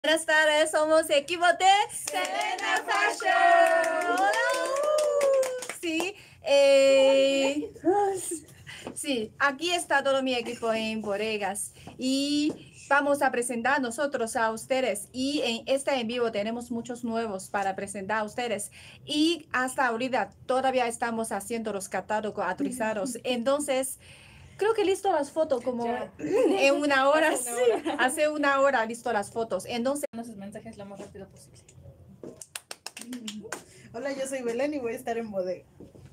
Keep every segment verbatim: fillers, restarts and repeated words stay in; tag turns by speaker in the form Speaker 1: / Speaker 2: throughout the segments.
Speaker 1: Buenas tardes, somos equipo de Selena Fashion. Hola. Sí, eh, sí, aquí está todo mi equipo en bodegas y vamos a presentar nosotros a ustedes. Y en este en vivo tenemos muchos nuevos para presentar a ustedes. Y hasta ahorita todavía estamos haciendo los catálogos autorizados. Entonces, creo que listo las fotos como
Speaker 2: Ya.
Speaker 1: en una hora,
Speaker 2: Hace
Speaker 1: sí,
Speaker 2: una hora.
Speaker 1: hace una hora listo las fotos. Entonces,
Speaker 2: Sus mensajes lo más rápido posible.
Speaker 3: Hola, yo soy Belén y voy a estar en bodega.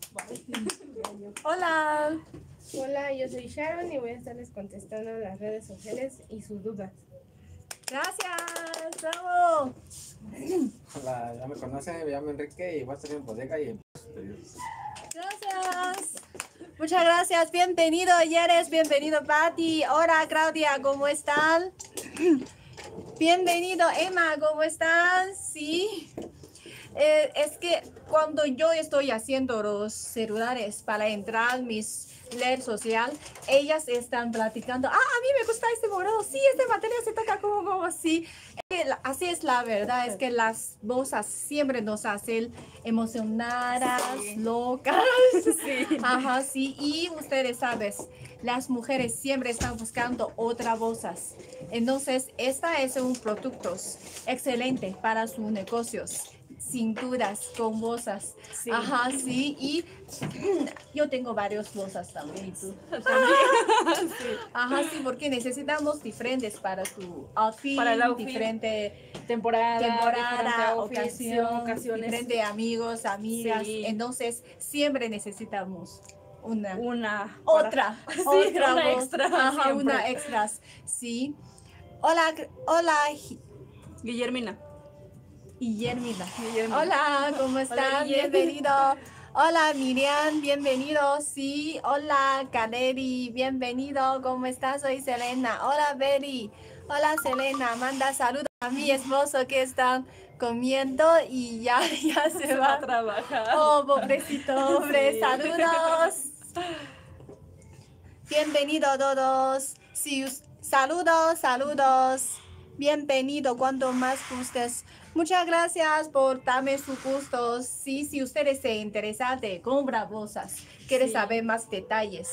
Speaker 1: hola.
Speaker 4: Hola, yo soy Sharon y voy a estarles contestando las redes sociales y sus dudas.
Speaker 1: Gracias, bravo.
Speaker 5: Hola, ya me conocen, me llamo Enrique y voy a estar en bodega y en pedidos.
Speaker 1: Gracias. Muchas gracias. Bienvenido, Yeres. Bienvenido, Patti. Hola, Claudia. ¿Cómo están? Bienvenido, Emma. ¿Cómo están? Sí. Eh, es que cuando yo estoy haciendo los celulares para entrar mis redes social, ellas están platicando. Ah, a mí me gusta este morado. Sí, este material se toca como, como así. Así es la verdad, es que las voces siempre nos hacen emocionadas,
Speaker 2: Sí.
Speaker 1: locas.
Speaker 2: Sí.
Speaker 1: Ajá, sí. Y ustedes saben, las mujeres siempre están buscando otras voces. Entonces, esta es un producto excelente para sus negocios. Sin dudas, con voces.
Speaker 2: Sí.
Speaker 1: Ajá, sí. Y yo tengo varios voces también. ¿Y tú?
Speaker 2: También. Sí.
Speaker 1: Ajá, sí, porque necesitamos diferentes para tu outfit,
Speaker 2: Para el outfit.
Speaker 1: diferente
Speaker 2: Temporada,
Speaker 1: temporada,
Speaker 2: diferente outfit,
Speaker 1: ocasión,
Speaker 2: ocasiones.
Speaker 1: diferente amigos, amigas.
Speaker 2: Sí.
Speaker 1: Entonces, siempre necesitamos una,
Speaker 2: Una.
Speaker 1: otra,
Speaker 2: para- Sí,
Speaker 1: otra
Speaker 2: una
Speaker 1: voz.
Speaker 2: extra.
Speaker 1: Ajá,
Speaker 2: siempre.
Speaker 1: una extras, sí. Hola, hola,
Speaker 2: Guillermina.
Speaker 1: Guillermina.
Speaker 2: Guillermina.
Speaker 1: Hola, ¿cómo están?
Speaker 2: Guillermo.
Speaker 1: Bienvenido. Hola, Miriam, bienvenido. Sí, hola, Kaderi, bienvenido. ¿Cómo estás? Soy Selena. Hola, Betty. Hola, Selena. Manda saludos a mi esposo que están comiendo y ya, ya se,
Speaker 2: Se va
Speaker 1: va.
Speaker 2: a trabajar.
Speaker 1: Oh, pobrecito hombre.
Speaker 2: Sí.
Speaker 1: Saludos. Bienvenido a todos. Sí, us- saludos, saludos. Bienvenido cuanto más gustes. Muchas gracias por darme sus gustos. Sí, si ustedes se interesan de compra bolsas, quiere
Speaker 2: Sí.
Speaker 1: saber más detalles.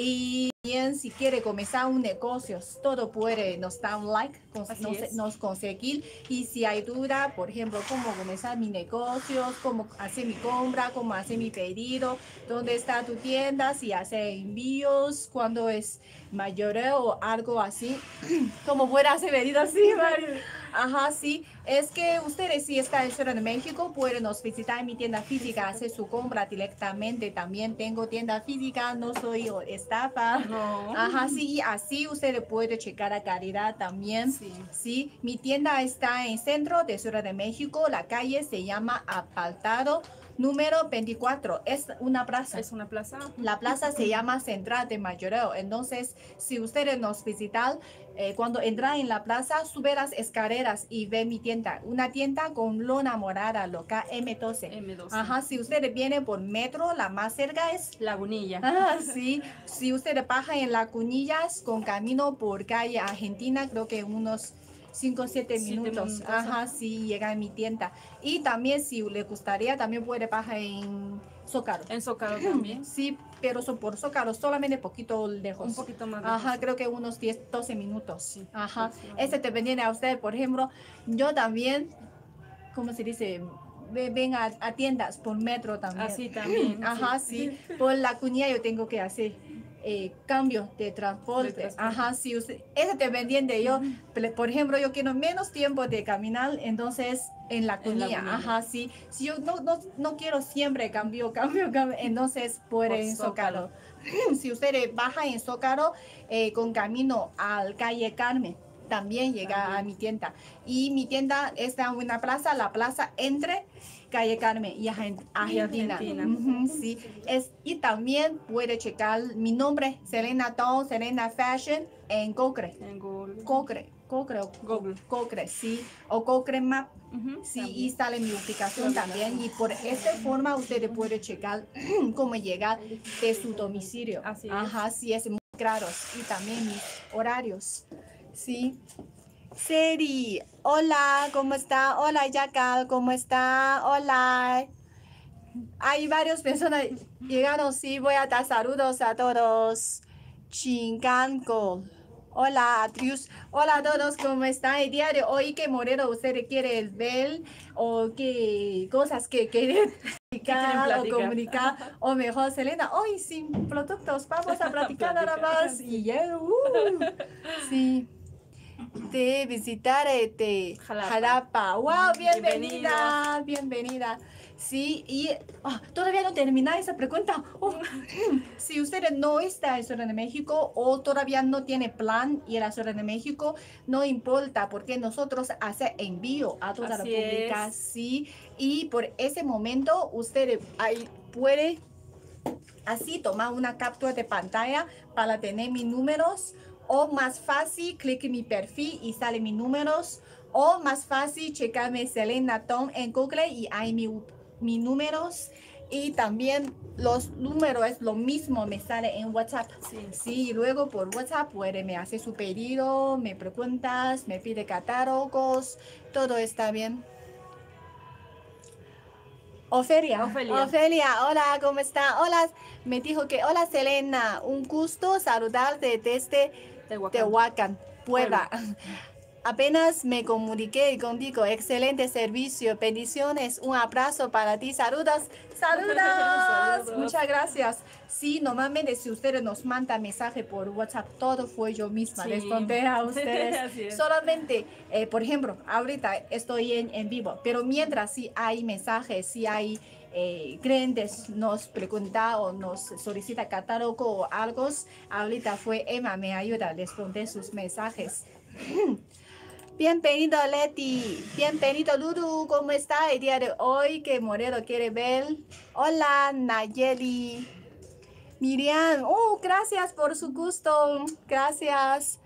Speaker 1: Y bien, si quiere comenzar un negocio, todo puede nos dar un like, nos,
Speaker 2: Así
Speaker 1: nos,
Speaker 2: es.
Speaker 1: nos conseguir. Y si hay duda, por ejemplo, cómo comenzar mi negocio, cómo hacer mi compra, cómo hacer mi pedido, dónde está tu tienda, si hace envíos, cuándo es mayoreo o algo así. Como puede hacer pedido así, Mario. Ajá, sí. Es que ustedes si están en Ciudad de México pueden nos visitar mi tienda física, hacer su compra directamente. También tengo tienda física, no soy estafa.
Speaker 2: No.
Speaker 1: Ajá, sí, y así ustedes pueden checar la calidad también.
Speaker 2: Sí.
Speaker 1: Sí, mi tienda está en centro de Ciudad de México, la calle se llama Apartado número veinticuatro, es una plaza.
Speaker 2: Es una plaza.
Speaker 1: La plaza se llama Central de Mayoreo. Entonces, si ustedes nos visitan, eh, cuando entran en la plaza, sube las escaleras y ve mi tienda. Una tienda con lona morada, local M doce.
Speaker 2: M doce.
Speaker 1: Ajá, si ustedes vienen por metro, la más cerca es...
Speaker 2: Lagunilla.
Speaker 1: Ah, sí. Si ustedes bajan en Lagunillas con camino por calle Argentina, creo que unos cinco o siete
Speaker 2: Siete
Speaker 1: minutos.
Speaker 2: minutos,
Speaker 1: Ajá,
Speaker 2: ajá.
Speaker 1: sí, llega a mi tienda. Y también si le gustaría, también puede bajar en Zócalo.
Speaker 2: En Zócalo también.
Speaker 1: Sí, pero so- por Zócalo solamente poquito lejos.
Speaker 2: Un poquito más lejos.
Speaker 1: Ajá, creo que unos diez, doce minutos.
Speaker 2: Sí,
Speaker 1: Ajá,
Speaker 2: aproximadamente.
Speaker 1: ese dependiente a usted. Por ejemplo, yo también, ¿cómo se dice? Ve- Ven a, a tiendas por metro también.
Speaker 2: Así también.
Speaker 1: Ajá, sí. Por la cuña yo tengo que hacer eh, cambio de transporte.
Speaker 2: De transporte.
Speaker 1: Ajá, sí. Usted, ese dependiente yo, ple- por ejemplo, yo quiero menos tiempo de caminar, entonces en la
Speaker 2: En la
Speaker 1: cuña.
Speaker 2: cuña.
Speaker 1: Ajá, sí. Si yo no, no, no quiero siempre cambio, cambio, cambio, entonces puede
Speaker 2: Por
Speaker 1: en
Speaker 2: Zócalo.
Speaker 1: Zócalo. Si ustedes bajan en Zócalo eh, con camino al calle Carmen, también llega
Speaker 2: También.
Speaker 1: a mi tienda. Y mi tienda está en una plaza, la plaza entre calle Carmen y Argen- Argentina.
Speaker 2: Argentina.
Speaker 1: Ujú, sí. Es, y también puede checar mi nombre, Selena Tong, Selena Fashion, en Cocre.
Speaker 2: En Google.
Speaker 1: Cocre, Cocre, o
Speaker 2: Google.
Speaker 1: Cocre, sí. O Cocre Map.
Speaker 2: Ujú,
Speaker 1: Sí,
Speaker 2: también.
Speaker 1: y sale mi ubicación también. Y por esta forma ustedes pueden checar cómo llegar de su domicilio.
Speaker 2: Así es.
Speaker 1: Ajá, sí, es muy claro. Y también mis horarios. Sí. Seri, hola, ¿cómo está? Hola, Yakal, ¿cómo está? Hola. Hay varias personas llegaron, sí, voy a dar saludos a todos. Chingango. Hola, Atrius. Hola a todos, ¿cómo están? El día de hoy, ¿qué modelo usted quiere ver? ¿O qué cosas que quiere platicar o
Speaker 2: platicar?
Speaker 1: comunicar? O mejor, Selena, hoy sin productos, vamos a platicar nada más. Y ya, uh, sí. De visitar este
Speaker 2: Jalapa.
Speaker 1: Jalapa. ¡Wow! Bienvenida,
Speaker 2: Bienvenido.
Speaker 1: bienvenida. Sí, y ah, todavía no termina esa pregunta. Oh, si usted no está en Ciudad de México o todavía no tiene plan ir a Ciudad de México, no importa porque nosotros hace envío a toda
Speaker 2: Así
Speaker 1: la República.
Speaker 2: es.
Speaker 1: Sí, y por ese momento usted ahí puede así tomar una captura de pantalla para tener mis números. O más fácil, clic en mi perfil y sale mis números. O más fácil, checarme Selena Tom en Google y hay mi, mis números. Y también los números es lo mismo, me sale en WhatsApp.
Speaker 2: Sí.
Speaker 1: Sí, luego por WhatsApp puede me hace su pedido, me preguntas, me pide catálogos, todo está bien. Ofelia.
Speaker 2: Ofelia.
Speaker 1: Ofelia, hola, ¿cómo está? Hola, me dijo que, hola Selena, un gusto saludarte desde
Speaker 2: Tehuacán.
Speaker 1: Tehuacán, Puebla. Apenas me comuniqué contigo, excelente servicio, bendiciones, un abrazo para ti, saludos, saludos,
Speaker 2: Saludos.
Speaker 1: muchas gracias. Sí, normalmente si ustedes nos mandan mensaje por WhatsApp, todo fue yo misma,
Speaker 2: Sí.
Speaker 1: responder a ustedes.
Speaker 2: Así es.
Speaker 1: Solamente, eh, por ejemplo, ahorita estoy en, en vivo, pero mientras sí hay mensajes, sí hay eh, clientes nos pregunta o nos solicita catálogo o algo, ahorita fue Emma, me ayuda a responder sus mensajes. Bienvenido Leti, bienvenido Lulu, ¿cómo está el día de hoy? ¿Qué modelo quiere ver? Hola Nayeli. Miriam, oh, gracias por su gusto, gracias.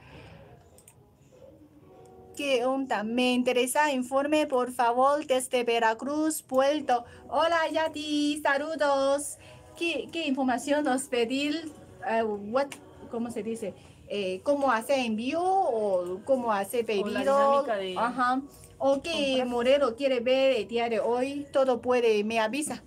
Speaker 1: ¿Qué onda? Me interesa informe, por favor, desde Veracruz, Puerto. Hola Yati, saludos. ¿Qué, qué información nos pedir? Uh, what, ¿Cómo se dice? Eh, ¿Cómo hacer envío o cómo hacer pedido?
Speaker 2: O la dinámica de
Speaker 1: Ajá. O qué
Speaker 2: comprar.
Speaker 1: modelo quiere ver el día de hoy, todo puede, me avisa.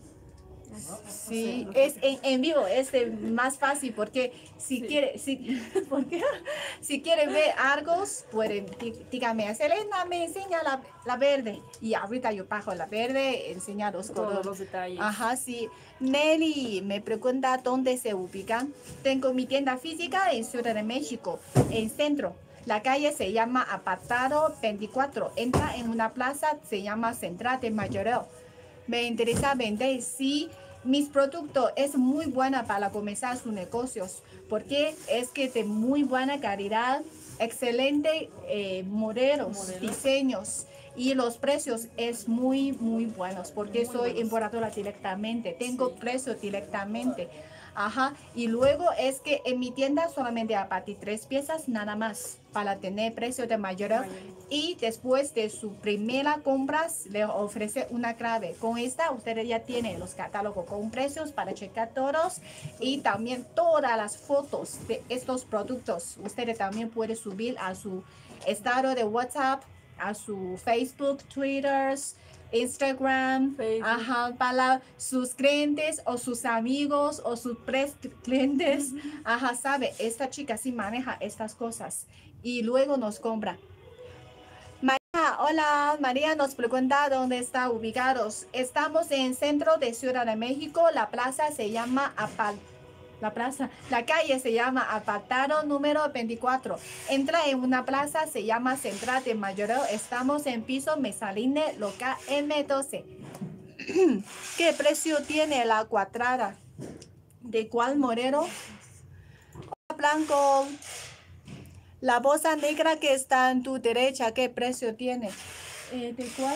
Speaker 1: Sí, es en, en vivo, es de más fácil porque si
Speaker 2: Sí.
Speaker 1: quiere, si, porque, si quiere ver algo, puede, dí- dígame, Selena me enseña la, la verde y ahorita yo bajo la verde, enseña los
Speaker 2: Todos
Speaker 1: colores.
Speaker 2: los detalles.
Speaker 1: Ajá, sí. Nelly me pregunta dónde se ubican. Tengo mi tienda física en Ciudad de México, en centro. La calle se llama Apartado veinticuatro. Entra en una plaza, se llama Central de Mayoreo. Me interesa vender, sí. Mis productos es muy buena para comenzar sus negocios porque es que de muy buena calidad, excelente eh, modelos,
Speaker 2: Modelos.
Speaker 1: diseños y los precios es muy muy buenos porque
Speaker 2: Muy
Speaker 1: soy
Speaker 2: buenos.
Speaker 1: importadora directamente, tengo
Speaker 2: Sí.
Speaker 1: precios directamente. Ajá, y luego es que en mi tienda solamente a partir de tres piezas nada más para tener precio de mayor.
Speaker 2: Mayor.
Speaker 1: Y después de su primera compra le ofrece una clave. Con esta ustedes ya tienen los catálogos con precios para checar todos y también todas las fotos de estos productos. Ustedes también pueden subir a su estado de WhatsApp, a su Facebook, Twitter, Instagram,
Speaker 2: Facebook.
Speaker 1: ajá, para sus clientes o sus amigos o sus pres clientes, ajá, sabe, esta chica sí maneja estas cosas y luego nos compra. María, hola, María nos pregunta dónde está ubicados. Estamos en el centro de Ciudad de México, la plaza se llama Apal. La plaza, la calle se llama Apartado número veinticuatro. Entra en una plaza, se llama Central de Mayoreo. Estamos en piso Mesaline, local M doce. ¿Qué precio tiene la cuadrada? ¿De cuál modelo? Hola, Blanco. La bolsa negra que está en tu derecha, ¿qué precio tiene? Eh, ¿De cuál?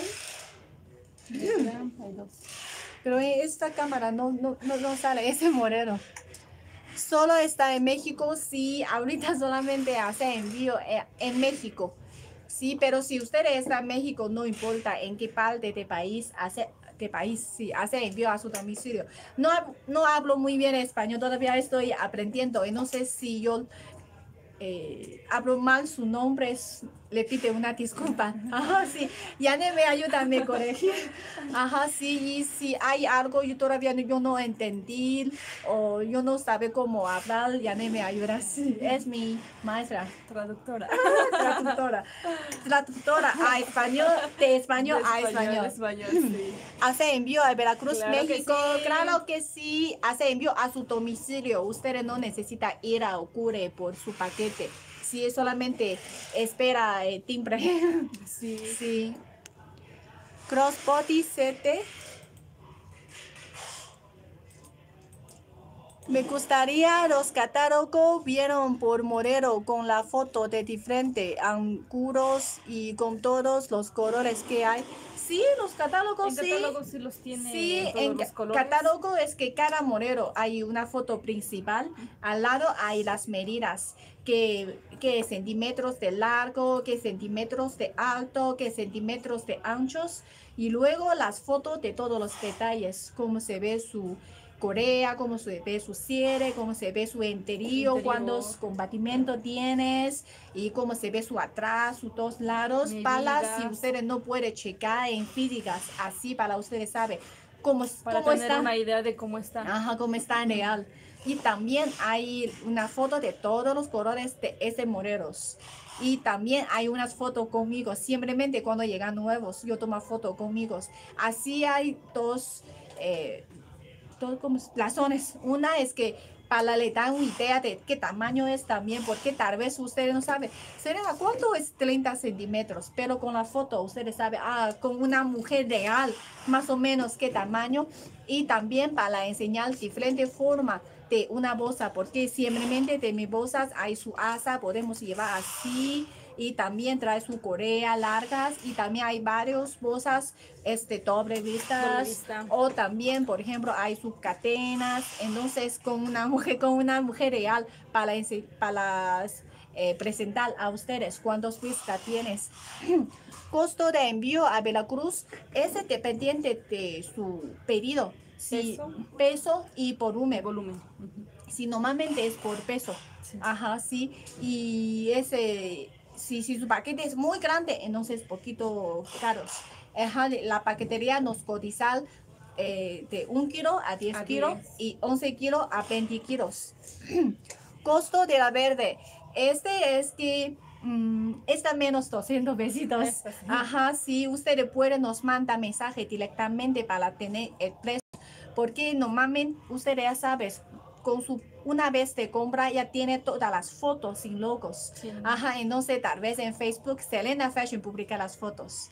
Speaker 1: Pero en esta cámara no, no, no, no sale ese modelo. Solo está en México, sí, ahorita solamente hace envío eh, en México. Sí, pero si usted está en México, no importa en qué parte de país hace, de país, sí, hace envío a su domicilio. No, hab- no hablo muy bien español, todavía estoy aprendiendo y no sé si yo eh, hablo mal su nombre, es- le pide una disculpa. Ajá, sí. Yane me ayuda a me corregir. Ajá, sí. Y si hay algo yo todavía no, yo no entendí o yo no sabe cómo hablar, Yane me ayuda. Sí, es mi maestra.
Speaker 2: Traductora.
Speaker 1: Traductora. Traductora a español, de español
Speaker 2: De
Speaker 1: a español.
Speaker 2: español, sí.
Speaker 1: Hace envío a Veracruz,
Speaker 2: Claro que
Speaker 1: México.
Speaker 2: sí.
Speaker 1: Claro que sí. Hace envío a su domicilio. Usted no necesita ir a Ocure por su paquete. Si solamente espera eh, timbre.
Speaker 2: Sí.
Speaker 1: Sí. Crossbody siete. Me gustaría los catálogos vieron por Morero con la foto de diferentes ángulos y con todos los colores que hay. Sí, los catálogos
Speaker 2: En
Speaker 1: sí.
Speaker 2: catálogo sí los tiene
Speaker 1: Sí,
Speaker 2: en todos
Speaker 1: en
Speaker 2: los colores.
Speaker 1: catálogo es que cada morero hay una foto principal, al lado hay las medidas, que, que centímetros de largo, que centímetros de alto, que centímetros de anchos, y luego las fotos de todos los detalles, cómo se ve su Corea, cómo se ve su cierre, cómo se ve su interior,
Speaker 2: Interior.
Speaker 1: cuántos compartimentos tienes y cómo se ve su atrás, sus dos lados, para si
Speaker 2: Medidas.
Speaker 1: ustedes no pueden checar en físicas, así para ustedes saben cómo,
Speaker 2: Para
Speaker 1: cómo
Speaker 2: tener
Speaker 1: está.
Speaker 2: una idea de cómo está.
Speaker 1: Ajá, cómo está en real. Y también hay una foto de todos los colores de ese moreros. Y también hay unas fotos conmigo. Simplemente cuando llegan nuevos, yo tomo fotos conmigo. Así hay dos, eh, dos como razones. Una es que para le dan una idea de qué tamaño es también, porque tal vez ustedes no saben, Serena, ¿cuánto es treinta centímetros? Pero con la foto ustedes saben, ah, con una mujer real, más o menos qué tamaño. Y también para enseñar diferente forma de una bolsa, porque simplemente de mis bolsas hay su asa, podemos llevar así, y también trae su correa largas, y también hay varios bolsas este doble vistas,
Speaker 2: Doble vista.
Speaker 1: o también por ejemplo hay sus cadenas. Entonces con una mujer con una mujer real para, ense- para eh, presentar a ustedes cuántos vistas tienes. Costo de envío a Veracruz es dependiente de su pedido, si
Speaker 2: Peso.
Speaker 1: peso y volumen.
Speaker 2: Volumen. Ujú.
Speaker 1: Si normalmente es por peso.
Speaker 2: Sí.
Speaker 1: Ajá, sí. Y ese, si, si su paquete es muy grande, entonces poquito caros. Ajá, la paquetería nos cotiza eh, de un kilo a diez
Speaker 2: A
Speaker 1: kilos
Speaker 2: diez.
Speaker 1: y once kilos a veinte kilos. Costo de la verde. Este es que mm, está menos doscientos pesitos.
Speaker 2: Esta sí.
Speaker 1: Ajá, sí. Ustedes pueden nos mandar mensaje directamente para tener el precio. Porque normalmente usted ya sabes, con su una vez de compra ya tiene todas las fotos sin logos.
Speaker 2: Sí.
Speaker 1: Ajá, entonces tal vez en Facebook Selena Fashion publica las fotos.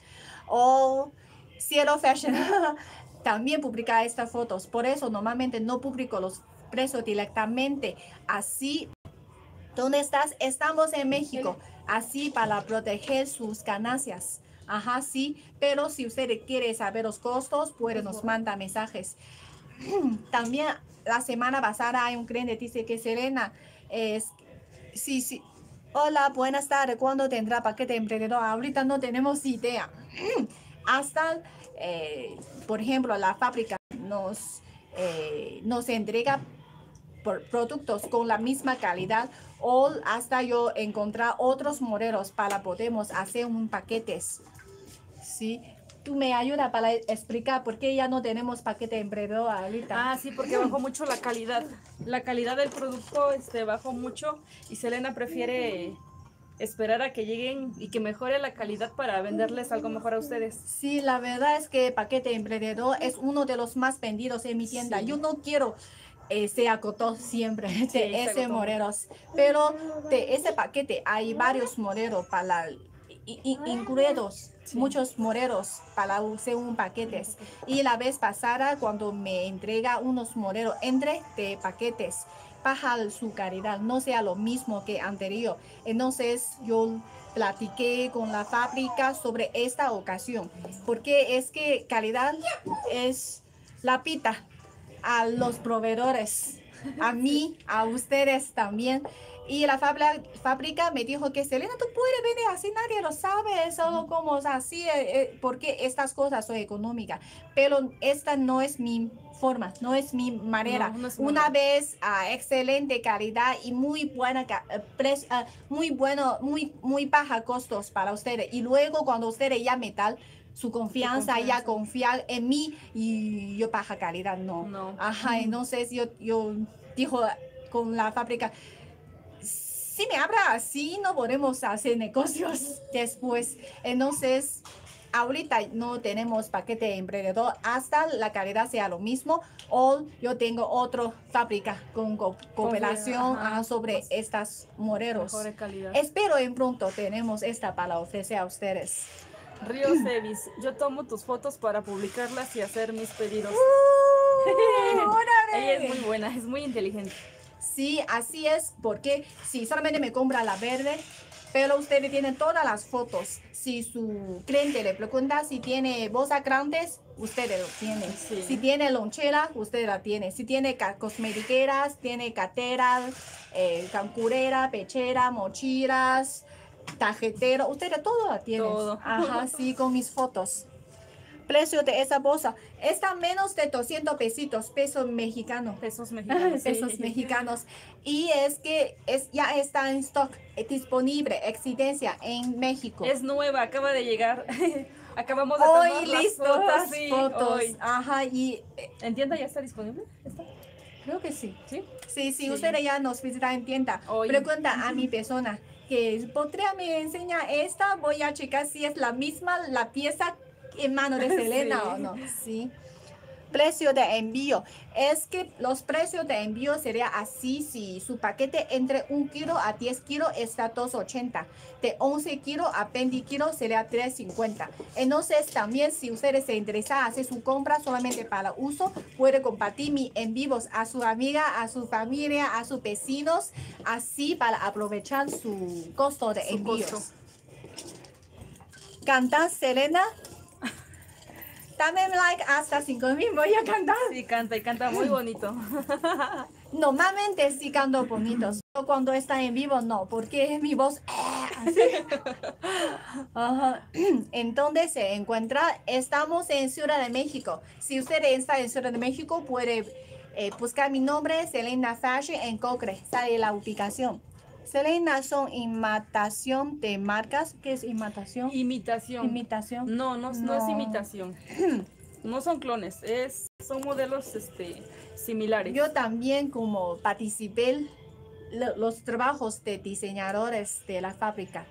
Speaker 1: O Cielo Fashion también publica estas fotos. Por eso normalmente no publico los precios directamente. Así, ¿dónde estás? Estamos en México. Así para proteger sus ganancias. Ajá, sí. Pero si usted quiere saber los costos, puede nos manda mensajes. También la semana pasada hay un cliente que dice que Serena es sí, sí. Hola, buenas tardes. ¿Cuándo tendrá paquete emprendedor? Ahorita no tenemos idea. Hasta, eh, por ejemplo, la fábrica nos, eh, nos entrega por productos con la misma calidad o hasta yo encontrar otros modelos para podemos hacer un paquetes. Sí. Tú me ayudas para explicar por qué ya no tenemos paquete emprendedor ahorita.
Speaker 2: Ah, sí, porque bajó mucho la calidad. La calidad del producto este, bajó mucho y Selena prefiere esperar a que lleguen y que mejore la calidad para venderles algo mejor a ustedes.
Speaker 1: Sí, la verdad es que paquete emprendedor es uno de los más vendidos en mi tienda.
Speaker 2: Sí.
Speaker 1: Yo no quiero eh, se agotó siempre de
Speaker 2: se
Speaker 1: ese
Speaker 2: agotó.
Speaker 1: modelos, pero de ese paquete hay varios modelos para i- i- incluidos.
Speaker 2: Sí.
Speaker 1: Muchos modelos para hacer un paquetes. Y la vez pasada cuando me entrega unos modelos entre de paquetes, baja su calidad, no sea lo mismo que anterior. Entonces yo platiqué con la fábrica sobre esta ocasión, porque es que calidad es la pita a los proveedores, a mí, a ustedes también. Y la fábrica, fábrica me dijo que Selena, tú puedes vender así, nadie lo sabe, solo como así, eh, eh, porque estas cosas son económicas. Pero esta no es mi forma, no es mi manera.
Speaker 2: No, no es
Speaker 1: Una
Speaker 2: manera.
Speaker 1: vez a excelente calidad y muy buena ca- eh, pres- ah, muy bueno, muy muy baja costos para ustedes. Y luego cuando ustedes ya metal su confianza, ya
Speaker 2: confianza.
Speaker 1: confiar en mí y yo baja calidad, no.
Speaker 2: No.
Speaker 1: Ajá, entonces yo, yo dijo con la fábrica, si me habla así, no podemos hacer negocios después. Entonces, ahorita no tenemos paquete de emprendedor hasta la calidad sea lo mismo o yo tengo otra fábrica con co- cooperación
Speaker 2: ajá,
Speaker 1: ah, sobre
Speaker 2: pues,
Speaker 1: estas moreros.
Speaker 2: Mejor calidad.
Speaker 1: Espero en pronto tenemos esta para ofrecer a ustedes.
Speaker 2: Río Sevis, yo tomo tus fotos para publicarlas y hacer mis pedidos. Ella es muy buena, es muy inteligente.
Speaker 1: Sí, así es, porque si solamente me compra la verde, pero ustedes tienen todas las fotos. Si su cliente le pregunta si tiene bolsas grandes, ustedes lo tienen.
Speaker 2: Sí.
Speaker 1: Si tiene lonchera, ustedes la tienen. Si tiene ca- cosmetiqueras, tiene carteras, eh, cancurera, pechera, mochilas, tarjetero, ustedes todo la tienen.
Speaker 2: Todo.
Speaker 1: Ajá, sí, con mis fotos. Precio de esa bolsa está menos de doscientos pesitos, pesos mexicanos.
Speaker 2: Pesos mexicanos.
Speaker 1: Pesos
Speaker 2: sí.
Speaker 1: mexicanos. Y es que es, ya está en stock, eh, disponible, existencia en México.
Speaker 2: Es nueva, acaba de llegar. Acabamos de
Speaker 1: Hoy
Speaker 2: tomar las
Speaker 1: listo,
Speaker 2: fotos.
Speaker 1: las
Speaker 2: Sí,
Speaker 1: fotos.
Speaker 2: hoy.
Speaker 1: Ajá, y eh,
Speaker 2: ¿En tienda ya está disponible? ¿Está?
Speaker 1: creo que sí.
Speaker 2: ¿Sí?
Speaker 1: Sí, sí,
Speaker 2: Sí.
Speaker 1: ustedes ya nos visitan en tienda.
Speaker 2: Hoy.
Speaker 1: Pregunta a mi persona que podría me enseñar esta, voy a checar si es la misma la pieza en mano de Selena
Speaker 2: Sí.
Speaker 1: o no. Sí. Precio de envío. Es que los precios de envío sería así si su paquete entre un kilo a diez kilos está dos ochenta. De once kilos a veinte kilos sería tres cincuenta. Entonces también si ustedes se interesan hacer su compra solamente para uso, puede compartir mi en vivos a su amiga, a su familia, a sus vecinos, así para aprovechar su costo de
Speaker 2: Su
Speaker 1: envíos.
Speaker 2: costo.
Speaker 1: Cantar Selena. Dame like hasta cinco mil, voy a cantar.
Speaker 2: Sí, canta y canta muy bonito.
Speaker 1: Normalmente sí canto bonitos, pero cuando está en vivo no, porque mi voz así. Ajá. ¿En dónde se encuentra? Estamos en Ciudad de México. Si usted está en Ciudad de México, puede eh, buscar mi nombre, Selena Fashion, en Cocre. Sale la ubicación. Selena son imitación de marcas. ¿Qué es imitación?
Speaker 2: Imitación.
Speaker 1: Imitación.
Speaker 2: No, no, no,
Speaker 1: No.
Speaker 2: es imitación. No son clones, es, son modelos este, similares.
Speaker 1: Yo también como participé lo- los trabajos de diseñadores de la fábrica.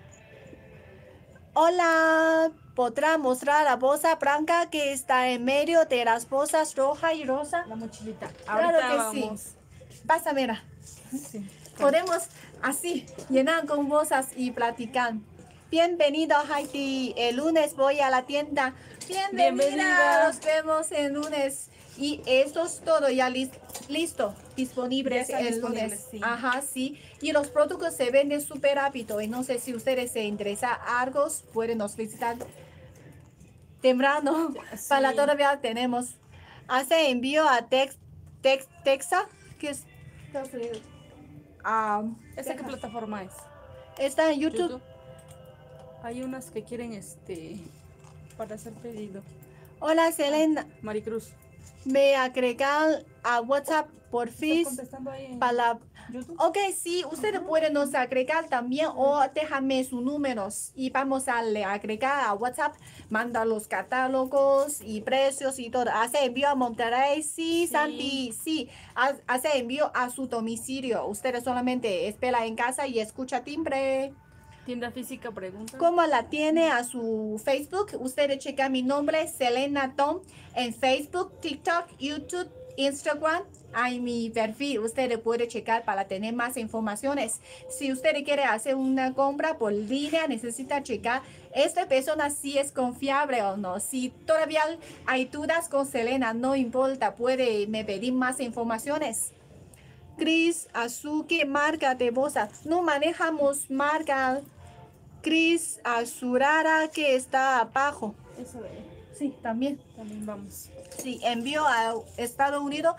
Speaker 1: Hola, ¿podrá mostrar la bolsa blanca que está en medio de las bolsas roja y rosa?
Speaker 2: La mochilita.
Speaker 1: Claro
Speaker 2: Ahorita
Speaker 1: que sí.
Speaker 2: vamos.
Speaker 1: Pásamela.
Speaker 2: Sí.
Speaker 1: Podemos así llenar con bolsas y platicar. Bienvenido a Haití. El lunes voy a la tienda. Bienvenida.
Speaker 2: Bienvenida.
Speaker 1: Nos vemos el lunes. Y esto es todo ya lis- listo, disponible
Speaker 2: Ya está
Speaker 1: el
Speaker 2: disponible,
Speaker 1: lunes.
Speaker 2: sí.
Speaker 1: Ajá, sí. Y los productos se venden súper rápido. Y no sé si ustedes se interesan algo, pueden nos visitar temprano.
Speaker 2: Sí.
Speaker 1: Para todavía tenemos. Hace envío a Tex, Tex, Texas, que es Estados Unidos. Ah,
Speaker 2: ¿Esa qué plataforma es?
Speaker 1: está en YouTube.
Speaker 2: YouTube. Hay unas que quieren este para hacer pedido.
Speaker 1: Hola Selena,
Speaker 2: Maricruz.
Speaker 1: me agregan a WhatsApp por
Speaker 2: ¿Estás
Speaker 1: fin
Speaker 2: contestando ahí en
Speaker 1: para...
Speaker 2: YouTube?
Speaker 1: Ok, sí, ustedes pueden nos agregar también o déjame sus números y vamos a le agregar a WhatsApp, manda los catálogos y precios y todo. Hace envío a Monterrey, sí,
Speaker 2: Sí.
Speaker 1: Santi, sí. Ha- Hace envío a su domicilio. Ustedes solamente espera en casa y escucha timbre.
Speaker 2: Tienda física pregunta.
Speaker 1: ¿Cómo la tiene a su Facebook? Ustedes checan mi nombre, Selena Tom, en Facebook, TikTok, YouTube, Instagram. Hay mi perfil. Ustedes pueden checar para tener más informaciones. Si usted quiere hacer una compra por línea, necesita checar esta persona si es confiable o no. Si todavía hay dudas con Selena, no importa, puede me pedir más informaciones. Cris, Azuki, marca de bolsa. No manejamos marca Cris Azurara que está abajo.
Speaker 2: Eso de,
Speaker 1: Sí, también.
Speaker 2: también vamos.
Speaker 1: Sí, envío a Estados Unidos.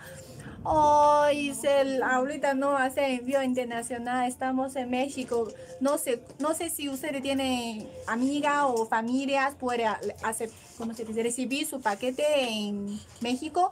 Speaker 1: Hoy se ahorita no hace envío internacional, estamos en México. No sé, no sé si ustedes tienen amigas o familias, puede hacer, ¿cómo se dice? Recibir su paquete en México.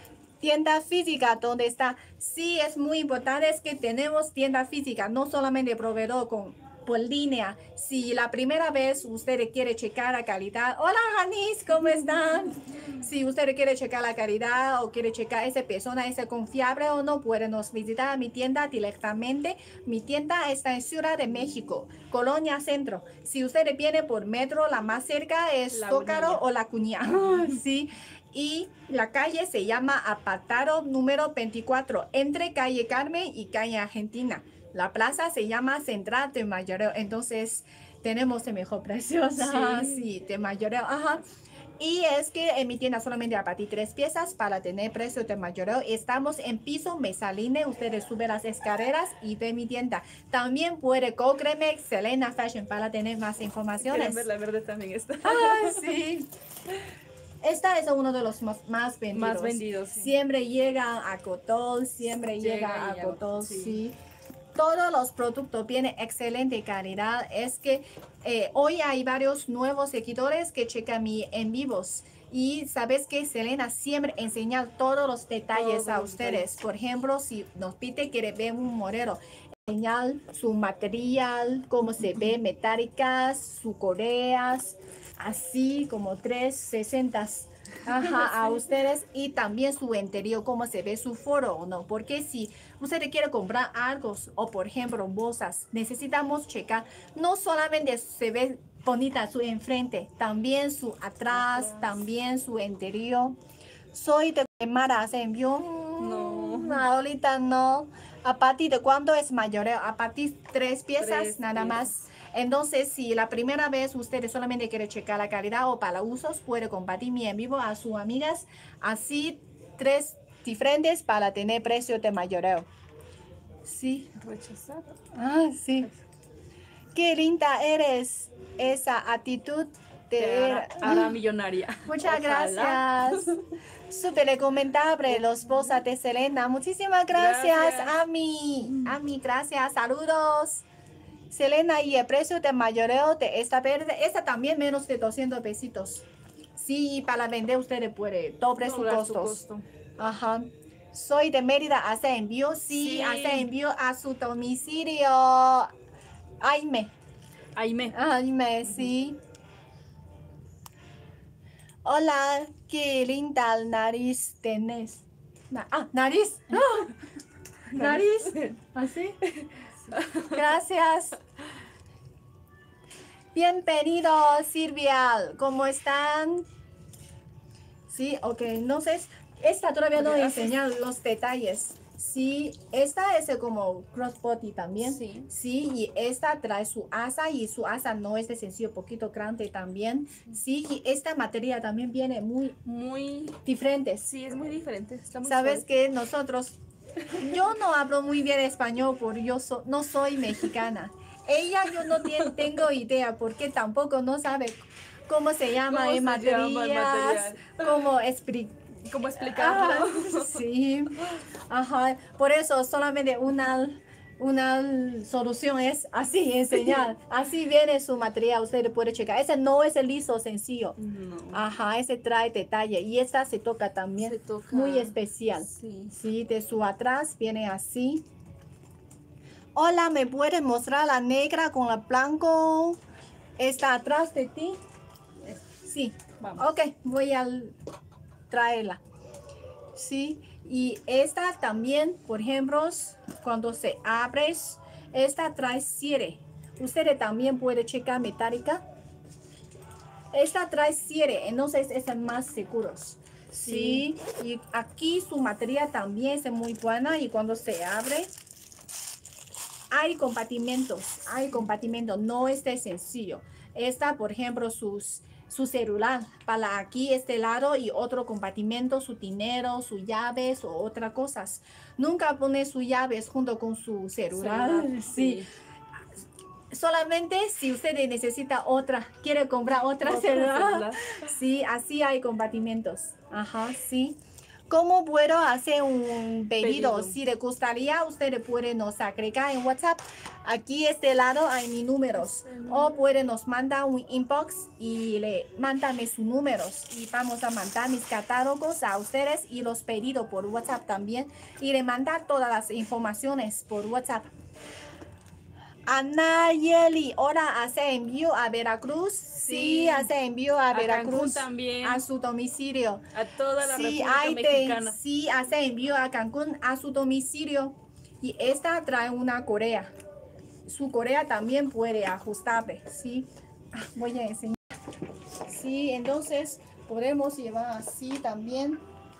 Speaker 1: Tienda física, ¿dónde está? Sí, es muy importante, es que tenemos tienda física, no solamente proveedor con por línea. Si la primera vez usted quiere checar la calidad, hola Janice, ¿cómo están? Si usted quiere checar la calidad o quiere checar esa persona es confiable o no, pueden nos visitar a mi tienda directamente. Mi tienda está en Ciudad de México, Colonia Centro. Si usted viene por metro, la más cerca es
Speaker 2: La
Speaker 1: Zócalo
Speaker 2: Unilla.
Speaker 1: o La Cuña. Sí. Y la calle se llama Apartado número veinticuatro, entre calle Carmen y calle Argentina. La plaza se llama Central de Mayoreo, entonces tenemos el mejor precio.
Speaker 2: Sí.
Speaker 1: Sí, de mayoreo, ajá. Y es que en mi tienda solamente a partir de tres piezas para tener precio de mayoreo. Estamos en piso Mesaline, ustedes suben las escaleras y ven mi tienda. También puede Cocremex, Selena Fashion para tener más informaciones.
Speaker 2: Quieren ver la verde también está.
Speaker 1: Ah, sí. Esta es uno de los más, más vendidos.
Speaker 2: Más vendidos, sí.
Speaker 1: Siempre llega a Cotol, siempre
Speaker 2: Llega
Speaker 1: llega,
Speaker 2: y
Speaker 1: a
Speaker 2: ya,
Speaker 1: Cotol,
Speaker 2: sí.
Speaker 1: sí. Todos los productos vienen excelente calidad. Es que eh, hoy hay varios nuevos seguidores que checan mi en vivos. Y sabes que Selena siempre enseña todos los detalles
Speaker 2: Todos
Speaker 1: a
Speaker 2: los
Speaker 1: ustedes.
Speaker 2: detalles.
Speaker 1: Por ejemplo, si nos pide que le vean un modelo, enseñar su material, cómo se ve, metálicas, su correas, así como trescientos sesenta. Ajá, a ustedes y también su interior, cómo se ve su foro o no, porque si usted quiere comprar algo o por ejemplo bolsas, necesitamos checar, no solamente se ve bonita su enfrente, también su atrás,
Speaker 2: Atrás.
Speaker 1: también su interior. Soy de Guatemala, ¿se envió?
Speaker 2: No.
Speaker 1: Ahorita no. ¿A partir de cuándo es mayoreo? A partir de tres piezas,
Speaker 2: Tres
Speaker 1: nada
Speaker 2: piezas.
Speaker 1: más. Entonces, si la primera vez ustedes solamente quieren checar la calidad o para usos, puede compartir mi en vivo a sus amigas. Así, tres diferentes para tener precio de mayoreo. Sí.
Speaker 2: Rechazado.
Speaker 1: Ah, sí. Qué linda eres. Esa actitud de...
Speaker 2: Te hará, hará millonaria.
Speaker 1: Muchas
Speaker 2: Ojalá.
Speaker 1: gracias. Súper recomendable los esposa de Selena. Muchísimas gracias,
Speaker 2: Gracias.
Speaker 1: Ami. Ami, gracias. Saludos. Selena, y el precio de mayoreo de esta verde, esta también menos de doscientos pesitos. Sí, para vender ustedes puede doble su
Speaker 2: Doblar su
Speaker 1: costos.
Speaker 2: costo.
Speaker 1: Ajá. Soy de Mérida, hace envío. Sí,
Speaker 2: Sí.
Speaker 1: hace envío a su domicilio. Aime.
Speaker 2: Aime.
Speaker 1: Aime, sí. Hola, qué linda nariz tenés. Na- ah, nariz. ¡Ah! Nariz. ¿Así? Gracias. Bienvenido, Silvia. ¿Cómo están? Sí, ok. No sé, esta todavía no
Speaker 2: Gracias.
Speaker 1: enseña los detalles. Sí, esta es como crossbody también.
Speaker 2: Sí.
Speaker 1: Sí, y esta trae su asa y su asa no es de sencillo, poquito grande también. Sí, y esta materia también viene muy
Speaker 2: Muy.
Speaker 1: diferente.
Speaker 2: Sí, es muy diferente. Está muy
Speaker 1: Sabes
Speaker 2: suave.
Speaker 1: que nosotros, yo no hablo muy bien español porque yo so- no soy mexicana. Ella yo no tien- tengo idea porque tampoco no sabe cómo se llama
Speaker 2: ¿Cómo
Speaker 1: en
Speaker 2: se llama el
Speaker 1: materias,
Speaker 2: material?
Speaker 1: cómo explicar.
Speaker 2: ¿Cómo explicarlo?
Speaker 1: Sí, ajá, por eso solamente una, una solución es así, enseñar. Así viene su material, usted puede checar. Ese no es el liso sencillo.
Speaker 2: No.
Speaker 1: Ajá, ese trae detalle y esta se toca también.
Speaker 2: Se toca.
Speaker 1: Muy especial.
Speaker 2: Sí.
Speaker 1: Sí, de su atrás viene así. Hola, ¿me puedes mostrar la negra con la blanco? ¿Está atrás de ti? Sí.
Speaker 2: Vamos.
Speaker 1: Ok, voy a traerla. Sí, y esta también, por ejemplo, cuando se abre, esta trae cierre. Ustedes también pueden checar metálica. Esta trae cierre, entonces es el más seguros. Sí. Y aquí su material también es muy buena y cuando se abre hay compartimentos, hay compartimentos, no es de sencillo. Esta, por ejemplo, sus, su celular para aquí este lado y otro compartimento, su dinero, sus llaves o otras cosas. Nunca pone sus llaves junto con su celular.
Speaker 2: Celular,
Speaker 1: Sí. solamente si usted necesita otra, quiere comprar otra
Speaker 2: Otra
Speaker 1: celular.
Speaker 2: celular.
Speaker 1: Sí, así hay compartimentos. Ajá, sí. ¿Cómo puedo hacer un pedido?
Speaker 2: Pedido.
Speaker 1: Si le gustaría, usted puede nos agregar en WhatsApp. Aquí este lado hay mis números. O puede nos mandar un inbox y le mándame sus números. Y vamos a mandar mis catálogos a ustedes y los pedidos por WhatsApp también. Y le mandar todas las informaciones por WhatsApp. Anayeli, ahora hace envío a Veracruz. Sí,
Speaker 2: Sí.
Speaker 1: hace envío a,
Speaker 2: A
Speaker 1: Veracruz.
Speaker 2: Cancún también.
Speaker 1: A su domicilio.
Speaker 2: A toda la
Speaker 1: Sí,
Speaker 2: República
Speaker 1: hay te-
Speaker 2: Mexicana.
Speaker 1: sí, hace envío a Cancún a su domicilio. Y esta trae una correa. Su correa también puede ajustable. Sí, Ah, voy a enseñar. Sí, entonces podemos llevar así también.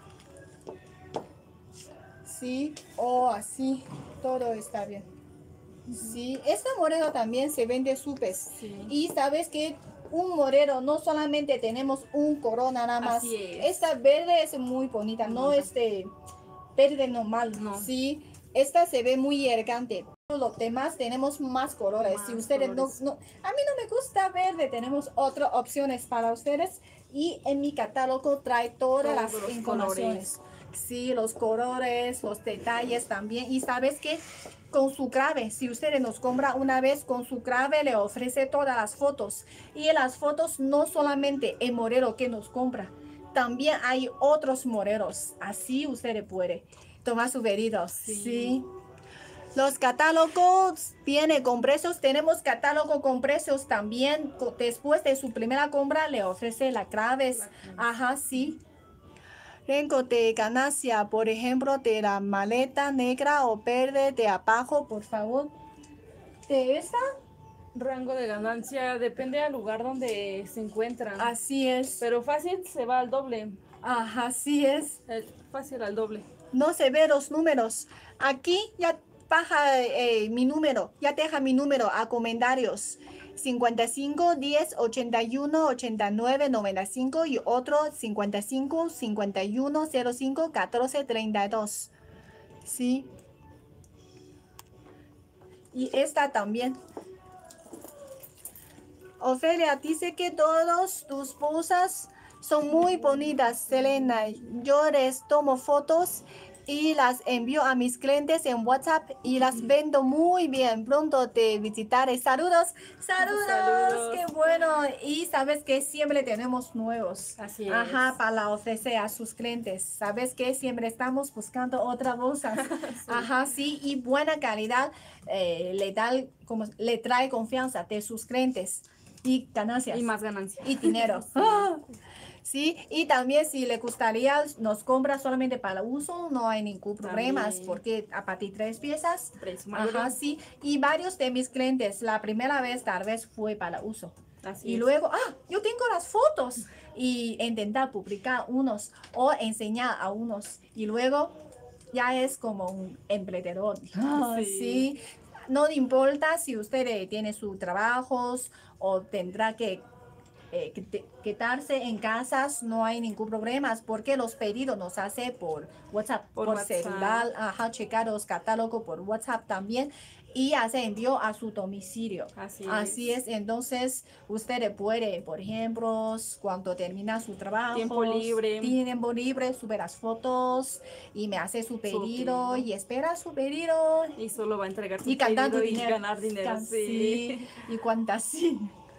Speaker 1: Sí, o así. Todo está bien. Sí, este modelo también se vende súper.
Speaker 2: Sí.
Speaker 1: Y sabes que un modelo no solamente tenemos un corona nada más.
Speaker 2: Así es.
Speaker 1: Esta verde es muy bonita, no
Speaker 2: Bonita.
Speaker 1: este verde normal.
Speaker 2: No.
Speaker 1: Sí, esta se ve muy elegante. Los demás tenemos más colores.
Speaker 2: Más
Speaker 1: si ustedes
Speaker 2: colores.
Speaker 1: no, no, a mí no me gusta verde, tenemos otras opciones para ustedes. Y en mi catálogo trae todas
Speaker 2: Todos
Speaker 1: las
Speaker 2: los
Speaker 1: informaciones. Sí, los colores, los detalles también. Y sabes que con su clave, si ustedes nos compra una vez con su clave, le ofrece todas las fotos. Y en las fotos no solamente el modelo que nos compra, también hay otros modelos. Así ustedes pueden tomar sus pedidos.
Speaker 2: Sí.
Speaker 1: Sí. Los catálogos vienen con precios. Tenemos catálogo con precios también. Co- Después de su primera compra le ofrece las claves. Ajá, sí. Rango de ganancia, por ejemplo, de la maleta negra o verde de abajo, por favor. De esta,
Speaker 2: Rango de ganancia depende del lugar donde se encuentran.
Speaker 1: así es.
Speaker 2: Pero fácil se va al doble.
Speaker 1: Ajá, así es.
Speaker 2: Eh, Fácil al doble.
Speaker 1: No se ve los números. Aquí ya baja eh, mi número, ya deja mi número a comentarios. cincuenta y cinco, diez, ochenta y uno, ochenta y nueve, noventa y cinco y otro cincuenta y cinco, cincuenta y uno, cero cinco, catorce, treinta y dos. Sí. Y esta también. Ofelia dice que todas tus bolsas son muy bonitas, Selena. Yo les tomo fotos y las envío a mis clientes en WhatsApp y las vendo muy bien. Pronto te visitaré. Saludos, saludos,
Speaker 2: Saludos.
Speaker 1: qué bueno. Y sabes que siempre tenemos nuevos.
Speaker 2: Así es.
Speaker 1: Ajá, para ofrecer a sus clientes. Sabes que siempre estamos buscando otra bolsa. Ajá, sí, y buena calidad eh, le, da, como, le trae confianza de sus clientes y ganancias
Speaker 2: Y más ganancia.
Speaker 1: y dinero. Sí, y también si le gustaría, nos compra solamente para uso, no hay ningún problema,
Speaker 2: También.
Speaker 1: porque a partir de tres piezas,
Speaker 2: Precio mayor.
Speaker 1: ajá, sí, y varios de mis clientes, la primera vez tal vez fue para uso.
Speaker 2: Así
Speaker 1: Y
Speaker 2: es.
Speaker 1: luego, ah, yo tengo las fotos y intentar publicar unos o enseñar a unos. Y luego ya es como un emprendedor. Ah,
Speaker 2: Sí.
Speaker 1: sí. No importa si usted eh, tiene sus trabajos o tendrá que eh, que- quedarse en casas, no hay ningún problema porque los pedidos nos hace por WhatsApp,
Speaker 2: Por
Speaker 1: por,
Speaker 2: WhatsApp.
Speaker 1: celular, ajá, checar los catálogos por WhatsApp también y hace envío a su domicilio.
Speaker 2: Así,
Speaker 1: Así es, entonces usted puede, por ejemplo, cuando termina su trabajo,
Speaker 2: Tiempo libre.
Speaker 1: tiempo libre, sube las fotos y me hace su pedido
Speaker 2: pedido.
Speaker 1: y espera su pedido
Speaker 2: Y solo va a entregar su
Speaker 1: y cantar tu
Speaker 2: pedido y
Speaker 1: dinero.
Speaker 2: ganar dinero.
Speaker 1: Can-
Speaker 2: Sí.
Speaker 1: sí, y cuántas sí.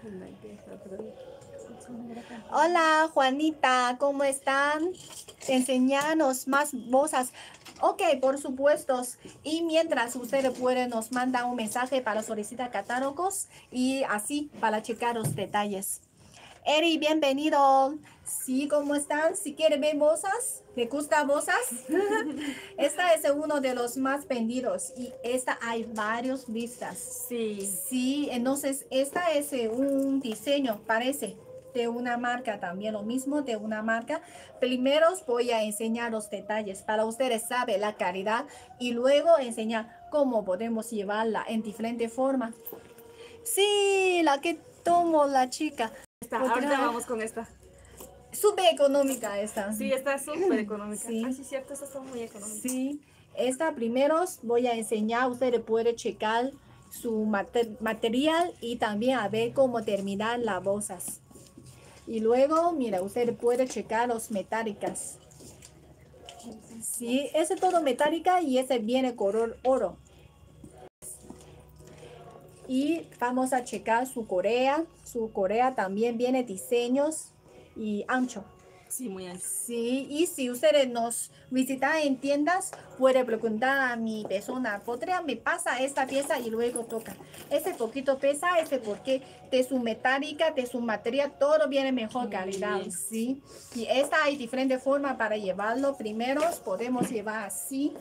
Speaker 1: Hola Juanita, ¿cómo están? Enseñanos más bolsas. Ok, por supuesto. Y mientras ustedes pueden nos mandar un mensaje para solicitar catálogos y así para checar los detalles. Eri, bienvenido. Sí, ¿cómo están? Si quieren ver bolsas, ¿te gusta bolsas? Esta es uno de los más vendidos y esta hay varios listas.
Speaker 2: Sí.
Speaker 1: Sí, entonces esta es eh, un diseño, parece, de una marca también, lo mismo de una marca. Primero os voy a enseñar los detalles para ustedes saben la calidad y luego enseñar cómo podemos llevarla en diferente forma. Sí, la que tomó la chica.
Speaker 2: Esta,
Speaker 1: Porque
Speaker 2: ahorita
Speaker 1: no-
Speaker 2: vamos con esta.
Speaker 1: Súper económica esta.
Speaker 2: Sí, esta es súper económica.
Speaker 1: Sí.
Speaker 2: Ah, sí, cierto, esta está muy económica.
Speaker 1: Sí, esta primero os voy a enseñar, ustedes pueden checar su mater- material y también a ver cómo terminar las bolsas. Y luego, mira, usted puede checar los metálicas. Sí, ese es todo metálica y ese viene color oro. Y vamos a checar su correa. Su correa también viene diseños y ancho.
Speaker 2: Sí, muy ancho.
Speaker 1: Sí, y si ustedes nos visitan en tiendas, puede preguntar a mi persona, ¿podría me pasa esta pieza y luego toca? Ese poquito pesa, ese porque de su metálica, de su material, todo viene mejor
Speaker 2: Muy
Speaker 1: calidad,
Speaker 2: bien.
Speaker 1: sí. Y esta hay diferentes formas para llevarlo. Primero podemos llevar así.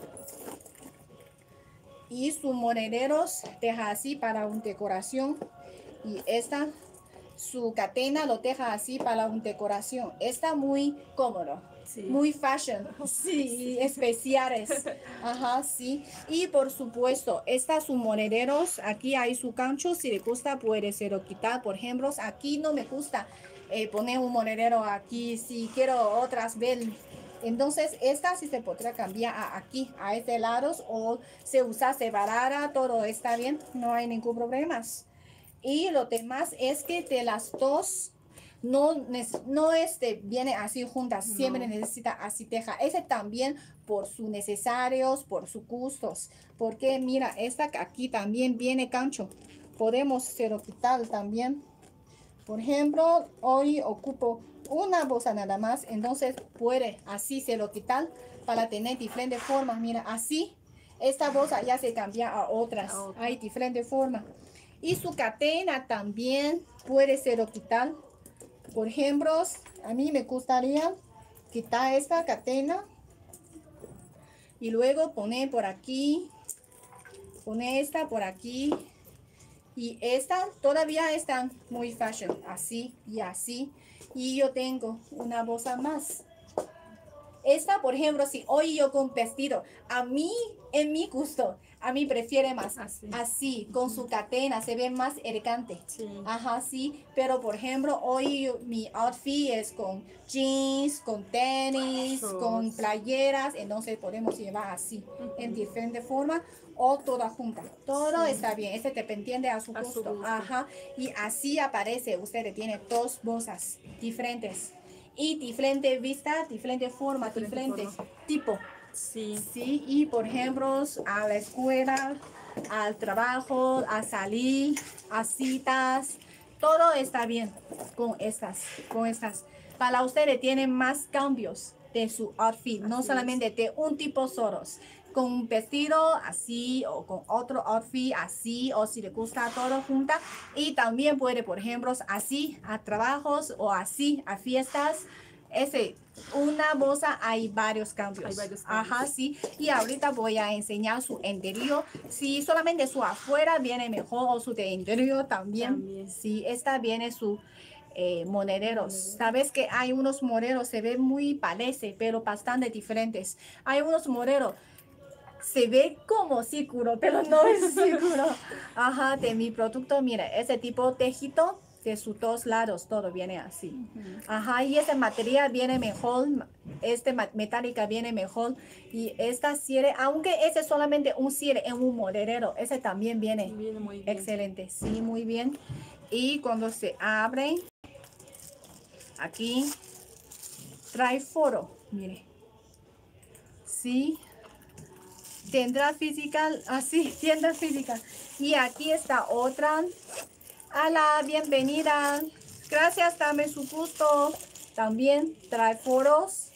Speaker 1: Y sus monederos deja así para una decoración. Y esta, su cadena lo deja así para una decoración. Está muy cómodo.
Speaker 2: Sí.
Speaker 1: Muy fashion, sí, especiales. Ajá, sí. Y por supuesto, estas sus monederos, aquí hay su gancho, si le gusta puede ser o quitar. Por ejemplo, aquí no me gusta eh, poner un monedero aquí, si quiero otras ver. Entonces, esta sí se podrá cambiar a aquí, a este lado, o se usa separada, todo está bien, no hay ningún problema. Y lo demás es que de las dos, no, nes- no este, viene así juntas,
Speaker 2: No.
Speaker 1: siempre necesita así teja. Ese también por sus necesarios, por sus gustos. Porque mira, esta aquí también viene gancho. Podemos se lo quitar también. Por ejemplo, hoy ocupo una bolsa nada más, entonces puede así se lo quitar para tener diferentes formas. Mira, así esta bolsa ya se cambia a otras.
Speaker 2: A otra.
Speaker 1: Hay diferentes formas. Y su cadena también puede se lo quitar. Por ejemplo, a mí me gustaría quitar esta cadena y luego poner por aquí, poner esta por aquí. Y esta todavía están muy fashion, así y así. Y yo tengo una bolsa más. Esta, por ejemplo, si hoy yo con vestido, a mí, en mi gusto, a mí prefiere más
Speaker 2: Así.
Speaker 1: así, con su cadena, se ve más elegante.
Speaker 2: Sí.
Speaker 1: Ajá, sí. Pero, por ejemplo, hoy yo- mi outfit es con jeans, con tenis,
Speaker 2: Shorts.
Speaker 1: con playeras. Entonces podemos llevar así, en diferente forma o toda junta. Todo
Speaker 2: Sí.
Speaker 1: está bien. Este dependiente a su
Speaker 2: A su
Speaker 1: gusto.
Speaker 2: gusto.
Speaker 1: Ajá. Y así aparece, usted tiene dos bolsas diferentes. Y diferente vista, diferente forma,
Speaker 2: Diferente
Speaker 1: diferente,
Speaker 2: forma.
Speaker 1: tipo.
Speaker 2: Sí.
Speaker 1: Sí, y por ejemplo, a la escuela, al trabajo, a salir, a citas, todo está bien con estas, con estas. Para ustedes tienen más cambios de su outfit, no
Speaker 2: Así
Speaker 1: solamente de un tipo solos. Con un vestido así o con otro outfit así o si le gusta todo junta y también puede por ejemplo así a trabajos o así a fiestas. Ese, una bolsa hay varios cambios.
Speaker 2: Hay varios cambios.
Speaker 1: Ajá, sí. Y ahorita voy a enseñar su interior. Si solamente su afuera viene mejor o su de interior también.
Speaker 2: También.
Speaker 1: Sí, esta viene su eh, monederos.
Speaker 2: Monedero.
Speaker 1: Sabes que hay unos modelos, se ven muy parece, pero bastante diferentes. Hay unos modelos, se ve como círculo, pero no es círculo. Ajá, de mi producto, mira, ese tipo tejito de sus dos lados, todo viene así. Ajá, y ese material viene mejor, este ma- metálica viene mejor. Y esta cierre, aunque ese es solamente un cierre en un modelero, ese también viene
Speaker 2: Viene muy bien.
Speaker 1: excelente, sí, muy bien. Y cuando se abre, aquí trae foro, mire. Sí, tendrá física, así, tienda física. Y aquí está otra. Hola, bienvenida. Gracias, dame su gusto. También trae foros.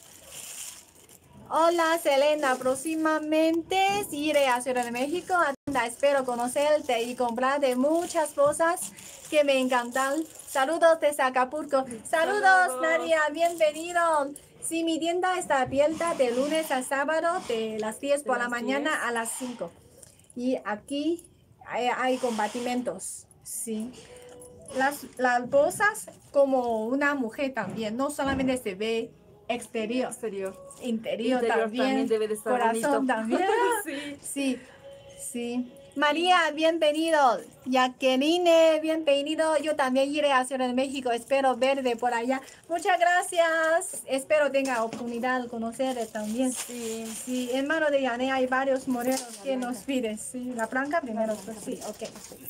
Speaker 1: Hola, Selena. Próximamente iré a Ciudad de México. Anda, espero conocerte y comprarte muchas cosas que me encantan. Saludos desde Acapulco. Saludos,
Speaker 2: Saludos.
Speaker 1: Nadia. Bienvenido. Sí, mi tienda está abierta de lunes a sábado, de las diez
Speaker 2: De
Speaker 1: por la
Speaker 2: las
Speaker 1: mañana
Speaker 2: diez.
Speaker 1: a las cinco. Y aquí hay, hay compartimentos. Sí. Las, las bolsas como una mujer también, no solamente se ve exterior,
Speaker 2: Exterior.
Speaker 1: interior,
Speaker 2: Interior
Speaker 1: también,
Speaker 2: también debe de estar
Speaker 1: corazón
Speaker 2: bonito.
Speaker 1: también.
Speaker 2: Sí.
Speaker 1: Sí, sí. María, bienvenido. Jacqueline, bienvenido. Yo también iré a Ciudad de México. Espero verte por allá. Muchas gracias. Espero tenga oportunidad de conocerle también.
Speaker 2: Sí.
Speaker 1: Sí, en mano de Yané hay varios morenos que nos piden. Sí, la blanca primero. Pues sí, ok.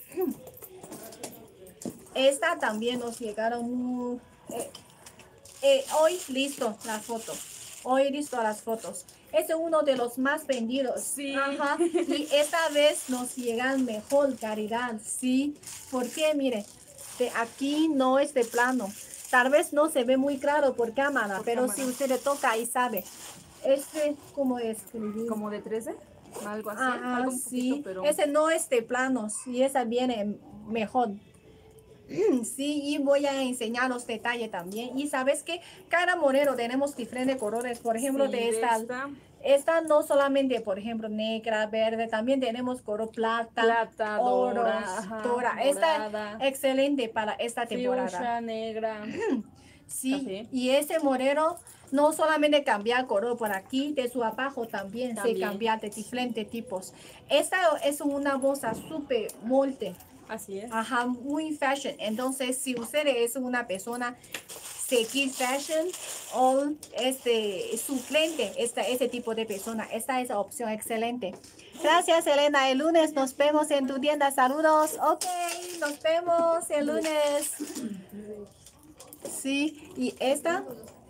Speaker 1: Esta también nos llegaron muy- eh, eh, hoy listo las fotos. Hoy listo las fotos. Este es uno de los más vendidos.
Speaker 2: Sí.
Speaker 1: Ajá. Y esta vez nos llegan mejor calidad. Sí. Porque mire, de aquí no es de plano. Tal vez no se ve muy claro por cámara,
Speaker 2: Por
Speaker 1: pero
Speaker 2: cámara.
Speaker 1: si usted le toca ahí sabe. Este, ¿cómo escribir?
Speaker 2: Como de trece, algo así,
Speaker 1: Ajá,
Speaker 2: algo un poquito,
Speaker 1: sí.
Speaker 2: pero
Speaker 1: Ese no es de planos y esa viene mejor. Sí, y voy a enseñar los detalles también. Y sabes que cada moreno tenemos diferentes colores. Por ejemplo,
Speaker 2: sí,
Speaker 1: de esta,
Speaker 2: esta,
Speaker 1: esta no solamente, por ejemplo, negra, verde, también tenemos color plata,
Speaker 2: plata,
Speaker 1: oro,
Speaker 2: dora, ajá,
Speaker 1: dora. Esta
Speaker 2: dorada,
Speaker 1: excelente para esta temporada.
Speaker 2: fuchsia, negra,
Speaker 1: Sí,
Speaker 2: café.
Speaker 1: y ese moreno no solamente cambia color por aquí, de su abajo también,
Speaker 2: También.
Speaker 1: se cambia de diferentes tipos. Esta es una bolsa súper molde.
Speaker 2: Así es.
Speaker 1: Ajá, muy fashion. Entonces, si usted es una persona seguir fashion o este suplente, esta, ese tipo de persona, esta es la opción excelente. Gracias, Elena. El lunes nos vemos en tu tienda. Saludos. Ok, nos vemos el lunes. Sí, y esta,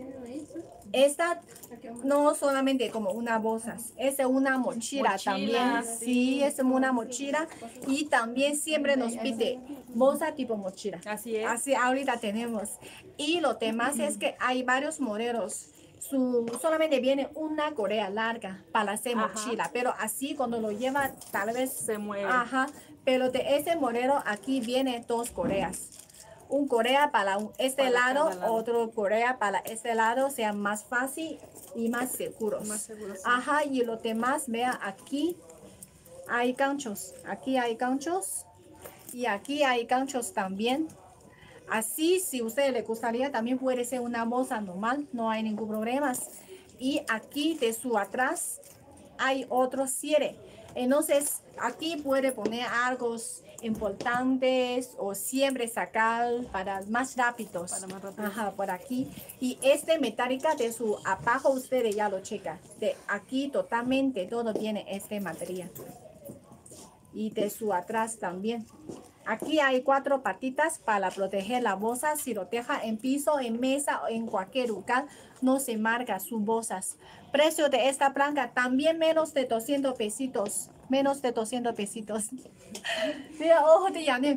Speaker 1: esta no solamente como una bolsa, es una mochila,
Speaker 2: Mochila,
Speaker 1: también.
Speaker 2: sí.
Speaker 1: Sí, es una mochila y también siempre nos pide bolsa tipo mochila.
Speaker 2: Así es.
Speaker 1: Así ahorita tenemos. Y lo demás es que hay varios modelos. Su, solamente viene una correa larga para hacer
Speaker 2: Ajá.
Speaker 1: mochila, pero así cuando lo lleva tal vez
Speaker 2: Se mueve.
Speaker 1: Ajá, pero de ese modelo aquí viene dos coreas. Un corea para un- este
Speaker 2: Para
Speaker 1: lado,
Speaker 2: cada lado.
Speaker 1: otro corea para este lado, sea más fácil y más seguros.
Speaker 2: Más seguros, sí.
Speaker 1: Ajá, y lo demás, vea aquí hay ganchos, aquí hay ganchos y aquí hay ganchos también. Así, si a usted le gustaría, también puede ser una bolsa normal, no hay ningún problema. Y aquí de su atrás hay otro cierre. Entonces, aquí puede poner algo importantes o siempre sacar para más rápidos.
Speaker 2: Para más rápido.
Speaker 1: Ajá, por aquí. Y este metálica de su abajo, ustedes ya lo checan. De aquí totalmente todo viene este material. Y de su atrás también. Aquí hay cuatro patitas para proteger la bolsa. Si lo deja en piso, en mesa o en cualquier lugar, no se marca sus bolsas. Precio de esta blanca también menos de doscientos pesitos. Menos de doscientos pesitos. Mira, ojo de Yané.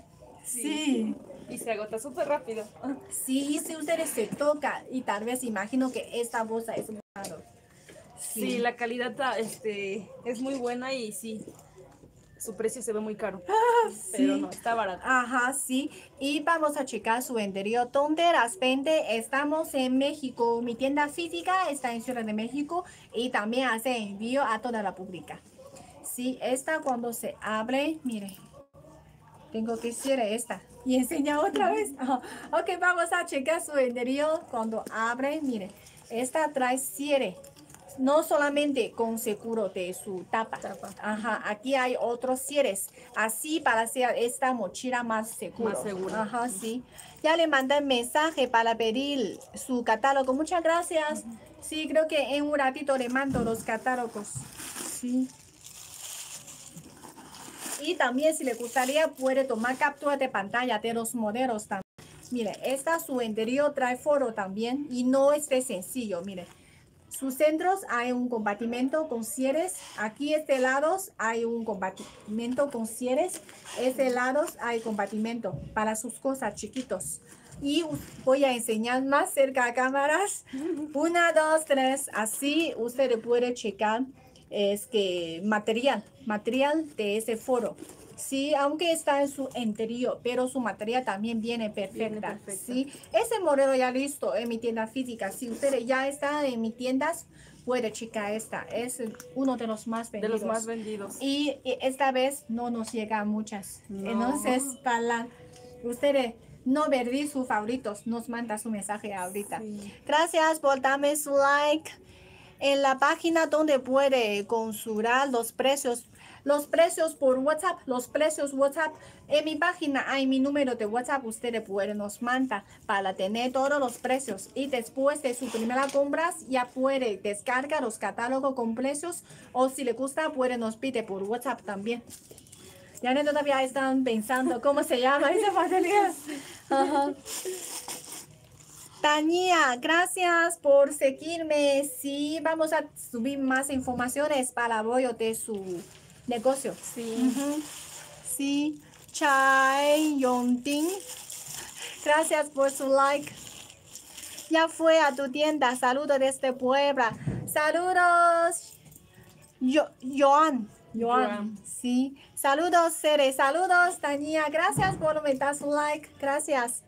Speaker 1: Sí.
Speaker 2: Y se agota súper rápido.
Speaker 1: Sí, y si ustedes se tocan y tal vez imagino que esta bolsa es muy caro.
Speaker 2: Sí, la calidad ta- este, es muy buena y sí, su precio se ve muy caro. Pero
Speaker 1: sí.
Speaker 2: no, está barato.
Speaker 1: Ajá, sí. Y vamos a checar su interior. ¿Dónde las vende? Estamos en México. Mi tienda física está en Ciudad de México y también hace envío a toda la República. Sí, esta cuando se abre, mire, tengo que hacer esta y enseñar otra vez. Ajá. Ok, vamos a checar su interior. Cuando abre, mire, esta trae cierre. No solamente con seguro de su tapa.
Speaker 2: Tapa.
Speaker 1: Ajá, aquí hay otros cierres. Así para hacer esta mochila más segura.
Speaker 2: Más segura.
Speaker 1: Ajá, sí. Ya le mandé mensaje para pedir su catálogo. Muchas gracias. Sí, creo que en un ratito le mando los catálogos. Sí. Y también si le gustaría puede tomar captura de pantalla de los modelos también. Mire, esta su interior trae foro también y no es de sencillo, mire. Sus centros hay un compartimento con cierres. Aquí este lado hay un compartimento con cierres. Este lado hay compartimento para sus cosas chiquitos. Y voy a enseñar más cerca a cámaras. Una, dos, tres. Así usted puede checar es que material, material de ese foro. Sí, aunque está en su interior, pero su material también viene perfecta.
Speaker 2: Viene perfecta.
Speaker 1: Sí, ese modelo ya listo en mi tienda física. Si usted ya está en mis tiendas, puede checar esta. Es uno de los más
Speaker 2: De
Speaker 1: vendidos.
Speaker 2: los más vendidos.
Speaker 1: Y, y esta vez no nos llegan muchas.
Speaker 2: No.
Speaker 1: Entonces, para ustedes no ver sus favoritos, nos manda su mensaje ahorita.
Speaker 2: Sí.
Speaker 1: Gracias por darme su like. En la página donde puede consultar los precios, Los precios por WhatsApp, los precios WhatsApp. En mi página hay mi número de WhatsApp. Ustedes pueden nos mandar para tener todos los precios. Y después de su primera compra ya puede descargar los catálogos con precios. O si le gusta, puede nos pide por WhatsApp también. Ya no todavía están pensando cómo se llama esa material. Ajá. Tania, gracias por seguirme. Sí, vamos a subir más informaciones para el apoyo de su negocio.
Speaker 2: Sí.
Speaker 1: Ujú. Sí. Chai Yongting, gracias por su like. Ya fue a tu tienda. Saludos desde Puebla. Saludos. Yo, Joan. Joan.
Speaker 2: Joan.
Speaker 1: Sí. Saludos, Cere. Saludos, Tania. Gracias por meter su like. Gracias.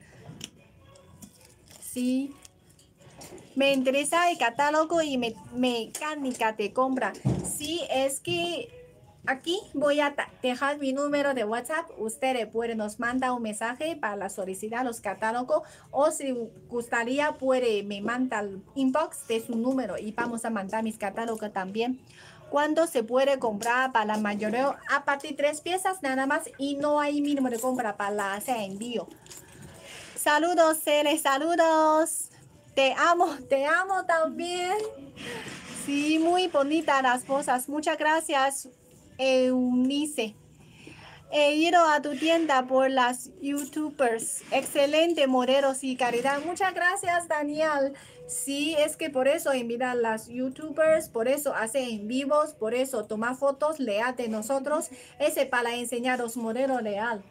Speaker 1: Sí. Me interesa el catálogo y me, mecánica de compra. Sí, es que aquí voy a dejar mi número de WhatsApp. Ustedes pueden nos mandar un mensaje para solicitar los catálogos. O si gustaría, puede me mandar inbox de su número y vamos a mandar mis catálogos también. Cuando se puede comprar para la mayoría a partir de tres piezas nada más y no hay mínimo de compra para hacer envío. Saludos, Cele, saludos. Te amo, te amo también. Sí, muy bonitas las cosas. Muchas gracias, Eunice. He ido a tu tienda por las YouTubers. Excelente modelos y calidad. Muchas gracias, Daniel. Sí, es que por eso invitan a las YouTubers, por eso hace en vivos, por eso toma fotos, lea de nosotros. Ese para enseñar los modelos real.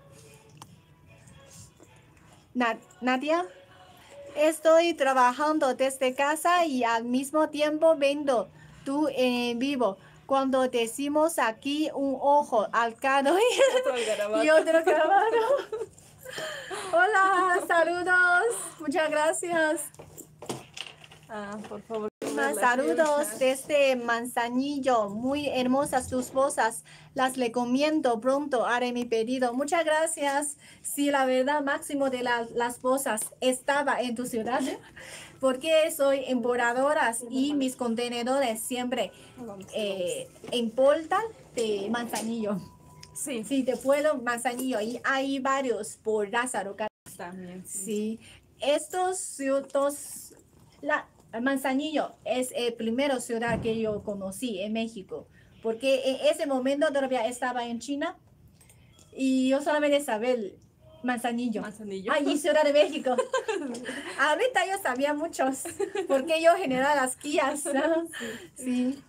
Speaker 1: Nadia, estoy trabajando desde casa y al mismo tiempo vendo tú en vivo. Cuando decimos aquí un ojo al cano y otro grabado. Hola, saludos. Muchas gracias.
Speaker 2: Ah, por favor.
Speaker 1: Más saludos desde Manzanillo. Muy hermosas tus cosas. Las recomiendo pronto. Haré mi pedido. Muchas gracias. Sí, la verdad, máximo de la, las cosas estaba en tu ciudad. Porque soy importadora y mis contenedores siempre eh, importan de Manzanillo.
Speaker 2: Sí.
Speaker 1: Sí, de pueblo Manzanillo. Y hay varios por Lázaro.
Speaker 2: También. Sí.
Speaker 1: Sí. Estos ciudades, la Manzanillo es el primero ciudad que yo conocí en México. Porque en ese momento todavía estaba en China. Y yo solamente sabía Manzanillo.
Speaker 2: Manzanillo.
Speaker 1: Ah, y Ciudad de México. Ahorita yo sabía muchos, porque yo generaba las guías, ¿no? Sí.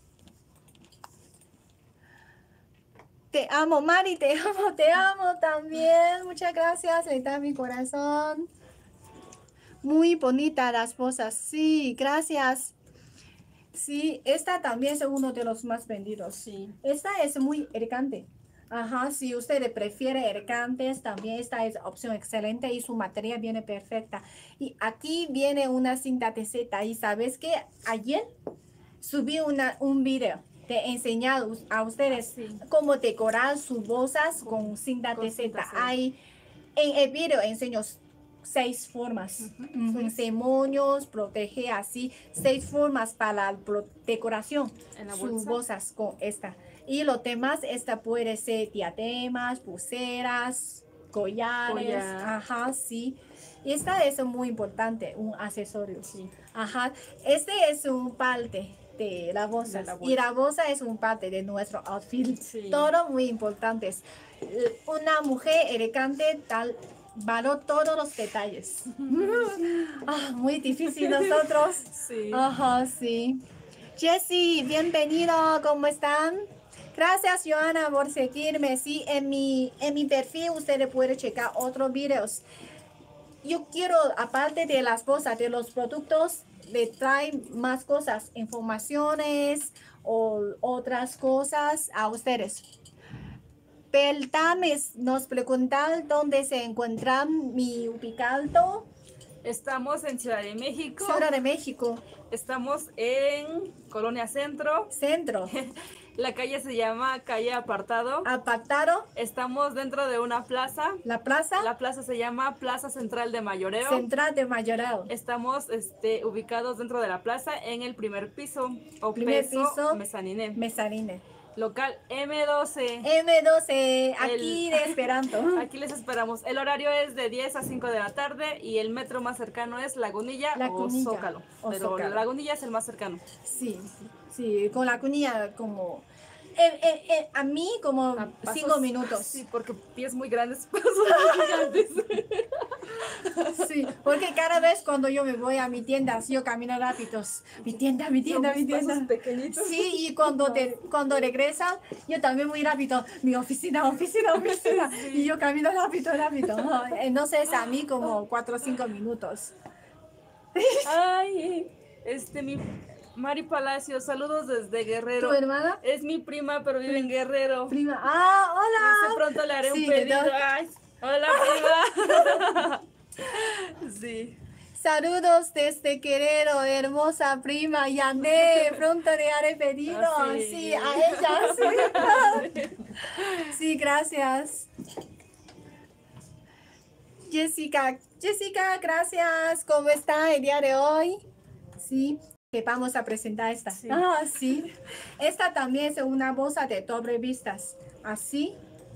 Speaker 1: Te amo, Mari, te amo, te amo también. Muchas gracias, le da mi corazón. Muy bonita las cosas, sí, gracias. Sí, esta también es uno de los más vendidos.
Speaker 2: Sí.
Speaker 1: Esta es muy elegante. Ajá, si usted prefiere elegantes, también esta es opción excelente y su material viene perfecta. Y aquí viene una cinta de Z y sabes que ayer subí una, un video de enseñar a ustedes
Speaker 2: sí.
Speaker 1: cómo decorar sus bolsas con, con cinta de Z. Hay, en el video enseño seis formas. Uh-huh. Uh-huh. Demonios, protege así, seis formas para la decoración en la sus bolsas con esta. Y los temas, esta puede ser diademas, pulseras, collares, Collar. Ajá, sí. Y esta es muy importante, un accesorio. Sí. Ajá, este es un parte de la bolsa, de la bolsa. Y la bolsa es un parte de nuestro outfit. Sí. Todo muy importantes. Una mujer elegante tal valor todos los detalles. Ah, muy difícil nosotros. Sí. Ajá, sí. Jessie, bienvenido, ¿cómo están? Gracias, Joana, por seguirme. Sí, en mi, en mi perfil ustedes pueden checar otros videos. Yo quiero, aparte de las cosas, de los productos, le traen más cosas, informaciones o otras cosas a ustedes. Peltames nos preguntan dónde se encuentra mi ubicado.
Speaker 2: Estamos en Ciudad de México.
Speaker 1: Ciudad de México.
Speaker 2: Estamos en Colonia Centro.
Speaker 1: Centro.
Speaker 2: La calle se llama Calle Apartado.
Speaker 1: Apartado.
Speaker 2: Estamos dentro de una plaza.
Speaker 1: La plaza.
Speaker 2: La plaza se llama Plaza Central de Mayoreo.
Speaker 1: Central de Mayoreo.
Speaker 2: Estamos este, ubicados dentro de la plaza en el primer piso o
Speaker 1: primer
Speaker 2: piso,
Speaker 1: piso
Speaker 2: mezanine.
Speaker 1: Mezanine.
Speaker 2: Local M doce.
Speaker 1: M doce, aquí
Speaker 2: El-
Speaker 1: de esperando.
Speaker 2: Aquí les esperamos. El horario es de diez a cinco de la tarde y el metro más cercano es Lagunilla,
Speaker 1: Lagunilla
Speaker 2: o Zócalo.
Speaker 1: o
Speaker 2: Pero
Speaker 1: Zócalo.
Speaker 2: Lagunilla es el más cercano.
Speaker 1: Sí, sí, con la cuña como... eh, eh, eh, a mí como
Speaker 2: A pasos-
Speaker 1: cinco minutos.
Speaker 2: Sí, porque pies muy grandes, pasos muy gigantes.
Speaker 1: Sí, porque cada vez cuando yo me voy a mi tienda, yo camino rápido. Mi tienda, mi tienda, mi tienda.
Speaker 2: Pasos pequeñitos.
Speaker 1: Sí, y cuando, te, cuando regresa, yo también muy rápido. Mi oficina, oficina, oficina. Y yo camino rápido, rápido. Entonces a mí como cuatro o cinco minutos.
Speaker 2: Ay, este, mi Mari Palacios, saludos desde Guerrero.
Speaker 1: ¿Tu hermana?
Speaker 2: Es mi prima, pero vive en Guerrero.
Speaker 1: Prima. Ah,
Speaker 2: De
Speaker 1: hola.
Speaker 2: pronto le haré
Speaker 1: Sí,
Speaker 2: un pedido.
Speaker 1: ¿verdad?
Speaker 2: Ay, hola, prima. Sí.
Speaker 1: Saludos desde Querétaro, hermosa prima Yandé. Pronto le haré pedido.
Speaker 2: Ah,
Speaker 1: sí.
Speaker 2: sí.
Speaker 1: a ella, sí. Sí, gracias. Jessica, Jessica, gracias. ¿Cómo está el día de hoy? Sí, que vamos a presentar esta.
Speaker 2: Sí.
Speaker 1: Ah, sí. Esta también es una bolsa de doble vistas. Así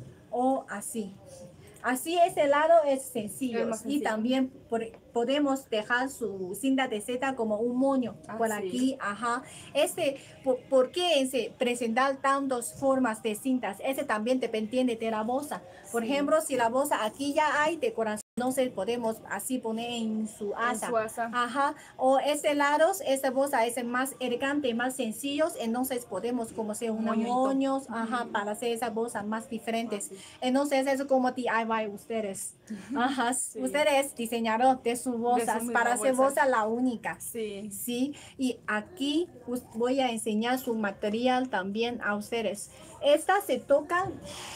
Speaker 1: o así. Así ese lado es sencillo.
Speaker 2: Es más
Speaker 1: Y
Speaker 2: sencillo.
Speaker 1: también por- podemos dejar su cinta de seda como un moño
Speaker 2: Ah,
Speaker 1: por
Speaker 2: sí.
Speaker 1: aquí. Ajá. Este, por, ¿por qué ese presentar tantas formas de cintas? Ese también dependiente de la bolsa. Por
Speaker 2: Sí.
Speaker 1: ejemplo, si la bolsa aquí ya hay decoración, entonces podemos así poner en su asa.
Speaker 2: su asa.
Speaker 1: Ajá. O ese lado, esa bolsa es más elegante, más sencillos, entonces podemos como hacer unos
Speaker 2: Moñito.
Speaker 1: moños, ajá, para hacer esas bolsas más diferentes.
Speaker 2: Ah, sí.
Speaker 1: Entonces es como D I Y ustedes. Ajá. Ustedes diseñaron de sus bolsas
Speaker 2: misma
Speaker 1: para hacer
Speaker 2: bolsa.
Speaker 1: bolsa la única.
Speaker 2: Sí.
Speaker 1: Sí, y aquí us- voy a enseñar su material también a ustedes. Esta se toca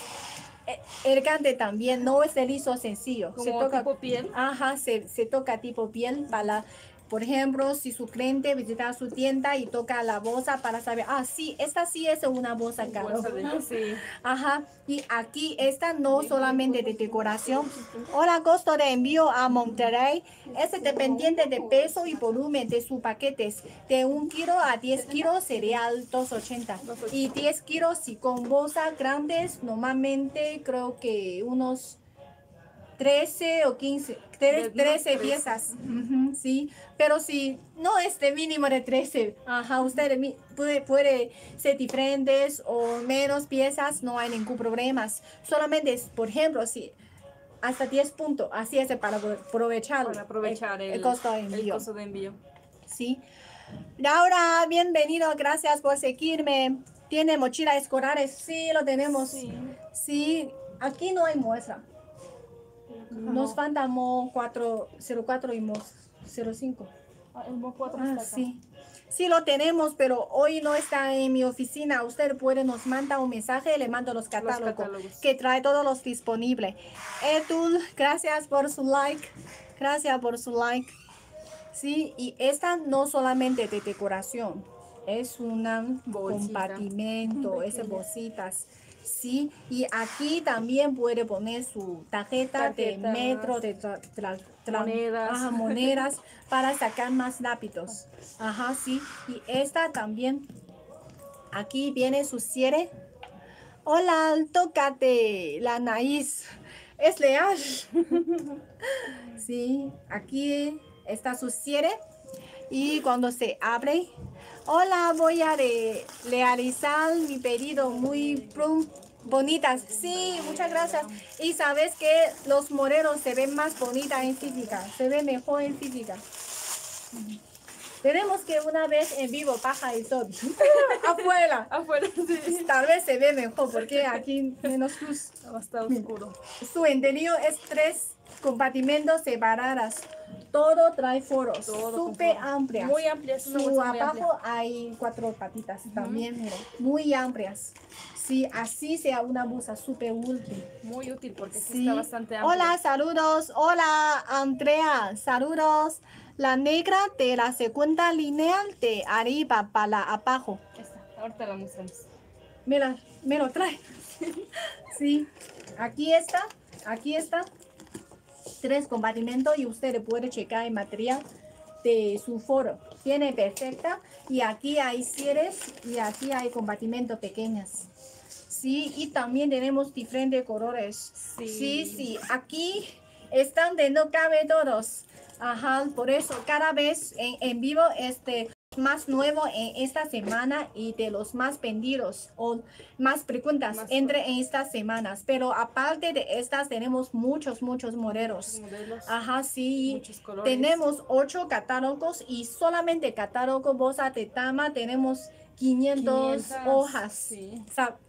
Speaker 1: eh, elegante también, no es de liso sencillo. Se
Speaker 2: Como
Speaker 1: toca,
Speaker 2: tipo piel.
Speaker 1: ajá, se, se toca tipo piel para, por ejemplo, si su cliente visita su tienda y toca la bolsa para saber, ah, sí, esta sí es una bolsa cara.
Speaker 2: Bolsa de- sí.
Speaker 1: Ajá, y aquí esta no solamente de decoración. Hola, costo de envío a Monterrey. Es dependiente de peso y volumen de sus paquetes. De un kilo a diez kilos sería doscientos ochenta. Y diez kilos si con bolsas grandes, normalmente creo que unos trece o quince, tre-
Speaker 2: De unos
Speaker 1: trece
Speaker 2: trece.
Speaker 1: piezas, ujú, sí, pero si no es de mínimo de trece, ajá, usted mi- puede, puede ser diferentes o menos piezas, no hay ningún problema, solamente, es, por ejemplo, si hasta diez puntos, así es para aprovechar,
Speaker 2: Para aprovechar el,
Speaker 1: el costo de
Speaker 2: el
Speaker 1: envío,
Speaker 2: costo de envío.
Speaker 1: sí. Laura, bienvenido, gracias por seguirme. ¿Tiene mochila escolares? Sí, lo tenemos.
Speaker 2: Sí.
Speaker 1: Sí, aquí no hay muestra. Nos falta Mo cuatro cero cuatro y Mo cero cinco.
Speaker 2: Ah, el Mo cuatro
Speaker 1: Ah,
Speaker 2: está acá.
Speaker 1: sí. Sí lo tenemos, pero hoy no está en mi oficina. Usted puede nos manda un mensaje, le mando los catálogos,
Speaker 2: catálogos.
Speaker 1: que trae todos los disponibles. Edul, gracias por su like. Gracias por su like. Sí, y esta no solamente de decoración, es un
Speaker 2: Bolsita.
Speaker 1: compartimento, es bolsitas. Sí, y aquí también puede poner su tarjeta de
Speaker 2: Tarjetas.
Speaker 1: metro, de tra- tra- tra-
Speaker 2: Monedas.
Speaker 1: ajá, monedas para sacar más rápidos. Ajá, sí. Y esta también, aquí viene su cierre. Hola, tócate la nariz. Es leal. Sí, aquí está su cierre. Y cuando se abre, hola, voy a re- realizar mi pedido muy prum- bonitas. Sí, muchas gracias. Y sabes que los morenos se ven más bonitas en física, se ven mejor en física. Tenemos que una vez en vivo baja el sol. Afuera.
Speaker 2: Afuera, sí.
Speaker 1: Tal vez se ve mejor porque aquí menos luz.
Speaker 2: Está oscuro.
Speaker 1: Su interior es tres compartimentos separados. Todo trae foros,
Speaker 2: Todo con
Speaker 1: súper
Speaker 2: foro.
Speaker 1: amplias.
Speaker 2: Muy amplia, es una
Speaker 1: Su
Speaker 2: bolsa muy
Speaker 1: abajo hay cuatro patitas también, miren, muy amplias. Sí, así sea una bolsa súper útil.
Speaker 2: Muy útil porque sí
Speaker 1: Sí.
Speaker 2: está bastante amplia.
Speaker 1: Hola, saludos. Hola, Andrea. Saludos. La negra de la segunda línea de arriba para abajo.
Speaker 2: Esta, ahorita la mostramos.
Speaker 1: Me, la- me lo trae. Sí. Aquí está. Aquí está. Tres compartimentos y usted puede checar el material. de su foro. Tiene perfecta y aquí hay cierres y aquí hay compartimentos pequeños. Sí, y también tenemos diferentes colores.
Speaker 2: Sí.
Speaker 1: Sí, sí, aquí están de no cabe todos. Ajá, por eso cada vez en, en vivo este más nuevo en esta semana y de los más vendidos o más preguntas
Speaker 2: Más
Speaker 1: entre en estas semanas. Pero aparte de estas tenemos muchos, muchos modelos.
Speaker 2: Modelos,
Speaker 1: Ajá, sí.
Speaker 2: muchos colores.
Speaker 1: Tenemos ocho catálogos y solamente catálogo bolsa de dama tenemos quinientas
Speaker 2: quinientas,
Speaker 1: hojas.
Speaker 2: sí.
Speaker 1: O sea,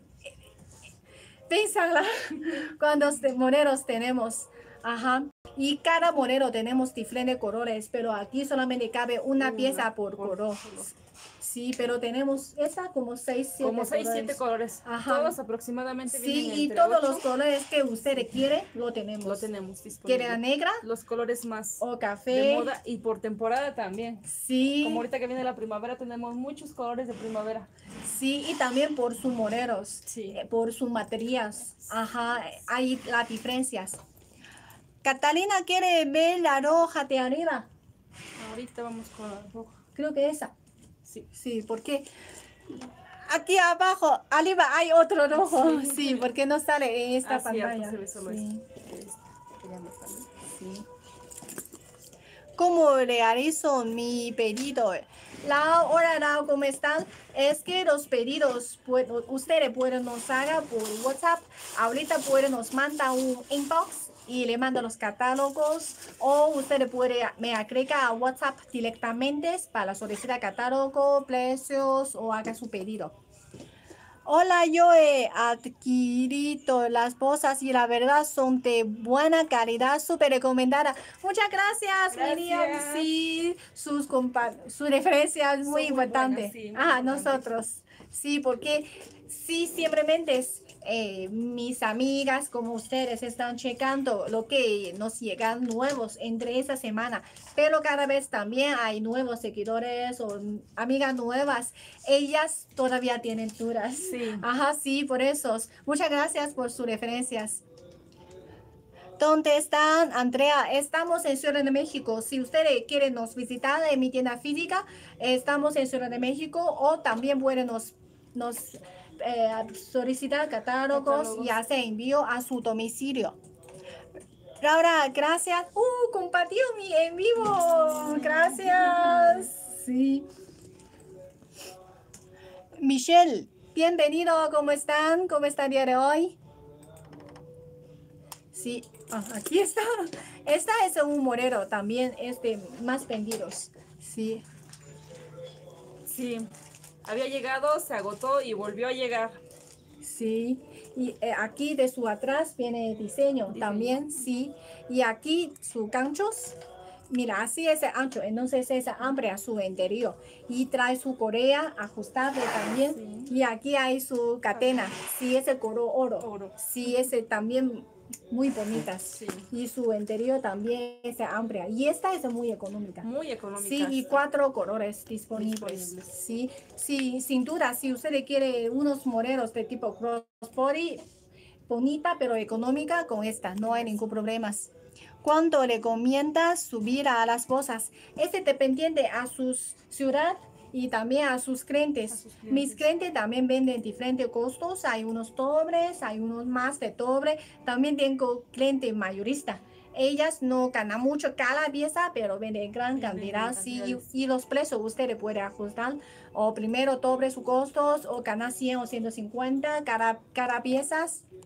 Speaker 1: piénsala cuántos modelos tenemos. Ajá. Y cada modelo tenemos diferentes colores, pero aquí solamente cabe una,
Speaker 2: Una
Speaker 1: pieza por,
Speaker 2: por
Speaker 1: color.
Speaker 2: color.
Speaker 1: Sí, pero tenemos esta como seis, siete
Speaker 2: Como seis,
Speaker 1: colores.
Speaker 2: siete colores.
Speaker 1: Ajá.
Speaker 2: Todos aproximadamente
Speaker 1: Sí,
Speaker 2: vienen
Speaker 1: y
Speaker 2: entre
Speaker 1: todos
Speaker 2: ocho.
Speaker 1: los colores que usted quiere lo tenemos.
Speaker 2: Lo tenemos disponible.
Speaker 1: ¿Quiere la negra
Speaker 2: Los colores más
Speaker 1: o
Speaker 2: de
Speaker 1: café?
Speaker 2: moda y por temporada también.
Speaker 1: Sí.
Speaker 2: Como ahorita que viene la primavera tenemos muchos colores de primavera.
Speaker 1: Sí, y también por sus modelos,
Speaker 2: Sí.
Speaker 1: eh, por sus materias. Ajá, hay las diferencias. Catalina quiere ver la roja de arriba.
Speaker 2: Ahorita vamos con la roja.
Speaker 1: Creo que esa.
Speaker 2: Sí.
Speaker 1: Sí, porque aquí abajo, arriba hay otro rojo. Sí,
Speaker 2: Sí.
Speaker 1: porque no sale en esta
Speaker 2: Ah, cierto,
Speaker 1: pantalla.
Speaker 2: se ve solo
Speaker 1: Sí,
Speaker 2: este. Que ya no sale.
Speaker 1: sí. ¿Cómo realizo mi pedido? La hora, ¿cómo están? Es que los pedidos pu- ustedes pueden nos haga por WhatsApp. Ahorita pueden nos mandar un inbox y le manda los catálogos, o usted puede me agrega a WhatsApp directamente para solicitar catálogo, precios o haga su pedido. Hola, yo he adquirido las bolsas y la verdad son de buena calidad, súper recomendada. Muchas gracias,
Speaker 2: Gracias.
Speaker 1: Miriam. Sí, sus, compa- su referencia es
Speaker 2: Son
Speaker 1: muy
Speaker 2: muy
Speaker 1: importante.
Speaker 2: buenas, sí, muy
Speaker 1: Ah,
Speaker 2: importantes.
Speaker 1: nosotros. Sí, porque sí, simplemente es, eh, mis amigas como ustedes están checando lo que nos llegan nuevos entre esta semana, pero cada vez también hay nuevos seguidores o amigas nuevas. Ellas todavía tienen dudas.
Speaker 2: Sí.
Speaker 1: Ajá, sí, por eso. Muchas gracias por sus referencias. ¿Dónde están, Andrea? Estamos en Ciudad de México. Si ustedes quieren nos visitar en mi tienda física, estamos en Ciudad de México, o también pueden nos, nos eh, solicitar catálogos,
Speaker 2: Catálogos.
Speaker 1: y hacer envío a su domicilio. Laura, gracias. Uh, compartió mi en vivo. Gracias. Sí. Michelle, bienvenido. ¿Cómo están? ¿Cómo está el día de hoy? Sí, ah, aquí está. Esta es un morero, también es de más vendidos. Sí,
Speaker 2: Sí. Había llegado, se agotó y volvió a llegar.
Speaker 1: sí. Y eh, aquí de su atrás viene el diseño,
Speaker 2: Diseño.
Speaker 1: también, sí. Y aquí su ganchos. Mira, así es el ancho, entonces es amplio a su interior. Y trae su correa ajustable también.
Speaker 2: Sí.
Speaker 1: Y aquí hay su cadena, sí, es el color oro.
Speaker 2: Oro.
Speaker 1: Sí, es el también muy bonitas.
Speaker 2: Sí.
Speaker 1: Y su interior también es amplia. Y esta es muy económica.
Speaker 2: Muy económica.
Speaker 1: Sí, y cuatro colores disponibles.
Speaker 2: Disponibles.
Speaker 1: Sí, sí, sin duda, si usted quiere unos modelos de tipo crossbody, bonita pero económica, con esta no hay ningún problema. ¿Cuánto recomiendas subir a las bolsas? Este dependiente a su ciudad y también a sus clientes.
Speaker 2: A sus clientes.
Speaker 1: Mis clientes también venden diferentes costos. Hay unos dobles, hay unos más de doble. También tengo cliente mayorista. Ellas no ganan mucho cada pieza, pero venden gran
Speaker 2: Venden
Speaker 1: cantidad.
Speaker 2: gran
Speaker 1: Sí,
Speaker 2: cantidades.
Speaker 1: y, y los precios usted puede ajustar. O primero doble sus costos, o ganar cien o ciento cincuenta cada, cada pieza.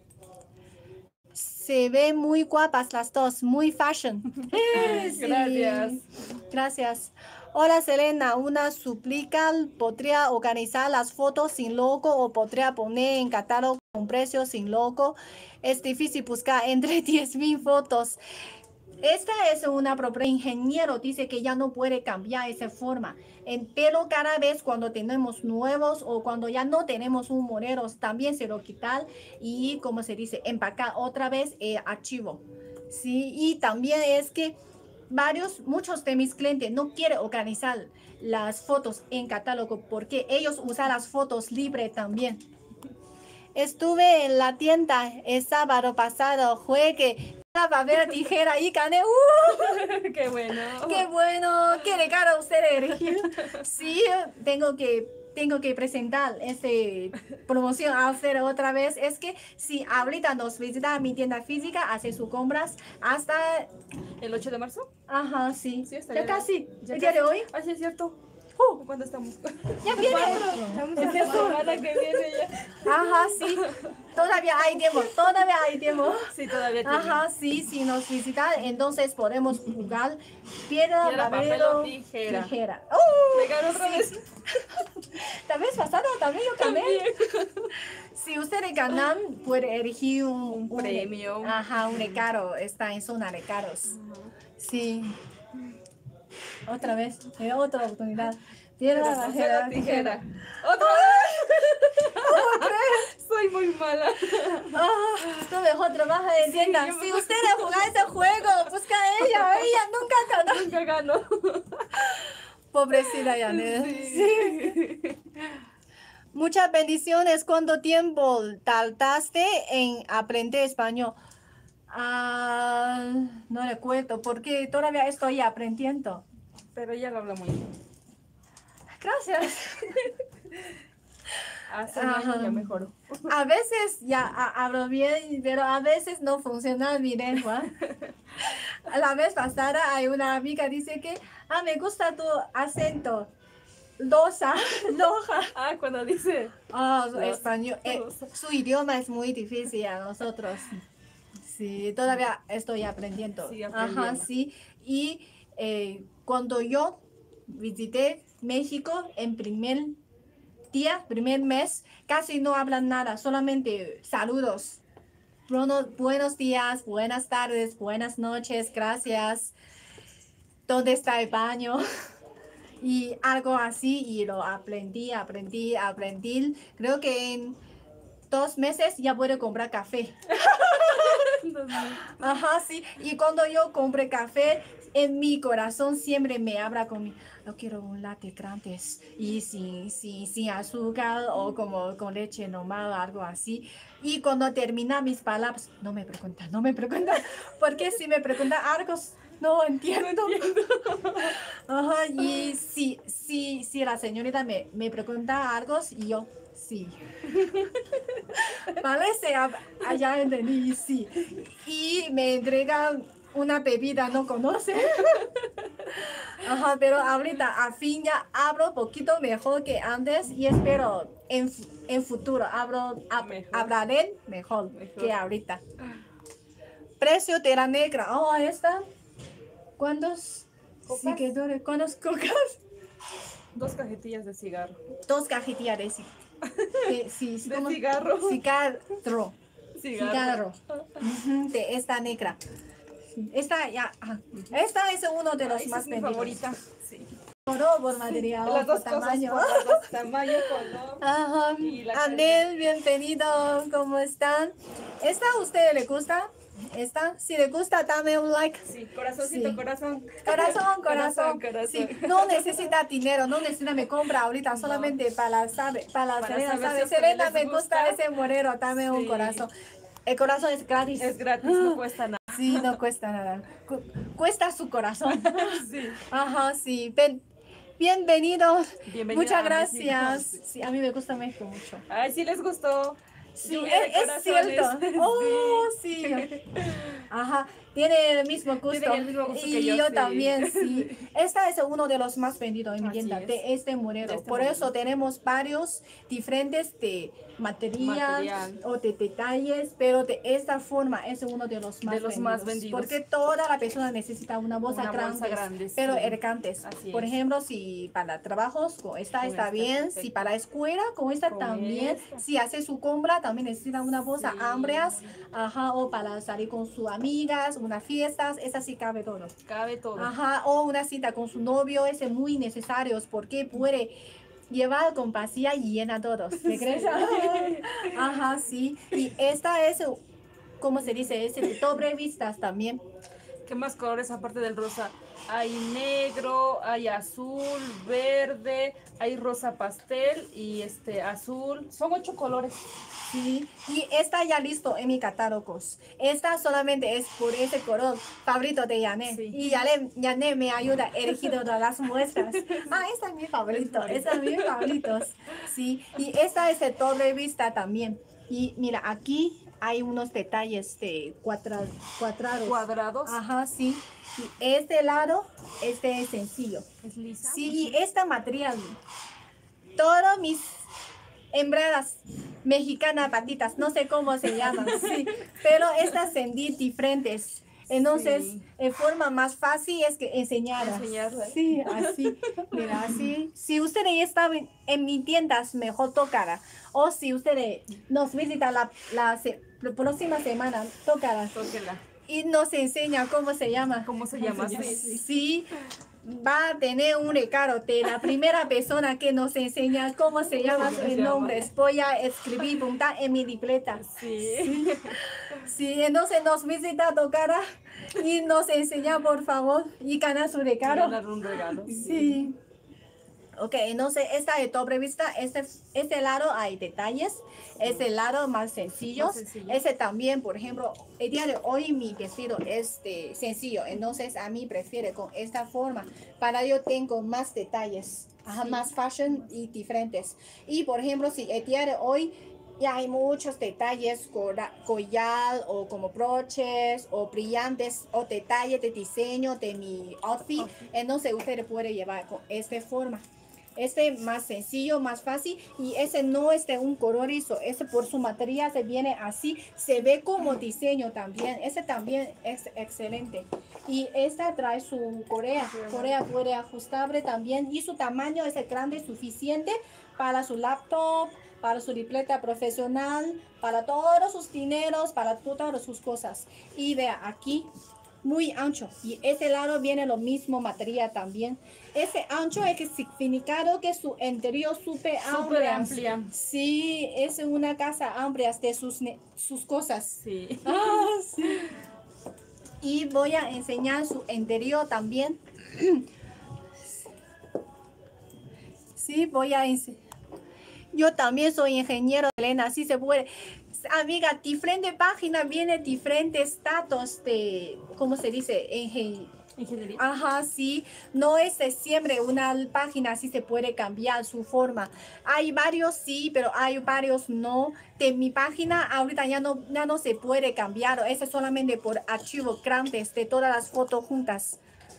Speaker 1: Se ven muy guapas las dos, muy fashion. Sí.
Speaker 2: Gracias.
Speaker 1: Gracias. Hola Selena, una súplica, ¿podría organizar las fotos sin logo o podría poner en catálogo un precio sin logo? Es difícil buscar entre diez mil fotos. Esta es una propuesta. El ingeniero dice que ya no puede cambiar esa forma. En, pero cada vez cuando tenemos nuevos o cuando ya no tenemos un modelo, también se lo quitar y, como se dice, empacar otra vez el archivo. Sí, y también es que varios, muchos de mis clientes no quieren organizar las fotos en catálogo porque ellos usan las fotos libre también. Estuve en la tienda el sábado pasado, juegue papel, tijera y gané. ¡Uh!
Speaker 2: Qué bueno.
Speaker 1: ¡Qué bueno! ¡Qué regalo usted eligió! Sí, tengo que, tengo que presentar esta promoción a hacer otra vez. Es que si ahorita nos visita a mi tienda física, hace sus compras hasta...
Speaker 2: ¿El ocho de marzo?
Speaker 1: Ajá, sí.
Speaker 2: Sí, está
Speaker 1: ya
Speaker 2: bien.
Speaker 1: casi.
Speaker 2: Ya
Speaker 1: ¿El día de
Speaker 2: casi.
Speaker 1: hoy?
Speaker 2: Ah, sí, es cierto.
Speaker 1: Uh,
Speaker 2: ¿Cuándo estamos?
Speaker 1: ya viene.
Speaker 4: Estamos
Speaker 2: Es
Speaker 4: a
Speaker 2: la semana que viene ya.
Speaker 1: Ajá, sí. Todavía hay tiempo. Todavía hay tiempo.
Speaker 2: Sí, todavía tiene.
Speaker 1: Ajá, sí, si nos visitan, entonces podemos jugar piedra,
Speaker 2: Piedra, papel
Speaker 1: papel
Speaker 2: o
Speaker 1: o
Speaker 2: tijera.
Speaker 1: tijera. ¡Uh!
Speaker 2: Me ganó otra vez.
Speaker 1: La vez pasada también yo gané.
Speaker 2: También.
Speaker 1: Si ustedes ganan, puede elegir un,
Speaker 2: Un premio.
Speaker 1: Ajá, un regalo. Está en zona de caros. Sí. Otra vez, eh, otra oportunidad. Piedra,
Speaker 2: Piedra,
Speaker 1: papel,
Speaker 2: papel,
Speaker 1: tijera.
Speaker 2: tijera. ¡Otra vez! Soy muy mala.
Speaker 1: Ah, tú mejor trabaja en tienda.
Speaker 2: yo
Speaker 1: Si
Speaker 2: mejor-
Speaker 1: ustedes juegan ese juego, busca a ella. Ella nunca ganó.
Speaker 2: Nunca gano.
Speaker 1: Pobrecita Yanet.
Speaker 2: Sí.
Speaker 1: Muchas bendiciones. ¿Cuánto tiempo tardaste en aprender español? Ah, no recuerdo, porque todavía estoy aprendiendo.
Speaker 2: Pero ella lo habla muy bien.
Speaker 1: Gracias.
Speaker 2: Hace un
Speaker 1: Ajá.
Speaker 2: año ya mejoró.
Speaker 1: A veces ya ha- hablo bien, pero a veces no funciona mi lengua. La vez pasada hay una amiga dice que, ah, me gusta tu acento. Loza, loja.
Speaker 2: Ah, cuando dice.
Speaker 1: Ah, su
Speaker 2: Loza,
Speaker 1: español. eh,
Speaker 2: loza.
Speaker 1: su idioma es muy difícil a nosotros. Sí, todavía estoy aprendiendo.
Speaker 2: Sí,
Speaker 1: Ajá,
Speaker 2: aprendiendo.
Speaker 1: sí. Y eh, cuando yo visité México en primer día, primer mes, casi no hablan nada, solamente saludos. Bueno- buenos días, buenas tardes, buenas noches, gracias. ¿Dónde está el baño? Y algo así, y lo aprendí, aprendí, aprendí. Creo que en dos meses ya puedo comprar café. Ajá, sí. Y cuando yo compré café, en mi corazón siempre me habla con mi, yo quiero un latte grande y sin, sin, sin azúcar o como con leche normal o algo así. Y cuando termina mis palabras, no me pregunta, no me pregunta, porque si me pregunta algo, no entiendo. Ajá, y si, si, si la señorita me, me pregunta algo, y yo, sí. Parece, a- allá entendí, sí. Y me entregan una bebida, no conoce. Ajá, pero ahorita, a fin ya hablo poquito mejor que antes y espero en, fu- en futuro hablo, hab-
Speaker 2: Mejor.
Speaker 1: hablaré mejor,
Speaker 2: Mejor.
Speaker 1: que ahorita. Precio de la negra. Oh, esta. ¿Cuántos
Speaker 2: ¿Copas?
Speaker 1: seguidores? ¿Cuántos cocas?
Speaker 2: Dos cajetillas de cigarro.
Speaker 1: Dos cajetillas de, ci- de, sí,
Speaker 2: De
Speaker 1: ¿cómo?
Speaker 2: cigarro.
Speaker 1: Cigarro.
Speaker 2: Cigarro.
Speaker 1: Cigarro. Ujú, de esta negra. Esta ya. ah, Esta es uno de los
Speaker 2: Ay, esa
Speaker 1: más
Speaker 2: es mi
Speaker 1: vendidos.
Speaker 2: favorita. Sí.
Speaker 1: Color, por material,
Speaker 2: Las
Speaker 1: por
Speaker 2: dos cosas.
Speaker 1: tamaño.
Speaker 2: por Las dos, tamaño, color.
Speaker 1: Ajá.
Speaker 2: Y la
Speaker 1: Anel, bienvenido. ¿Cómo están? ¿Esta a usted le gusta? ¿Esta? Si le gusta, dame un like.
Speaker 2: Sí, corazoncito,
Speaker 1: Sí.
Speaker 2: corazón.
Speaker 1: Corazón, corazón.
Speaker 2: corazón.
Speaker 1: Sí, no necesita dinero, no necesita me compra ahorita,
Speaker 2: No.
Speaker 1: solamente para saber, para,
Speaker 2: Para
Speaker 1: Selena,
Speaker 2: saber
Speaker 1: sabe.
Speaker 2: si a ustedes
Speaker 1: Selena,
Speaker 2: les
Speaker 1: me gusta
Speaker 2: gusta.
Speaker 1: ese moreno, dame un
Speaker 2: Sí.
Speaker 1: corazón. El corazón es gratis.
Speaker 2: Es gratis, no cuesta nada.
Speaker 1: Sí, no cuesta nada. Cu- cuesta su corazón.
Speaker 2: Sí.
Speaker 1: Ajá, sí. Ven- bienvenidos.
Speaker 2: Bienvenida
Speaker 1: Muchas
Speaker 2: a
Speaker 1: gracias.
Speaker 2: México.
Speaker 1: Sí, a mí me gusta México mucho.
Speaker 2: Ay, sí les gustó.
Speaker 1: Sí,
Speaker 2: Lluvia de
Speaker 1: es, es cierto.
Speaker 2: corazones.
Speaker 1: Oh, sí. Ajá, tiene el mismo gusto.
Speaker 2: Tiene el mismo gusto
Speaker 1: y
Speaker 2: que yo,
Speaker 1: yo
Speaker 2: sí.
Speaker 1: también, sí. Esta es uno de los más vendidos en mi
Speaker 2: Así
Speaker 1: tienda,
Speaker 2: es.
Speaker 1: de este moreno.
Speaker 2: De este
Speaker 1: Por
Speaker 2: moreno.
Speaker 1: eso tenemos varios diferentes de material,
Speaker 2: Material.
Speaker 1: o de detalles, pero de esta forma es uno de los más,
Speaker 2: De los
Speaker 1: vendidos,
Speaker 2: más vendidos.
Speaker 1: Porque toda la persona necesita una bolsa
Speaker 2: Una
Speaker 1: grande,
Speaker 2: bolsa grande,
Speaker 1: pero
Speaker 2: sí.
Speaker 1: elegantes.
Speaker 2: Así
Speaker 1: Por
Speaker 2: es.
Speaker 1: ejemplo, si para trabajos, con esta
Speaker 2: Con
Speaker 1: está
Speaker 2: esta,
Speaker 1: bien.
Speaker 2: perfecto.
Speaker 1: Si para escuela, con esta
Speaker 2: Con
Speaker 1: también.
Speaker 2: esta.
Speaker 1: Si hace su compra, también necesita una bolsa
Speaker 2: Sí.
Speaker 1: amplias. Ajá, o para salir con sus amigas, unas fiestas, esa sí cabe todo.
Speaker 2: Cabe todo.
Speaker 1: Ajá, o una cita con su novio, ese es muy necesario porque puede llevar con vacía y llena todos. ¿Me crees? Ajá, sí. Y esta es, ¿cómo se dice? Es de doble vistas también.
Speaker 2: ¿Qué más colores aparte del rosa? hay negro, hay azul, verde, hay rosa pastel y este azul. Son ocho colores.
Speaker 1: Sí, y esta ya listo en mi catálogo. Esta solamente es por ese color favorito de Yané.
Speaker 2: Sí.
Speaker 1: Y Yané, Yané me ayuda a elegir todas las muestras. Ah, esta es mi favorito, esta es mi favorito. Sí, y esta es de doble vista también. Y mira, aquí hay unos detalles de cuadra- cuadrados.
Speaker 2: Cuadrados.
Speaker 1: Ajá, sí. Y este lado, este es sencillo.
Speaker 2: Es lisa.
Speaker 1: Sí, y esta material, todos mis hembras mexicanas patitas, no sé cómo se llaman, sí, pero estas son di- diferentes. Entonces,
Speaker 2: Sí.
Speaker 1: en forma más fácil es que enseñarlas.
Speaker 2: Enseñarlas.
Speaker 1: Sí, así, mira, así. Si ustedes ya estaban en mi tiendas, mejor tocará. O si ustedes nos visitan la, la, se- la próxima semana, tocará.
Speaker 2: Tóquela.
Speaker 1: Y nos enseña cómo se llama.
Speaker 2: ¿Cómo se llama?
Speaker 1: Sí,
Speaker 2: Sí, sí.
Speaker 1: sí, va a tener un regalo de la primera persona que nos enseña cómo se llama
Speaker 2: ¿Cómo se
Speaker 1: el
Speaker 2: llama?
Speaker 1: nombre. Voy a escribir punta en mi libreta.
Speaker 2: Sí.
Speaker 1: Sí, entonces nos visita a Tocara y nos enseña, por favor, y gana su regalo.
Speaker 2: Ganar un regalo.
Speaker 1: Sí. Ok, entonces esta de doble vista, este, este lado hay detalles, este lado más sencillo.
Speaker 2: Más sencillo.
Speaker 1: Ese también, por ejemplo, el día de hoy mi vestido es de sencillo, entonces a mí prefiere con esta forma. Para yo tengo más detalles, ajá,
Speaker 2: Sí.
Speaker 1: más fashion y diferentes. Y por ejemplo, si el día de hoy ya hay muchos detalles, cora- collar o como broches o brillantes o detalles de diseño de mi outfit,
Speaker 2: Outfit.
Speaker 1: entonces usted puede llevar con esta forma. Este más sencillo, más fácil y ese no es de un colorizo, ese por su material se viene así, se ve como diseño también, ese también es excelente. Y esta trae su correa, correa puede ajustable también y su tamaño es grande suficiente para su laptop, para su libreta profesional, para todos sus dineros, para todas sus cosas. Y vea aquí, muy ancho. Y ese lado viene lo mismo material también. Ese ancho es el significado que su interior súper
Speaker 2: Súper
Speaker 1: amplia.
Speaker 2: amplia.
Speaker 1: Sí, es una casa amplia de sus, ne- sus cosas.
Speaker 2: Sí.
Speaker 1: Ah, sí. Y voy a enseñar su interior también. Sí, voy a enseñar. Yo también soy ingeniero, Elena, así se puede. Amiga, diferente página viene diferentes datos de, ¿cómo se dice? Ingen-
Speaker 2: Ingeniería.
Speaker 1: Ajá, sí. No es de siempre una página, así se puede cambiar su forma. Hay varios sí, pero hay varios no. De mi página ahorita ya no, ya no se puede cambiar. Ese es solamente por archivos grandes de todas las fotos juntas.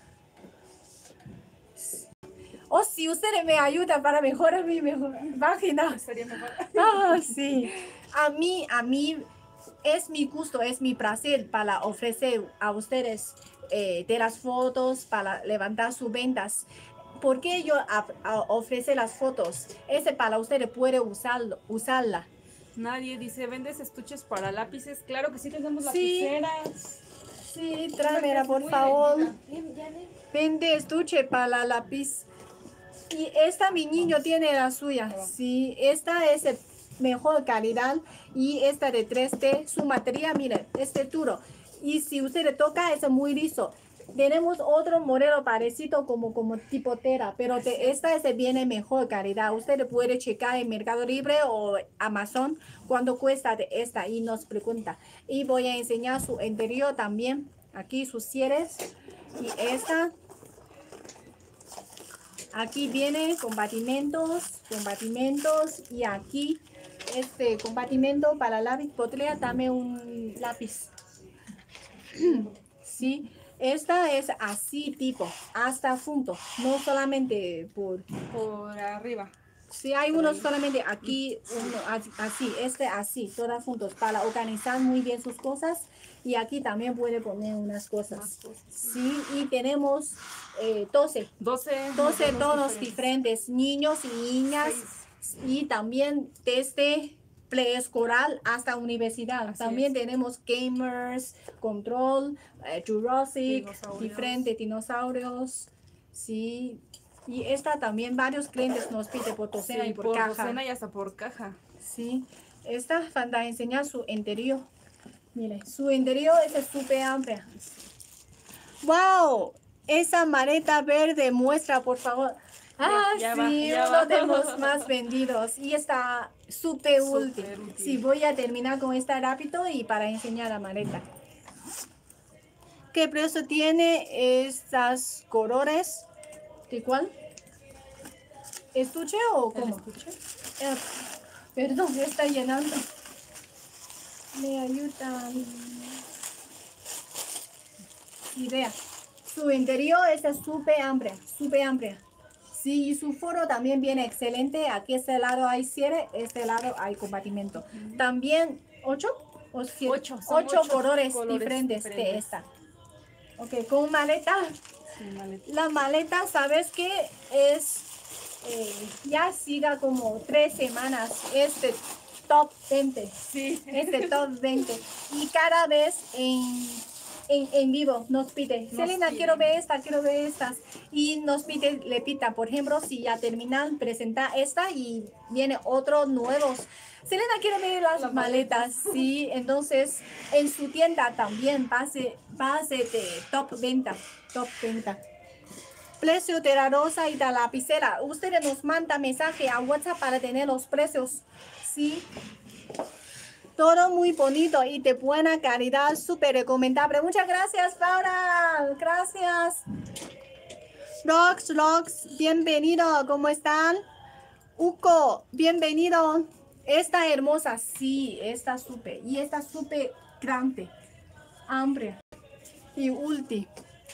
Speaker 1: O si ustedes me ayudan para mejorar mi mejor página.
Speaker 2: Sería mejor.
Speaker 1: Ah, sí. A mí, a mí es mi gusto, es mi placer para ofrecer a ustedes eh, de las fotos, para levantar sus ventas. ¿Por qué yo a- a- ofrece las fotos? Ese para ustedes puede usarlo, usarla.
Speaker 2: Nadie dice, ¿vendes estuches para lápices? Claro que sí, tenemos
Speaker 1: Sí.
Speaker 2: lapiceras.
Speaker 1: Sí, tráemela por
Speaker 2: Muy
Speaker 1: favor.
Speaker 2: vendida.
Speaker 1: Vende estuche para la lápiz. Y esta mi niño tiene la suya. Sí, esta es de mejor calidad y esta de tres D. Su material, miren, es de duro. Y si usted le toca, es muy liso. Tenemos otro modelo parecido como, como tipo tela, pero de esta se viene mejor calidad. Usted puede checar en Mercado Libre o Amazon cuánto cuesta de esta y nos pregunta. Y voy a enseñar su interior también. Aquí sus cierres. Y esta. Aquí viene compartimentos, compartimentos y aquí este compartimento para lápiz. Podría darme un lápiz. Sí, esta es así tipo, hasta punto, no solamente por...
Speaker 2: Por arriba.
Speaker 1: Sí, hay unos solamente aquí, uno así, así, este así, todas juntos, para organizar muy bien sus cosas. Y aquí también puede poner unas cosas.
Speaker 2: Más cosas.
Speaker 1: Sí, y tenemos eh, doce.
Speaker 2: doce.
Speaker 1: doce
Speaker 2: modelos
Speaker 1: tonos diferentes, niños y niñas, y también desde preescolar hasta universidad.
Speaker 2: Así
Speaker 1: También
Speaker 2: es.
Speaker 1: tenemos gamers, control, eh, Jurassic,
Speaker 2: Dinosaurios.
Speaker 1: diferentes dinosaurios, sí. Y esta también varios clientes nos piden por docena
Speaker 2: Sí,
Speaker 1: y por,
Speaker 2: por
Speaker 1: caja.
Speaker 2: docena y hasta por caja.
Speaker 1: Sí, esta para enseñar su interior. Mire, su interior es súper amplia. ¡Wow! Esa maleta verde muestra, por favor. Ah,
Speaker 2: ya va,
Speaker 1: sí,
Speaker 2: ya
Speaker 1: uno
Speaker 2: va.
Speaker 1: de los más vendidos. Y está súper útil.
Speaker 2: Súper útil.
Speaker 1: Sí, voy a terminar con esta rápido y para enseñar la maleta. ¿Qué precio tiene estas colores? ¿De cuál? ¿Estuche o
Speaker 2: ¿El
Speaker 1: cómo?
Speaker 2: estuche?
Speaker 1: Eh, perdón, está llenando. Me ayudan. Y vea, su interior está súper amplia, súper amplia. Sí, y su foro también viene excelente. Aquí este lado hay cierre, este lado hay compartimento. También, ¿ocho? O siete?
Speaker 2: Ocho, son
Speaker 1: ocho,
Speaker 2: ocho
Speaker 1: colores,
Speaker 2: colores
Speaker 1: diferentes, de
Speaker 2: diferentes.
Speaker 1: esta. Ok, con maleta.
Speaker 2: Sí, maleta.
Speaker 1: La maleta, ¿sabes qué? Es, eh, ya siga como tres semanas este top veinte.
Speaker 2: Sí.
Speaker 1: Este top veinte. Y cada vez en, en, en vivo nos pide,
Speaker 2: Nos
Speaker 1: Selena,
Speaker 2: pide.
Speaker 1: quiero ver esta, quiero ver estas. Y nos pide, le pita, por ejemplo, si ya terminan, presenta esta y viene otro nuevos. Selena, quiero ver las
Speaker 2: Las
Speaker 1: maletas. Sí, entonces en su tienda también base, base de top venta, top venta. Precio de la rosa y de la lapicera. Ustedes nos mandan mensaje a WhatsApp para tener los precios. Sí. Todo muy bonito y de buena calidad, súper recomendable. Muchas gracias, Paula. Gracias. Rox, Rox, bienvenido. ¿Cómo están? Uco, bienvenido. Esta hermosa, sí, esta súper. Y esta súper grande, amplia y ulti.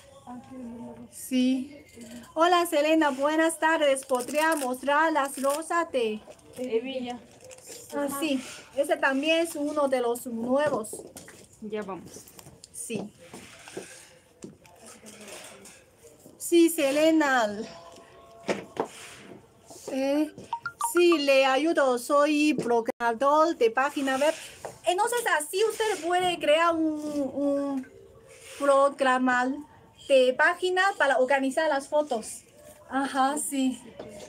Speaker 1: Sí. Hola, Selena, buenas tardes. ¿Podría mostrar las rosas de...
Speaker 2: Evilla.
Speaker 1: Ah, sí, ese también es uno de los nuevos.
Speaker 2: Ya vamos.
Speaker 1: Sí. Sí, Selena. Eh, sí, le ayudo. Soy programador de página web. Entonces, así usted puede crear un, un programa de página para organizar las fotos. Ajá, sí.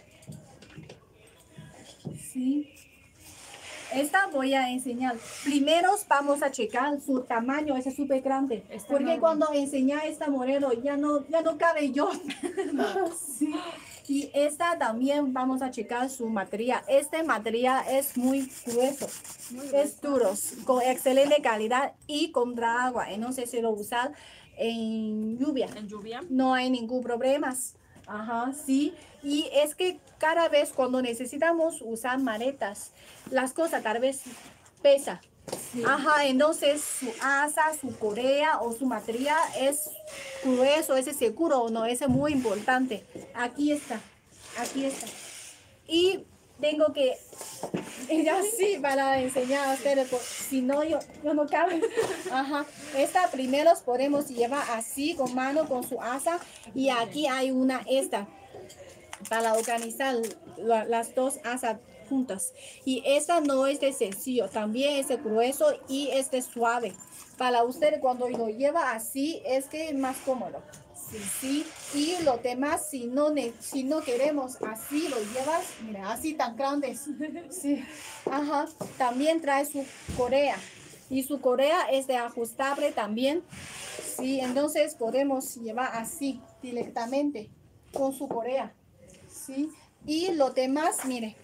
Speaker 1: Sí. Esta voy a enseñar. Primero vamos a checar su tamaño, ese es súper grande.
Speaker 2: Está
Speaker 1: Porque
Speaker 2: enorme.
Speaker 1: cuando enseña esta modelo ya no, ya no cabe yo. Sí. Y esta también vamos a checar su material. Este material es muy grueso, es duro, con excelente calidad y contra agua. Entonces se lo usar en lluvia.
Speaker 2: En lluvia.
Speaker 1: No hay ningún problema. Ajá, sí. Y es que cada vez cuando necesitamos usar maletas, las cosas tal vez pesa. Ajá, entonces su asa, su correa o su material es grueso, ese seguro o no, ese es muy importante. Aquí está, aquí está. Y tengo que, ya sí, para enseñar a ustedes, por- si no, yo, yo no cabe. Ajá, esta primero podemos llevar así, con mano, con su asa, y aquí hay una, esta, para organizar la- las dos asas juntas. Y esta no es de sencillo, también es de grueso y es de suave. Para usted cuando lo lleva así es que es más cómodo. Sí, sí. Y lo demás, si no, ne- si no queremos así, lo llevas, mira, así tan grandes. Sí. Ajá. También trae su correa. Y su correa es de ajustable también. Sí, entonces podemos llevar así directamente con su correa. Sí. Y lo demás, mire,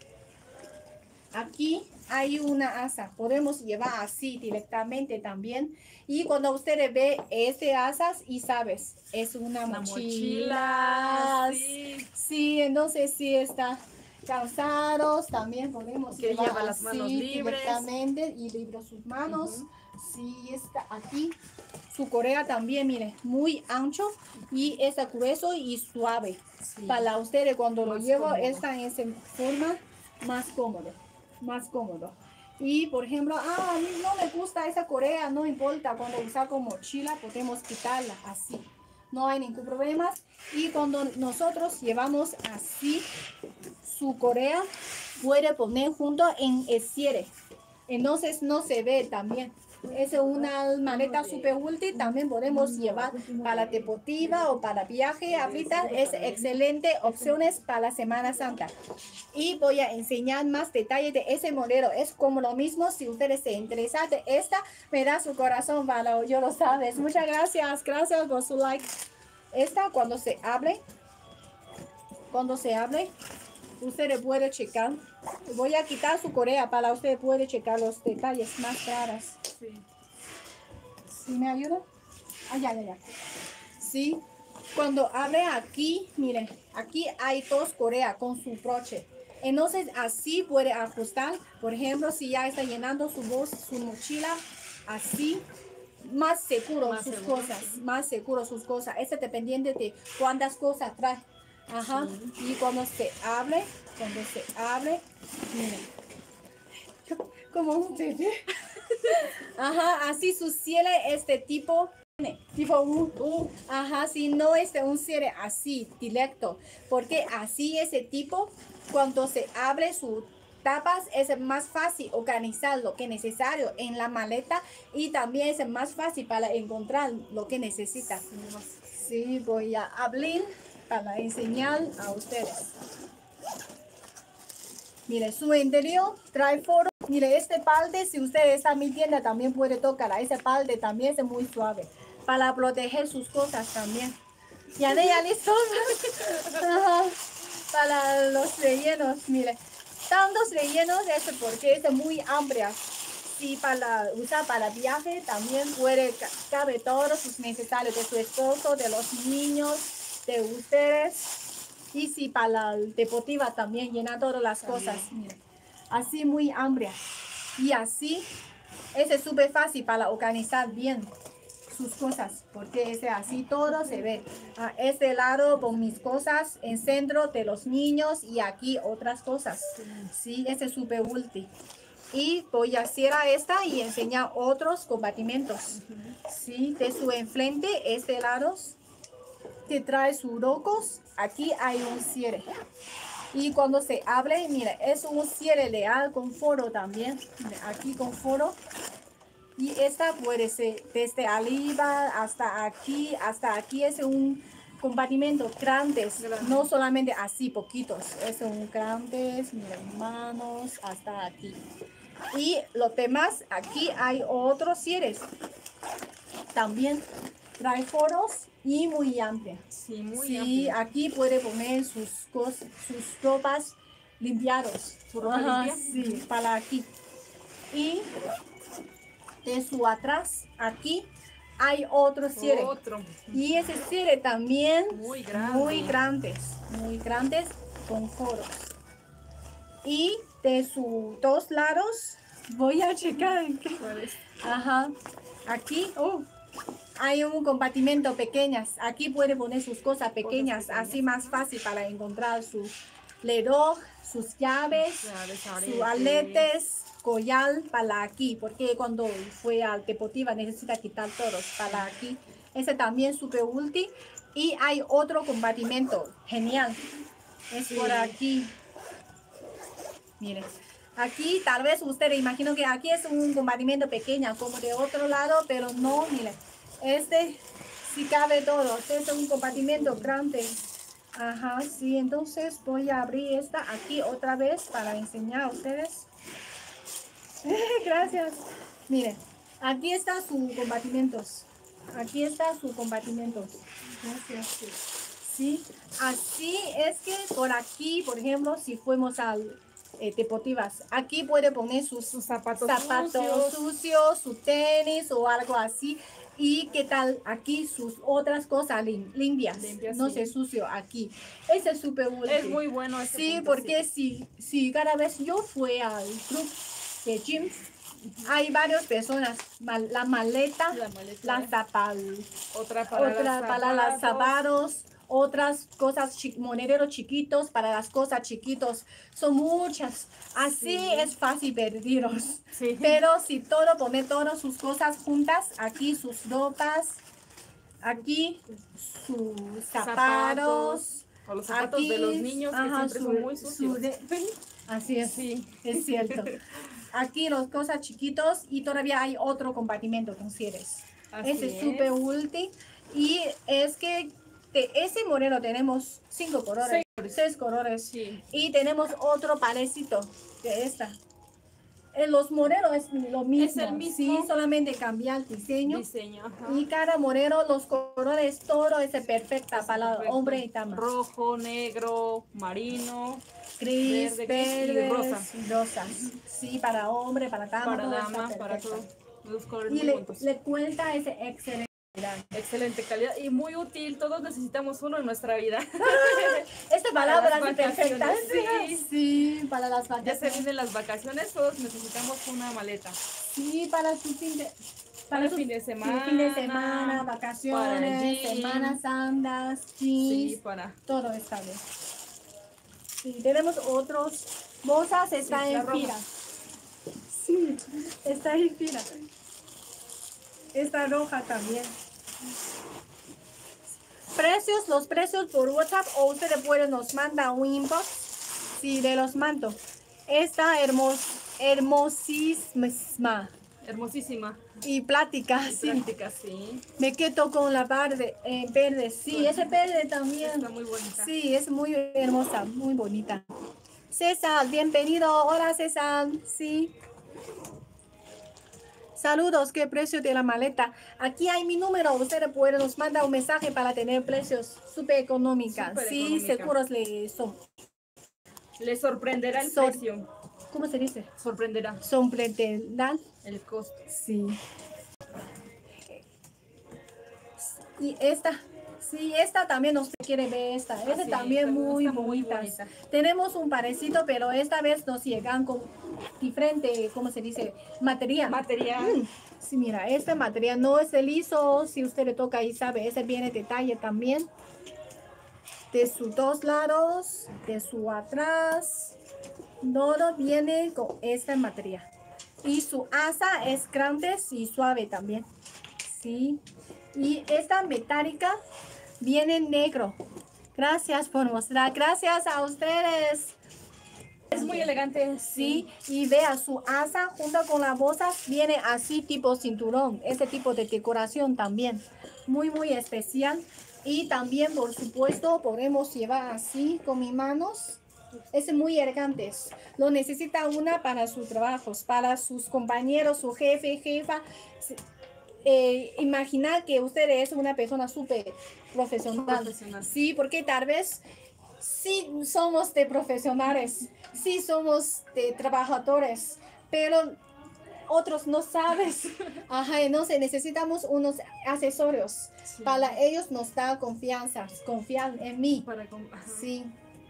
Speaker 1: aquí hay una asa, podemos llevar así directamente también. Y cuando ustedes ve este asas y sabes, es una
Speaker 2: La
Speaker 1: mochila.
Speaker 2: mochila. Sí.
Speaker 1: Sí, entonces sí está calzados, también podemos
Speaker 2: Que
Speaker 1: llevar
Speaker 2: lleva las manos
Speaker 1: así
Speaker 2: libres.
Speaker 1: directamente y libre sus manos. Sí, está aquí. Su correa también, mire, muy ancho y está grueso y suave.
Speaker 2: Sí.
Speaker 1: Para ustedes cuando lo
Speaker 2: Más
Speaker 1: llevo
Speaker 2: cómodo.
Speaker 1: está en esa forma más cómodo, más cómodo. Y por ejemplo, ah, a mí no me gusta esa correa, no importa, cuando usar con mochila podemos quitarla así. No hay ningún problema. Y cuando nosotros llevamos así su correa, puede poner junto en el cierre. Entonces no se ve también. Es una maleta super útil, también podemos llevar para deportiva o para viaje. Ahorita es excelente opciones para la Semana Santa. Y voy a enseñar más detalles de ese modelo. Es como lo mismo, si ustedes se interesan de esta, me da su corazón, para yo lo sabes. Muchas gracias, gracias por su like. esta cuando se abre, cuando se abre, usted puede checar. Voy a quitar su correa para usted puede checar los detalles más claros.
Speaker 2: Sí.
Speaker 1: ¿Sí me ayuda? Ah, ya, ya, ya. Sí. Cuando abre aquí, miren, aquí hay dos correas con su broche. Entonces así puede ajustar. Por ejemplo, si ya está llenando su bolsa, su mochila, así, más seguro
Speaker 2: Más
Speaker 1: sus
Speaker 2: seguro,
Speaker 1: cosas, más seguro sus cosas. Es dependiente de cuántas cosas trae. Ajá. Y cuando se abre, cuando se abre, miren, como un bebé. Ajá, así su cierre es de tipo tipo U, U. Ajá, si no es de un cierre así, directo, porque así ese tipo, cuando se abre su tapas, es más fácil organizar lo que es necesario en la maleta y también es más fácil para encontrar lo que necesita. Sí, voy a abrir para enseñar a ustedes. Mire, su interior trae foro. Mire, este balde, si usted está en mi tienda, también puede tocar. Ese balde también es muy suave. Para proteger sus cosas también. Ya, ya listo. Ajá. Para los rellenos, mire. Tantos rellenos es porque es muy amplia. Y para usar para viaje también puede caber todos sus necesarios de su esposo, de los niños, de ustedes. Y si para la deportiva también llena todas las cosas. Miren. Así muy amplia. Y así es súper fácil para organizar bien sus cosas. Porque es así todo se ve. A este lado con mis cosas, en centro de los niños y aquí otras cosas. Sí, ese es súper útil. Y voy a cerrar esta y enseñar otros compartimentos. Sí, de su enfrente, este lado, te trae sus locos. Aquí hay un cierre. Y cuando se abre, mira, es un cierre leal con foro también. Mira, aquí con foro. Y esta puede ser desde arriba hasta aquí, hasta aquí es un compartimento grandes, no solamente así poquitos, es un grandes, mira, manos, hasta aquí. Y los demás, aquí hay otros cierres. También trae foros y muy amplia.
Speaker 2: Sí, muy
Speaker 1: sí,
Speaker 2: amplia.
Speaker 1: Aquí puede poner sus cosas, sus ropas limpiados.
Speaker 2: ¿Su ropa
Speaker 1: Ajá,
Speaker 2: limpia?
Speaker 1: sí, para aquí. Y de su atrás, aquí hay otro cierre.
Speaker 2: Otro.
Speaker 1: Y ese cierre también
Speaker 2: Muy grande.
Speaker 1: muy grandes, muy grandes con foros. Y de sus dos lados, voy a checar. Ajá, aquí, oh, hay un compartimento pequeñas. Aquí puede poner sus cosas pequeñas,
Speaker 2: pequeñas.
Speaker 1: así más fácil para encontrar su reloj, sus llaves,
Speaker 2: Llaves,
Speaker 1: sus
Speaker 2: aretes.
Speaker 1: aletes, collar para aquí, porque cuando fue al deportiva necesita quitar todos para aquí. Ese también súper útil. Y hay otro compartimento, genial. Es
Speaker 2: Sí.
Speaker 1: por aquí. Miren, aquí tal vez usted imagino que aquí es un compartimento pequeño como de otro lado, pero no, miren, este sí cabe todo, este es un compartimento grande. Ajá, sí, entonces voy a abrir esta aquí otra vez para enseñar a ustedes. Gracias. Miren, aquí está su compartimentos. Aquí está su compartimentos. Gracias. Sí, así es que por aquí, por ejemplo, si fuimos al eh, deportivas, aquí puede poner sus,
Speaker 2: Sus zapatos,
Speaker 1: zapatos
Speaker 2: sucios.
Speaker 1: sucios, su tenis o algo así. Y qué tal aquí sus otras cosas lim- limpias,
Speaker 2: Limpias,
Speaker 1: no
Speaker 2: sí.
Speaker 1: se sucio aquí. Ese es súper útil.
Speaker 2: Es muy bueno ese
Speaker 1: Sí,
Speaker 2: punto,
Speaker 1: porque si, si cada vez yo fui al club de gym, hay varias personas, mal- la maleta,
Speaker 2: La maleta.
Speaker 1: la zapal,
Speaker 2: Otra para,
Speaker 1: otra
Speaker 2: los
Speaker 1: para los
Speaker 2: zapatos.
Speaker 1: zapatos, otras cosas, chi- monederos chiquitos para las cosas chiquitos. Son muchas. Así
Speaker 2: Sí.
Speaker 1: es fácil perderlos.
Speaker 2: Sí.
Speaker 1: Pero si todo pone todas sus cosas juntas, aquí sus ropas, aquí sus zapatos.
Speaker 2: O los zapatos
Speaker 1: aquí,
Speaker 2: de los niños que
Speaker 1: ajá,
Speaker 2: siempre
Speaker 1: su-
Speaker 2: son muy
Speaker 1: su
Speaker 2: sucios.
Speaker 1: de- Así es,
Speaker 2: Sí.
Speaker 1: es cierto. Aquí las cosas chiquitos y todavía hay otro compartimento con cierres.
Speaker 2: Así
Speaker 1: Ese es
Speaker 2: es.
Speaker 1: súper útil y es que de ese modelo tenemos cinco colores, seis, colores
Speaker 2: Sí.
Speaker 1: y tenemos otro parecito de esta. En los moreros es lo mismo.
Speaker 2: Es el mismo.
Speaker 1: Sí, solamente cambia el diseño.
Speaker 2: Diseño, ajá.
Speaker 1: Y cada morero, los colores, todo es perfecta para
Speaker 2: Perfecto.
Speaker 1: hombre y dama.
Speaker 2: Rojo, negro, marino,
Speaker 1: Gris,
Speaker 2: verde,
Speaker 1: verde,
Speaker 2: gris y rosa.
Speaker 1: rosas. Sí, para hombre, para dama.
Speaker 2: para
Speaker 1: todo está
Speaker 2: dama, para
Speaker 1: perfecto.
Speaker 2: todo. Los colores
Speaker 1: Y
Speaker 2: muy
Speaker 1: le,
Speaker 2: bonitos.
Speaker 1: le cuenta ese excelente.
Speaker 2: Excelente calidad y muy útil. Todos necesitamos uno en nuestra vida.
Speaker 1: Esta
Speaker 2: Para
Speaker 1: palabra
Speaker 2: las
Speaker 1: es perfecta.
Speaker 2: vacaciones, sí.
Speaker 1: Sí, para las
Speaker 2: Ya se
Speaker 1: vacaciones.
Speaker 2: vienen las vacaciones, todos necesitamos una maleta.
Speaker 1: Sí, para su fin de,
Speaker 2: Para el
Speaker 1: su-
Speaker 2: fin de
Speaker 1: sí,
Speaker 2: semana.
Speaker 1: fin de semana,
Speaker 2: para el
Speaker 1: vacaciones,
Speaker 2: gym.
Speaker 1: Semanas Santas, jeans,
Speaker 2: Sí, para.
Speaker 1: todo está bien. Sí, tenemos otros. Bolsas está
Speaker 2: Sí, la
Speaker 1: en
Speaker 2: roja.
Speaker 1: fila. Sí, está en fila. Esta roja también. Precios, los precios por WhatsApp o ustedes pueden nos manda un inbox. Sí, de los mantos. Esta hermos, hermosísima
Speaker 2: Hermosísima.
Speaker 1: y plática,
Speaker 2: Y
Speaker 1: sí.
Speaker 2: práctica, sí.
Speaker 1: Me quedo con la verde, eh, verde, sí, ese verde también.
Speaker 2: Está muy bonita.
Speaker 1: Sí, es muy hermosa, muy bonita. César, bienvenido. Hola, César. Sí. Saludos, ¿qué precio de la maleta? Aquí hay mi número. Ustedes pueden nos mandar un mensaje para tener precios súper económicas.
Speaker 2: Súper
Speaker 1: Sí,
Speaker 2: económica.
Speaker 1: seguros le son.
Speaker 2: Les sorprenderá el
Speaker 1: Sor-
Speaker 2: precio.
Speaker 1: ¿Cómo se dice?
Speaker 2: Sorprenderá
Speaker 1: Sorprenderán.
Speaker 2: el costo.
Speaker 1: Sí. Y esta, sí, esta también nos quiere ver esta. Esta
Speaker 2: Ah, sí,
Speaker 1: también
Speaker 2: esta
Speaker 1: muy
Speaker 2: está muy
Speaker 1: bonita.
Speaker 2: bonita.
Speaker 1: Tenemos un parecido, pero esta vez nos llegan con diferente, ¿cómo se dice? Material.
Speaker 2: Material.
Speaker 1: Mm, sí, mira, este material no es el liso. Si usted le toca y sabe, ese viene detalle también. De sus dos lados, de su atrás. Todo viene con este material. Y su asa es grande y suave también. Sí. Y esta metálica viene negro. Gracias por mostrar. Gracias a ustedes.
Speaker 2: Es muy elegante.
Speaker 1: Sí, y vea su asa junto con la bolsa viene así tipo cinturón. Ese tipo de decoración también. Muy, muy especial. Y también, por supuesto, podemos llevar así con mis manos. Es muy elegante. Lo necesita una para sus trabajos, para sus compañeros, su jefe, jefa. Eh, imaginar que usted es una persona súper profesional.
Speaker 2: Profesional.
Speaker 1: Sí, porque tal vez sí somos de profesionales, sí somos de trabajadores, pero otros no sabes. Ajá, entonces necesitamos unos accesorios.
Speaker 2: Sí.
Speaker 1: Para ellos nos da confianza, confiar en mí.
Speaker 2: Para com- ajá.
Speaker 1: Sí.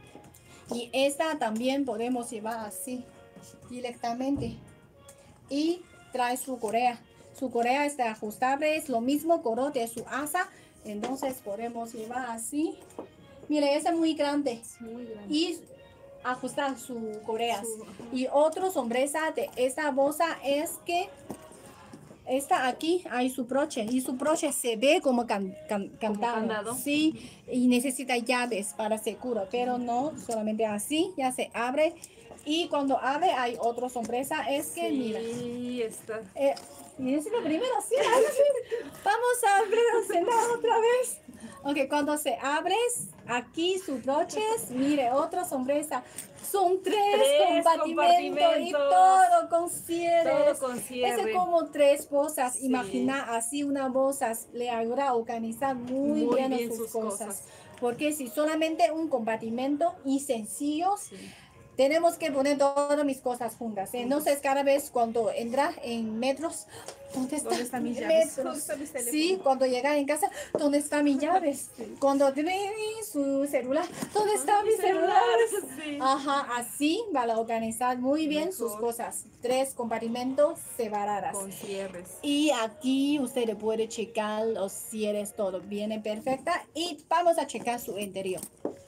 Speaker 1: Y esta también podemos llevar así, directamente. Y trae su correa. Su correa está ajustable, es lo mismo color de su asa. Entonces podemos llevar así. Mire, ese es muy grande.
Speaker 2: Es muy grande.
Speaker 1: Y ajustar su correa.
Speaker 2: Su- ajá.
Speaker 1: Y otra sorpresa de esta bolsa es que esta aquí hay su broche. Y su broche se ve como can, can- cantado.
Speaker 2: candado.
Speaker 1: Sí, y necesita llaves para seguro. Pero no, solamente así ya se abre. Y cuando abre hay otra sorpresa. Es que, mira.
Speaker 2: Sí, está.
Speaker 1: Eh, y es lo primero, sí, así. Vamos a abrir otra vez. Ok, cuando se abre, aquí sus broches, mire, otra sorpresa. Son tres,
Speaker 2: Tres
Speaker 1: compartimentos y
Speaker 2: compartimentos.
Speaker 1: todo con cierres.
Speaker 2: Todo con cierre.
Speaker 1: Es como tres bolsas.
Speaker 2: Sí.
Speaker 1: Imagina así una bolsa le ayuda a organizar muy,
Speaker 2: Muy
Speaker 1: bien,
Speaker 2: bien
Speaker 1: sus,
Speaker 2: sus
Speaker 1: cosas.
Speaker 2: cosas.
Speaker 1: Porque si solamente un compartimento y sencillo,
Speaker 2: Sí.
Speaker 1: tenemos que poner todas mis cosas juntas. Entonces, cada vez cuando entra en metros, ¿dónde está,
Speaker 2: ¿Dónde está mi
Speaker 1: mi
Speaker 2: llave?
Speaker 1: metros?
Speaker 2: ¿Dónde está mi teléfono?
Speaker 1: Sí, cuando llega en casa, ¿dónde está mi llaves? Cuando tiene su celular, ¿dónde está mi celular?
Speaker 2: Sí.
Speaker 1: Ajá, así van a organizar muy bien sus
Speaker 2: Mejor.
Speaker 1: cosas. Tres compartimentos separadas.
Speaker 2: Con cierres.
Speaker 1: Y aquí usted puede checar los cierres, todo viene perfecta. Y vamos a checar su interior.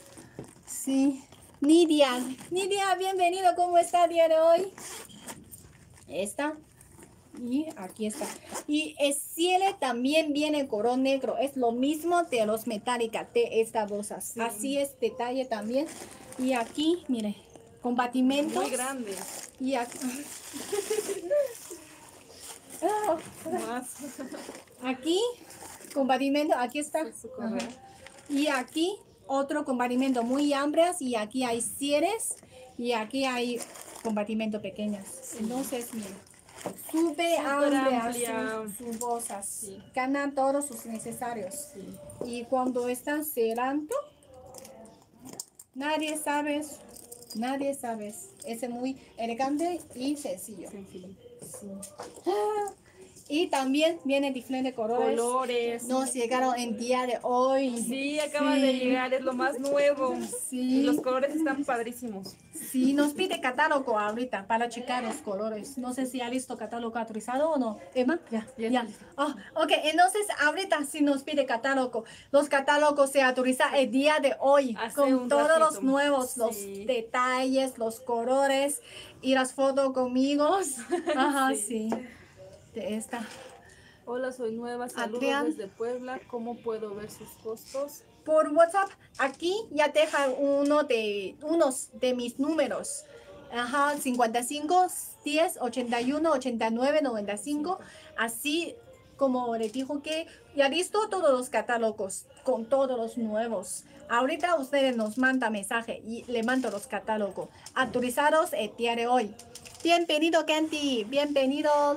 Speaker 1: Sí. Nidia, Nidia, bienvenido, ¿cómo está el día de hoy? Esta. Y aquí está. Y el cielo también viene color negro. Es lo mismo de los metálicas de estas bolsas.
Speaker 2: Sí.
Speaker 1: Así es, detalle también. Y aquí, mire, compartimentos.
Speaker 2: Muy grande.
Speaker 1: Y aquí. Ah,
Speaker 2: Más.
Speaker 1: aquí, compartimento, aquí está.
Speaker 2: Su correa.
Speaker 1: Ajá. Y aquí otro compartimento muy amplio y aquí hay cierres y aquí hay compartimento pequeñas. Entonces, mira, súper
Speaker 2: Súper
Speaker 1: amplia
Speaker 2: amplia.
Speaker 1: sus, sus bolsas,
Speaker 2: Sí.
Speaker 1: ganan todos sus necesarios.
Speaker 2: Sí.
Speaker 1: Y cuando están cerrando, nadie sabe, nadie sabe. Es muy elegante y sencillo.
Speaker 2: Sencillo.
Speaker 1: Sí. Ah, y también vienen diferentes colores.
Speaker 2: Colores.
Speaker 1: Nos llegaron en día de hoy.
Speaker 2: Sí, acaba
Speaker 1: Sí.
Speaker 2: de llegar, es lo más nuevo.
Speaker 1: Sí.
Speaker 2: Y los colores están padrísimos.
Speaker 1: Sí, nos pide catálogo ahorita para checar los colores. No sé si ha listo catálogo autorizado o no. Emma, ya,
Speaker 2: Ya
Speaker 1: ya.
Speaker 2: está listo.
Speaker 1: Oh, ok, entonces ahorita sí nos pide catálogo. Los catálogos se autorizan el día de hoy
Speaker 2: Hace
Speaker 1: con
Speaker 2: un
Speaker 1: todos los
Speaker 2: ratito.
Speaker 1: nuevos, los
Speaker 2: Sí.
Speaker 1: detalles, los colores y las fotos conmigo. Ajá, sí.
Speaker 2: Sí.
Speaker 1: De esta.
Speaker 2: Hola, soy nueva, saludos
Speaker 1: Adrián.
Speaker 2: desde Puebla. ¿Cómo puedo ver sus costos?
Speaker 1: Por WhatsApp, aquí ya deja uno de, unos de mis números. Ajá, cincuenta y cinco, diez, ochenta y uno, ochenta y nueve, noventa y cinco. Así como le dijo que ya listo todos los catálogos con todos los nuevos. Ahorita ustedes nos mandan mensaje y le mando los catálogos autorizados el día de hoy. Bienvenido, Candy. Bienvenido.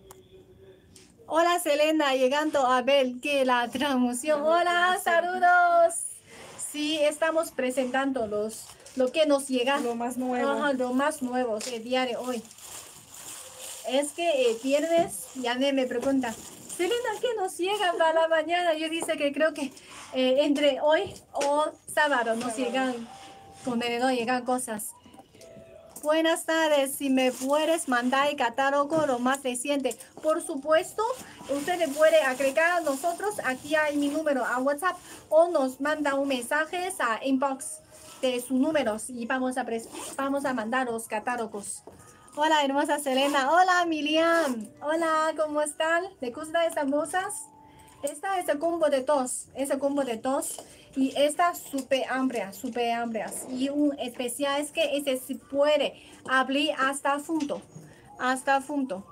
Speaker 1: Hola Selena, llegando a ver que la transmisión. Hola, saludos. Sí, estamos presentando los, lo que nos llega.
Speaker 2: Lo más nuevo.
Speaker 1: Ajá, lo más nuevo el día de hoy. Es que el viernes, Yane me pregunta, Selena, ¿qué nos llega para la mañana? Yo dice que creo que eh, entre hoy o sábado nos llegan, contenedor llegan cosas. Buenas tardes, si me puedes mandar el catálogo lo más reciente. Por supuesto, usted le puede agregar a nosotros, aquí hay mi número a WhatsApp o nos manda un mensaje a inbox de sus números y vamos a, pres- vamos a mandar los catálogos. Hola, hermosa Selena. Hola, Miriam. Hola, ¿cómo están? ¿Le gustan estas bolsas? Esta es el combo de dos, es el combo de dos y esta súper amplia, súper amplias. Y un especial es que ese se puede abrir hasta punto, hasta punto.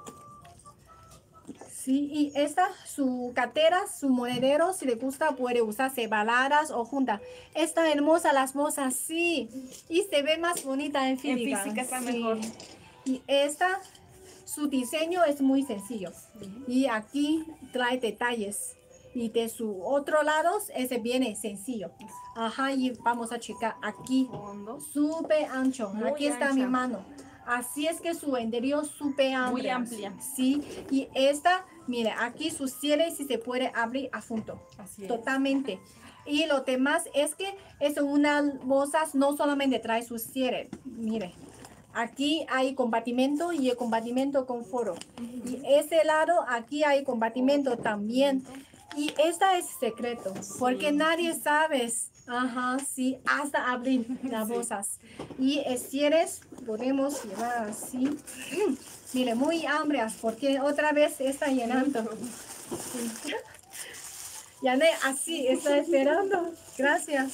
Speaker 1: Sí, y esta, su cartera, su monedero, si le gusta puede usar separadas o juntas. Está hermosa las bolsas, sí, y se ve más bonita en física.
Speaker 2: física está
Speaker 1: sí.
Speaker 2: mejor.
Speaker 1: Y esta, su diseño es muy sencillo. Y aquí trae detalles. Y de su otro lado, ese viene sencillo. Ajá, y vamos a checar aquí.
Speaker 2: Fondo.
Speaker 1: Súper ancho.
Speaker 2: Muy
Speaker 1: Aquí está
Speaker 2: ancha.
Speaker 1: mi mano. Así es que su interior súper amplia.
Speaker 2: Muy amplia.
Speaker 1: Sí, y esta, mire, aquí su cierre sí se puede abrir a punto.
Speaker 2: Así es.
Speaker 1: Totalmente. Y lo demás es que es unas bolsas, no solamente trae su cierre. Mire, aquí hay compartimento y el compartimento con foro. Y ese lado, aquí hay compartimento también. Y esta es secreto, porque nadie sabe. Ajá, sí, hasta abrir las bolsas. Y el cierre podemos llevar así. Mire, muy amplias, porque otra vez está llenando. Sí. Ya ne, así está esperando. Gracias.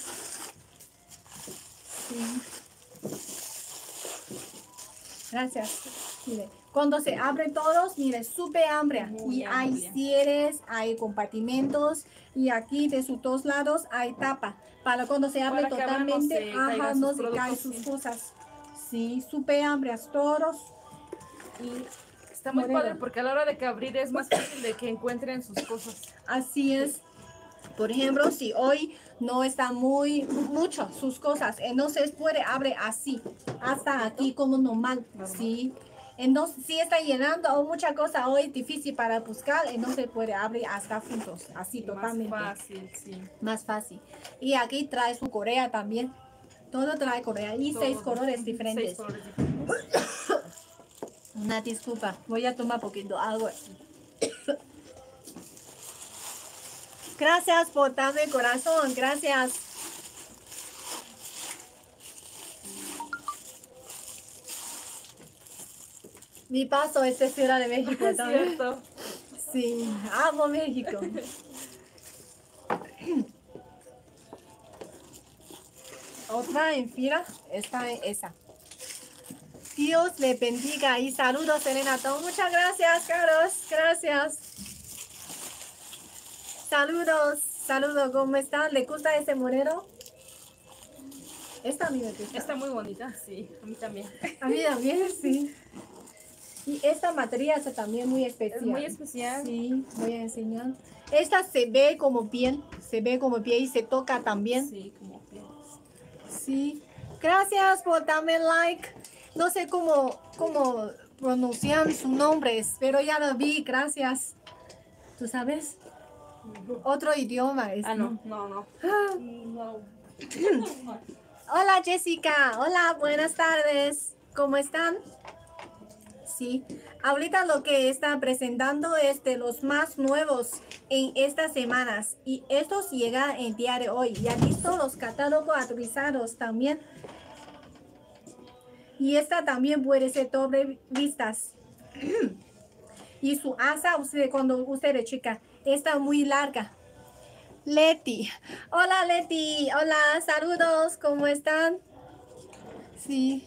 Speaker 1: Sí. Gracias. Mire, cuando se abren todos, mire, súper amplia.
Speaker 2: Muy
Speaker 1: Y hay
Speaker 2: amplia.
Speaker 1: cierres, hay compartimentos. Y aquí de sus dos lados hay tapa. Para cuando se abre
Speaker 2: Para que abra, no
Speaker 1: totalmente,
Speaker 2: se caigan
Speaker 1: ajá,
Speaker 2: sus
Speaker 1: no se caen
Speaker 2: productos,
Speaker 1: sus
Speaker 2: sí.
Speaker 1: cosas. Sí, súper amplias todos.
Speaker 2: Y está muy
Speaker 1: Moreno.
Speaker 2: padre porque a la hora de que abrir es más fácil de que encuentren sus cosas.
Speaker 1: Así es. Por ejemplo, si hoy no está muy mucho sus cosas, entonces puede abrir así, hasta aquí como normal, ¿sí? Entonces, si está llenando o mucha cosa hoy difícil para buscar, entonces puede abrir hasta juntos, así totalmente.
Speaker 2: Más fácil, sí.
Speaker 1: Más fácil. Y aquí trae su correa también. Todo trae correa y seis
Speaker 2: Todo.
Speaker 1: colores diferentes.
Speaker 2: Seis colores diferentes.
Speaker 1: Una disculpa, voy a tomar poquito agua. Gracias por darme corazón, gracias. Mi paso es de Ciudad de México
Speaker 2: Es
Speaker 1: también.
Speaker 2: cierto.
Speaker 1: Sí, amo México. Otra en fila está en esa. Dios le bendiga y saludos, Selena. Muchas gracias, Carlos. Gracias. Saludos, saludos. ¿Cómo están? ¿Le gusta ese moreno? Esta a mí me gusta.
Speaker 2: Está muy bonita, sí, a mí también.
Speaker 1: A mí también, sí. Y esta materia es también muy especial.
Speaker 2: Es muy especial.
Speaker 1: Sí, voy a enseñar. Esta se ve como piel, se ve como piel y se toca también.
Speaker 2: Sí, como piel.
Speaker 1: Sí. Gracias por darme like. No sé cómo, cómo pronunciar sus nombres, pero ya lo vi, gracias. ¿Tú sabes? Otro idioma es,
Speaker 2: Ah, no, no, no.
Speaker 4: No.
Speaker 1: Hola Jessica, hola, buenas tardes. ¿Cómo están? Sí, ahorita lo que están presentando es de los más nuevos en estas semanas y estos llegan el día de hoy. Ya visto los catálogos actualizados también. Y esta también puede ser doble vistas. Y su asa, usted, cuando usted es chica, está muy larga. Leti. Hola Leti. Hola, saludos. ¿Cómo están? Sí.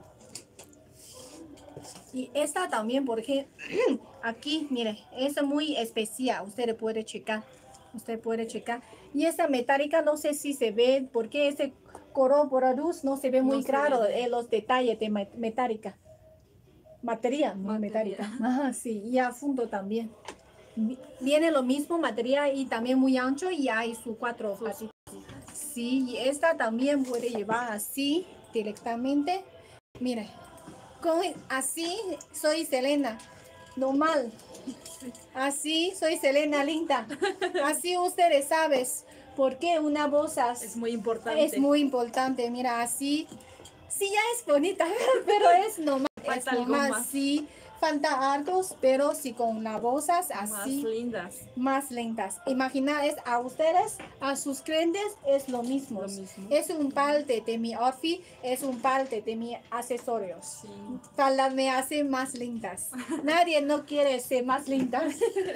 Speaker 1: Y esta también, porque aquí, mire, es muy especial. Usted puede checar. Usted puede checar. Y esta metálica, no sé si se ve, porque ese color por la luz no se ve muy
Speaker 2: No se
Speaker 1: claro
Speaker 2: ve.
Speaker 1: en los detalles de me- metálica. Materia, no
Speaker 2: Materia.
Speaker 1: metálica. Ajá, sí, y a fondo también. Vi- Viene lo mismo material y también muy ancho y hay su cuatro
Speaker 2: Sus
Speaker 1: patitas. Sí, y esta también puede llevar así directamente. Mire, con, así soy Selena, normal. Así soy Selena linda. Así ustedes saben por qué una bolsa
Speaker 2: Es muy importante.
Speaker 1: es muy importante. Mira, así, sí ya es bonita, pero es normal.
Speaker 2: Falta
Speaker 1: es
Speaker 2: algo
Speaker 1: normal,
Speaker 2: más.
Speaker 1: sí. Falta algo, pero sí con las bolsas
Speaker 2: Más
Speaker 1: así
Speaker 2: lindas.
Speaker 1: más lentas. Imagina, es a ustedes, a sus clientes es lo mismo.
Speaker 2: Lo mismo.
Speaker 1: Es un parte de mi outfit, es un parte de mis accesorios.
Speaker 2: Sí.
Speaker 1: Para me hace más lindas. Nadie no quiere ser más lindas.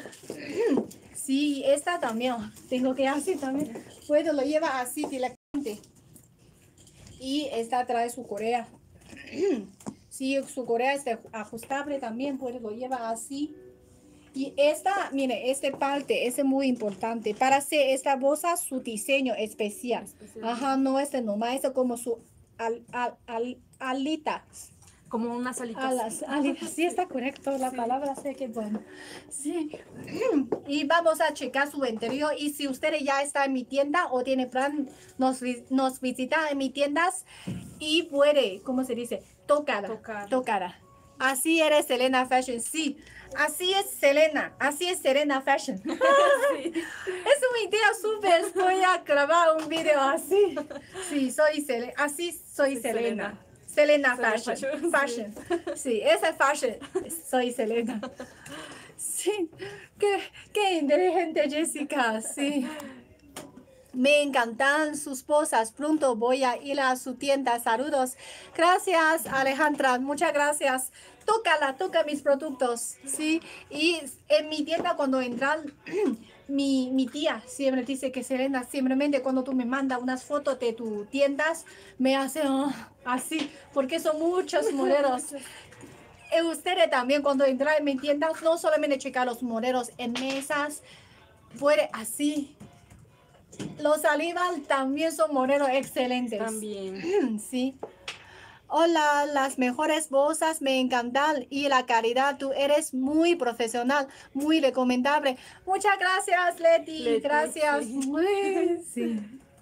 Speaker 1: Sí, esta también. Tengo que hacer también. Puedo lo lleva así directamente. Y esta trae su correa. Sí, su correa es de- ajustable también. Puede lo lleva así. Y esta, mire, esta parte es muy importante. Para hacer esta bolsa, su diseño especial.
Speaker 2: Especial.
Speaker 1: Ajá, no es de nomás, es como su al, al, al- alita.
Speaker 2: Como unas alitas.
Speaker 1: Alas, alitas. Sí, está correcto la
Speaker 2: Sí.
Speaker 1: palabra, sé que bueno. Sí. Y vamos a checar su interior. Y si usted ya está en mi tienda o tiene plan, nos, vi- nos visita en mis tiendas y puede, ¿cómo se dice? Tocar.
Speaker 2: Tocar.
Speaker 1: Tocar. Así eres Selena Fashion, sí. Así es Selena, así es Selena Fashion.
Speaker 2: Sí.
Speaker 1: Es una idea súper, voy a grabar un video así. Sí, soy Selena, así soy
Speaker 2: Sí,
Speaker 1: Selena.
Speaker 2: Selena.
Speaker 1: Selena
Speaker 2: Selena
Speaker 1: Fashion.
Speaker 2: Fashion,
Speaker 1: Fashion. Sí, esa es Fashion. Soy Selena. Sí, qué, qué inteligente Jessica, sí. Me encantan sus posas. Pronto voy a ir a su tienda. Saludos. Gracias, Alejandra. Muchas gracias. Tócala, toca mis productos. Sí. Y en mi tienda cuando entran, mi, mi tía siempre dice que Selena, simplemente cuando tú me mandas unas fotos de tus tiendas, me hace oh, así, porque son muchos modelos. Y ustedes también cuando entran en mi tienda, no solamente checar los modelos en mesas, puede así. Los Alibal también son modelos excelentes.
Speaker 2: También.
Speaker 1: Sí. Hola, las mejores bolsas me encantan y la calidad, tú eres muy profesional, muy recomendable. Muchas gracias, Leti.
Speaker 2: Leti,
Speaker 1: gracias.
Speaker 2: sí.
Speaker 1: Muy- sí.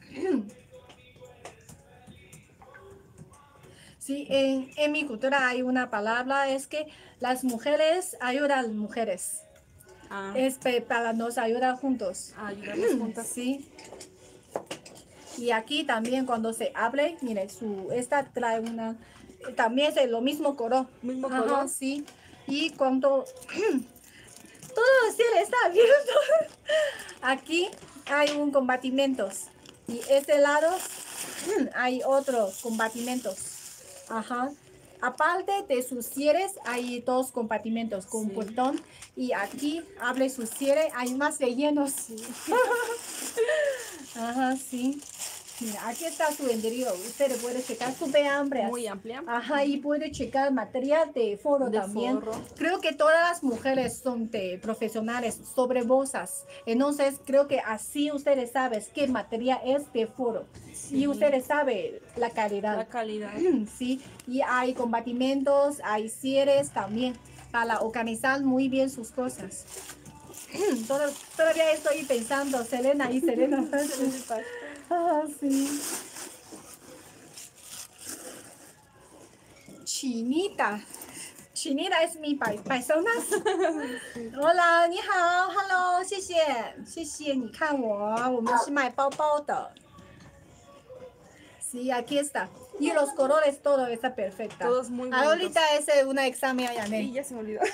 Speaker 1: Sí, en, en mi cultura hay una palabra, es que las mujeres ayudan a las mujeres.
Speaker 2: Ah,
Speaker 1: Es pe- para nos ayudar juntos.
Speaker 2: a ayudarnos juntas.
Speaker 1: Sí. Y aquí también cuando se hable, mire, su, esta trae una, también es lo mismo color.
Speaker 2: Mismo
Speaker 1: Ajá,
Speaker 2: color.
Speaker 1: sí. Y cuando todo el cielo está abierto, aquí hay un compartimentos. Y este lado hay otros compartimentos. Ajá. Aparte de sus cierres, hay dos compartimentos con
Speaker 2: Sí.
Speaker 1: portón. Y aquí, abre sus cierres, hay más rellenos. Ajá, sí. Mira, aquí está su enderio. Usted puede checar súper amplio.
Speaker 2: Muy amplia.
Speaker 1: Ajá, y puede checar material de foro
Speaker 2: De
Speaker 1: también.
Speaker 2: forro.
Speaker 1: Creo que todas las mujeres son de profesionales sobre bolsas. Entonces, creo que así ustedes saben qué material es de foro.
Speaker 2: Sí.
Speaker 1: Y ustedes saben la calidad.
Speaker 2: La calidad.
Speaker 1: Sí, y hay compartimentos, hay cierres también para organizar muy bien sus cosas. Todo- todavía estoy pensando, Selena y Selena. Ah, sí. Chinita. Chinita es mi pa- persona. Hola, 你好 ，Hello， 谢谢，谢谢你看我，我们是卖包包的。Sí, aquí está. Y los colores, todo está perfecto.
Speaker 2: Todos muy bonitos.
Speaker 1: Ahorita es eh, un examen a
Speaker 2: Y
Speaker 1: Yané.
Speaker 2: ya se me olvidó.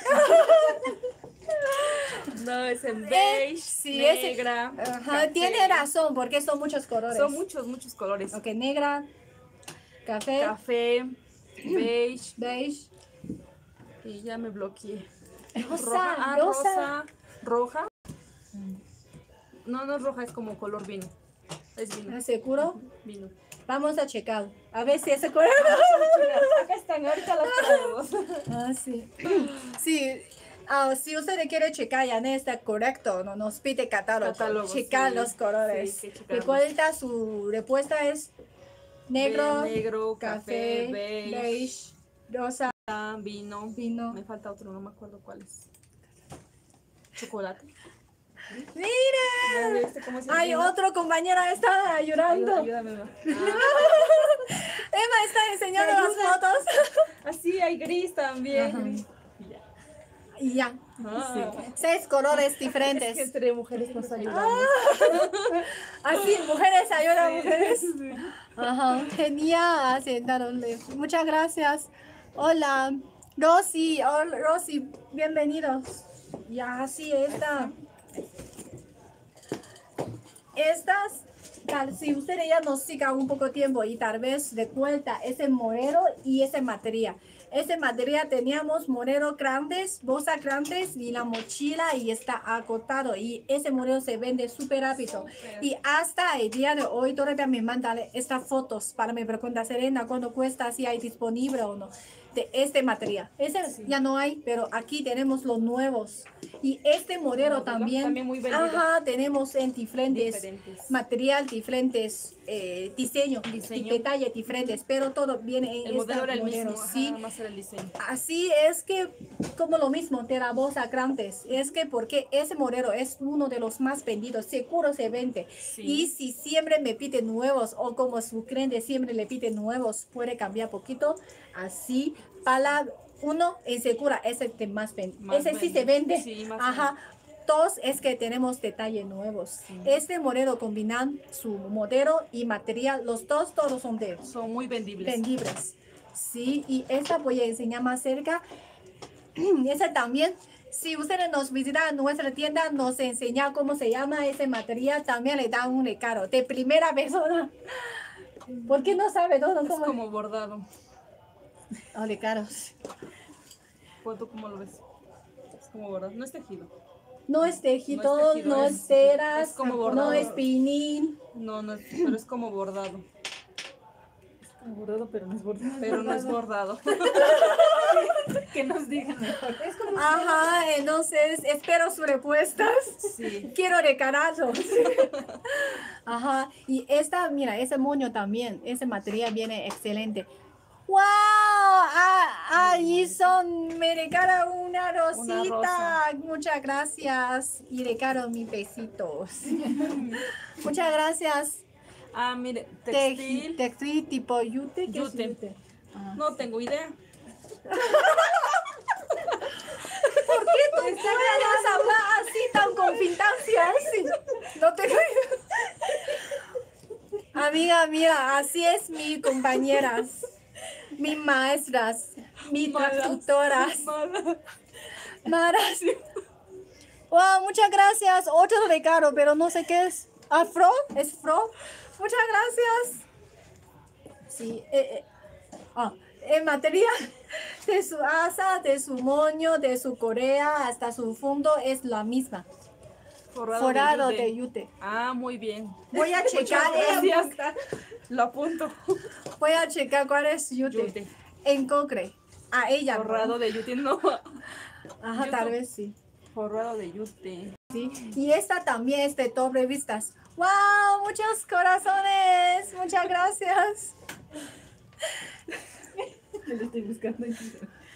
Speaker 2: No, es en beige,
Speaker 1: Sí, ese-
Speaker 2: negra.
Speaker 1: Ajá,
Speaker 2: café.
Speaker 1: tiene razón, porque son muchos colores.
Speaker 2: Son muchos, muchos colores.
Speaker 1: Ok, negra, café,
Speaker 2: Café, beige.
Speaker 1: beige,
Speaker 2: Y ya me bloqueé.
Speaker 1: rosa,
Speaker 2: Ah,
Speaker 1: rosa.
Speaker 2: rosa, roja. No, no es roja, es como color vino. Es vino.
Speaker 1: ¿Estás seguro?
Speaker 2: Vino.
Speaker 1: Vamos a checar. A ver si ese color.
Speaker 2: Acá están, ahorita las traemos.
Speaker 1: Ah, sí. Sí. Ah, si usted quiere checar, ya no está correcto, no nos pide catálogo.
Speaker 2: Catálogo,
Speaker 1: checar
Speaker 2: sí.
Speaker 1: los colores.
Speaker 2: Sí, hay que checarlos.
Speaker 1: Recuerda, su respuesta es negro,
Speaker 2: Ve- negro,
Speaker 1: café,
Speaker 2: café, beige,
Speaker 1: beige, rosa,
Speaker 2: vino.
Speaker 1: vino.
Speaker 2: Me falta otro, no me acuerdo cuál es. Chocolate.
Speaker 1: ¡Mira!
Speaker 2: ¿Ya viste cómo es el
Speaker 1: Hay
Speaker 2: vino?
Speaker 1: otro compañero está llorando.
Speaker 2: Ayuda- Ayúdame. Eva.
Speaker 1: Emma está enseñando las fotos.
Speaker 2: Ah, sí, hay gris también.
Speaker 1: Ajá.
Speaker 2: Gris. Ya.
Speaker 1: Y ya.
Speaker 2: Ah.
Speaker 1: Seis colores
Speaker 2: Es que
Speaker 1: diferentes.
Speaker 2: entre mujeres nos ayudamos.
Speaker 1: Así, mujeres ayudan a mujeres. Ajá, genial. Sentaronle. Muchas gracias. Hola, Rosy. Hola, Rosy, bienvenidos. Ya, sí, esta. Estas, tal, si ustedes ya nos sigan un poco tiempo y tal vez recuerda ese modelo y ese material. Ese material teníamos modelo grandes, bolsas grandes y la mochila y está agotado y ese modelo se vende súper rápido. Y hasta el día de hoy todavía me mandan estas fotos para me preguntar, Serena, cuánto cuesta, si hay disponible o no de este material. Ese ya no hay, pero aquí tenemos los nuevos. Y este modelo
Speaker 2: Modelo,
Speaker 1: también,
Speaker 2: también muy vendido.
Speaker 1: ajá, tenemos en diferentes,
Speaker 2: Diferentes.
Speaker 1: material, diferentes eh, diseños,
Speaker 2: Diseño.
Speaker 1: y detalles diferentes, pero todo viene en
Speaker 2: El modelo era el
Speaker 1: modelo,
Speaker 2: mismo.
Speaker 1: sí.
Speaker 2: Ajá, más era el diseño.
Speaker 1: Así es que, como lo mismo de la bolsa grandes, es que porque ese modelo es uno de los más vendidos, seguro se vende.
Speaker 2: Sí.
Speaker 1: Y si siempre me pide nuevos o como su cliente siempre le pide nuevos, puede cambiar poquito. Así, para uno, en segura, ese de más vende.
Speaker 2: Más
Speaker 1: Ese sí
Speaker 2: vende.
Speaker 1: se vende.
Speaker 2: Sí, más
Speaker 1: Ajá. Dos es que tenemos detalles nuevos. Este modelo combinan su modelo y material. Los dos todos son de
Speaker 2: Son muy vendibles.
Speaker 1: vendibles. Sí, y esta voy a enseñar más cerca. Esa también, si ustedes nos visitan en nuestra tienda, nos enseña cómo se llama ese material, también le dan un regalo de primera persona. ¿Por qué no sabe todo
Speaker 2: Es
Speaker 1: cómo?
Speaker 2: como bordado.
Speaker 1: Oh, regalos.
Speaker 2: ¿Tú cómo lo ves? Es como bordado. No es tejido.
Speaker 1: No es tejido,
Speaker 2: No es tejido,
Speaker 1: no
Speaker 2: es-
Speaker 1: es teras,
Speaker 2: es como
Speaker 1: no
Speaker 2: bordado.
Speaker 1: es pinil.
Speaker 2: No, no es, pero es como bordado.
Speaker 3: Es como bordado, pero no es bordado.
Speaker 2: Pero no es bordado.
Speaker 3: Que nos digan mejor. Es como
Speaker 1: Ajá, entonces espero sus respuestas.
Speaker 2: Sí.
Speaker 1: Quiero regalarlos. Ajá, y esta, mira, ese moño también, ese material viene excelente. ¡Wow! Ah, Alison me regala una rosita.
Speaker 2: rosa.
Speaker 1: Muchas gracias. Y regalo mis besitos. Muchas gracias.
Speaker 2: Ah, mire,
Speaker 1: Te-
Speaker 2: textil.
Speaker 1: Textil tipo yute. ¿Qué es
Speaker 2: Yute.
Speaker 1: yute? Ah.
Speaker 2: No tengo idea.
Speaker 1: ¿Por qué tú puedes hablar así tan confidencia? Sí, no te Amiga, mira, así es mi compañeras, mis maestras, mis
Speaker 2: Malas.
Speaker 1: traductoras.
Speaker 2: Mala.
Speaker 1: Maras. Wow, muchas gracias. Otro regalo, pero no sé qué es. ¿Afro? ¿Es fro? Muchas gracias. Sí, eh, eh. Ah, el material de su asa, de su moño, de su correa hasta su fondo es la misma.
Speaker 2: Forrado,
Speaker 1: forrado
Speaker 2: de,
Speaker 1: de
Speaker 2: yute.
Speaker 1: yute.
Speaker 2: Ah, muy bien.
Speaker 1: Voy a checar, en-
Speaker 2: Gracias. Lo apunto.
Speaker 1: voy a checar cuál es yute.
Speaker 2: Yute.
Speaker 1: En concre. A ella, ¿no?
Speaker 2: Forrado de yute, no.
Speaker 1: Ajá,
Speaker 2: Yute.
Speaker 1: tal vez sí.
Speaker 2: Forrado de yute.
Speaker 1: Sí. Y esta también es de top revistas. ¡Wow! Muchos corazones. Muchas gracias.
Speaker 3: Me lo estoy buscando aquí.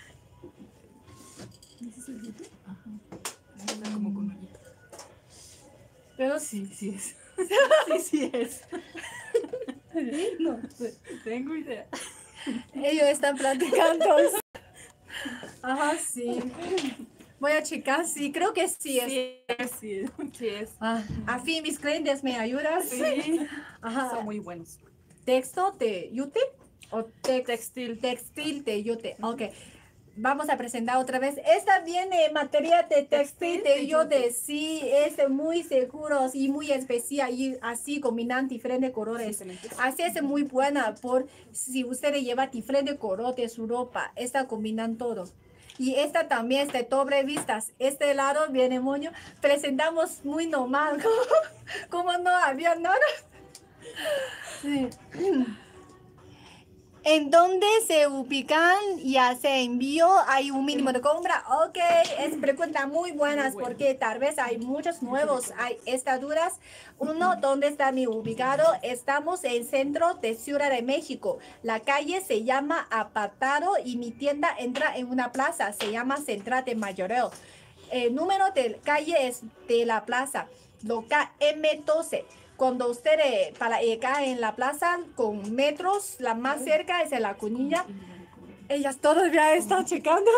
Speaker 2: Está como con hoyito.
Speaker 1: Pero
Speaker 2: Sí, sí es. Sí, sí es. No, tengo idea.
Speaker 1: ellos están platicando. Ajá, sí. Voy a checar. Sí, creo que sí es.
Speaker 2: Sí es, sí es. Sí es.
Speaker 1: Ah, a fin, mis clientes, ¿me ayudas?
Speaker 2: Sí.
Speaker 1: Ajá.
Speaker 2: Son muy buenos.
Speaker 1: ¿Texto de yute? ¿O tex-
Speaker 2: Textil.
Speaker 1: textil de yute? Ok. Vamos a presentar otra vez. Esta viene materia de textil
Speaker 2: Textil
Speaker 1: de
Speaker 2: de
Speaker 1: yute. Sí, es muy seguro y muy especial y así combinando diferentes colores.
Speaker 2: Diferentes.
Speaker 1: Así es muy buena por si usted lleva diferentes colores de su ropa. Esta combinan todo. Y esta también es de doble vistas. Este lado viene moño. Presentamos muy normal. Como no había nada. Sí. En donde se ubican y hace envío, hay un mínimo de compra. Ok, es pregunta muy buenas
Speaker 2: Muy bueno.
Speaker 1: porque tal vez hay muchos nuevos. Hay estaduras. Uno, ¿dónde está mi ubicado? Estamos en centro de Ciudad de México. La calle se llama Apatado y mi tienda entra en una plaza. Se llama Central de Mayoreo. El número de calle es de la plaza. Local M doce. Cuando usted eh, para llegar en la plaza con metros, la más cerca es en la Cunilla. Ellas todavía están checando.